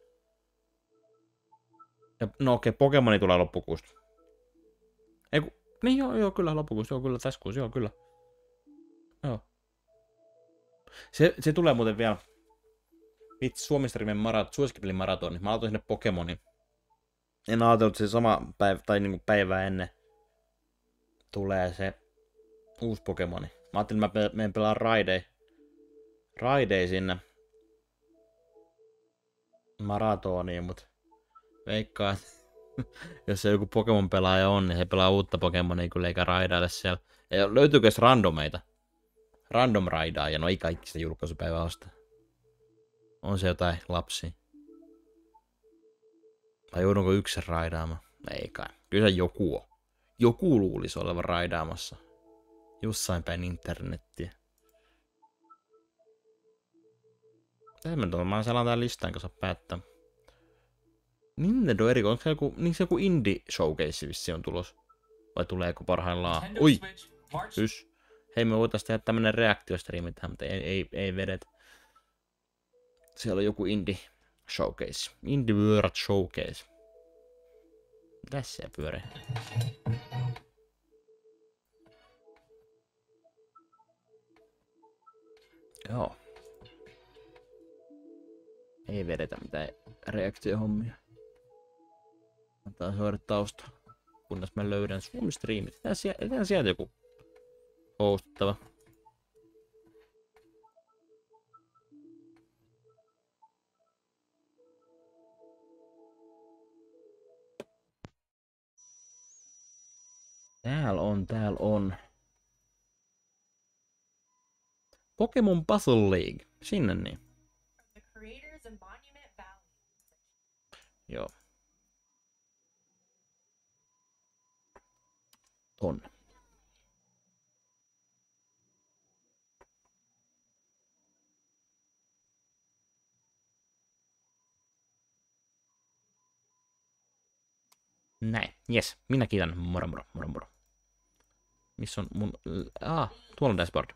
Ja, no okei, okay, Pokemoni tulee loppukuusta. Ei ku... Niin joo, joo, kyllä loppukuusta, joo, kyllä tässä kuussa, joo, kyllä. Joo. Se, se tulee muuten vielä. Vitsi, Suomi-Streamen marat, suosikkipelin maratoni. Mä aloitin sinne Pokemonin. En ajatellut, että se sama päivä, tai niinku päivää ennen tulee se uusi Pokemoni. Mä ajattelin, että mä menen pelaa Raidei. Raidei sinne maratoniin, mut veikkaan, jos se joku Pokemon-pelaaja on, niin he pelaa uutta Pokemonia kyllä eikä raidaile siellä. Ja löytyykö edes randomeita? Random raidaa, ja no ei kaikki sitä julkaisupäivää ostaa. On se jotain lapsia. Vai joudunko yksin raidaamaan? Ei kai. Kyllä se joku on. Joku luulisi olevan raidaamassa. Jossain päin internettiä. Tämmöinen mä selaan tää listaan, kun saa päättää. Nintendo eriko, onko se joku, niin se joku indie showcase vissi on tulos? Vai tuleeko parhaillaan? Ui! Hys. Hei, me voitais tehdä tämmönen reaktiostriimi tähän, mutta ei, ei, ei vedet. Siellä on joku indie showcase. Indie World Showcase. Mitäs se pyörii? Joo. Ei vedetä mitään reaktiohommia. Antaa soida tausta. Kunnes mä löydän Suomi-striimit. Etään sieltä, etään sieltä joku hostattava. Täällä on, täällä on. Pokemon Puzzle League. Sinne niin. Joo. On. Näin. Jes. Minä kiitän. Moro moro. Moro moro. Missä on mun... Ah, tuolla on dashboard.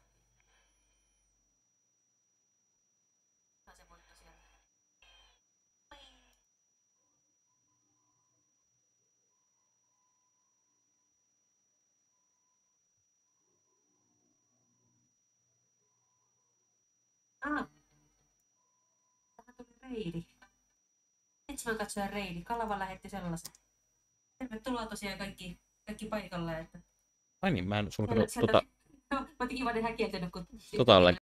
Ah. Tähän tuli reidi. Seitsemän katsojan reidi. Kalava lähetti sellaisen. Tervetuloa tosiaan kaikki, kaikki paikalle. Että... Ai niin, mä en sulkenut tota... No, mä otin Ivanen häkeltynyt, kun... Tota ollenkaan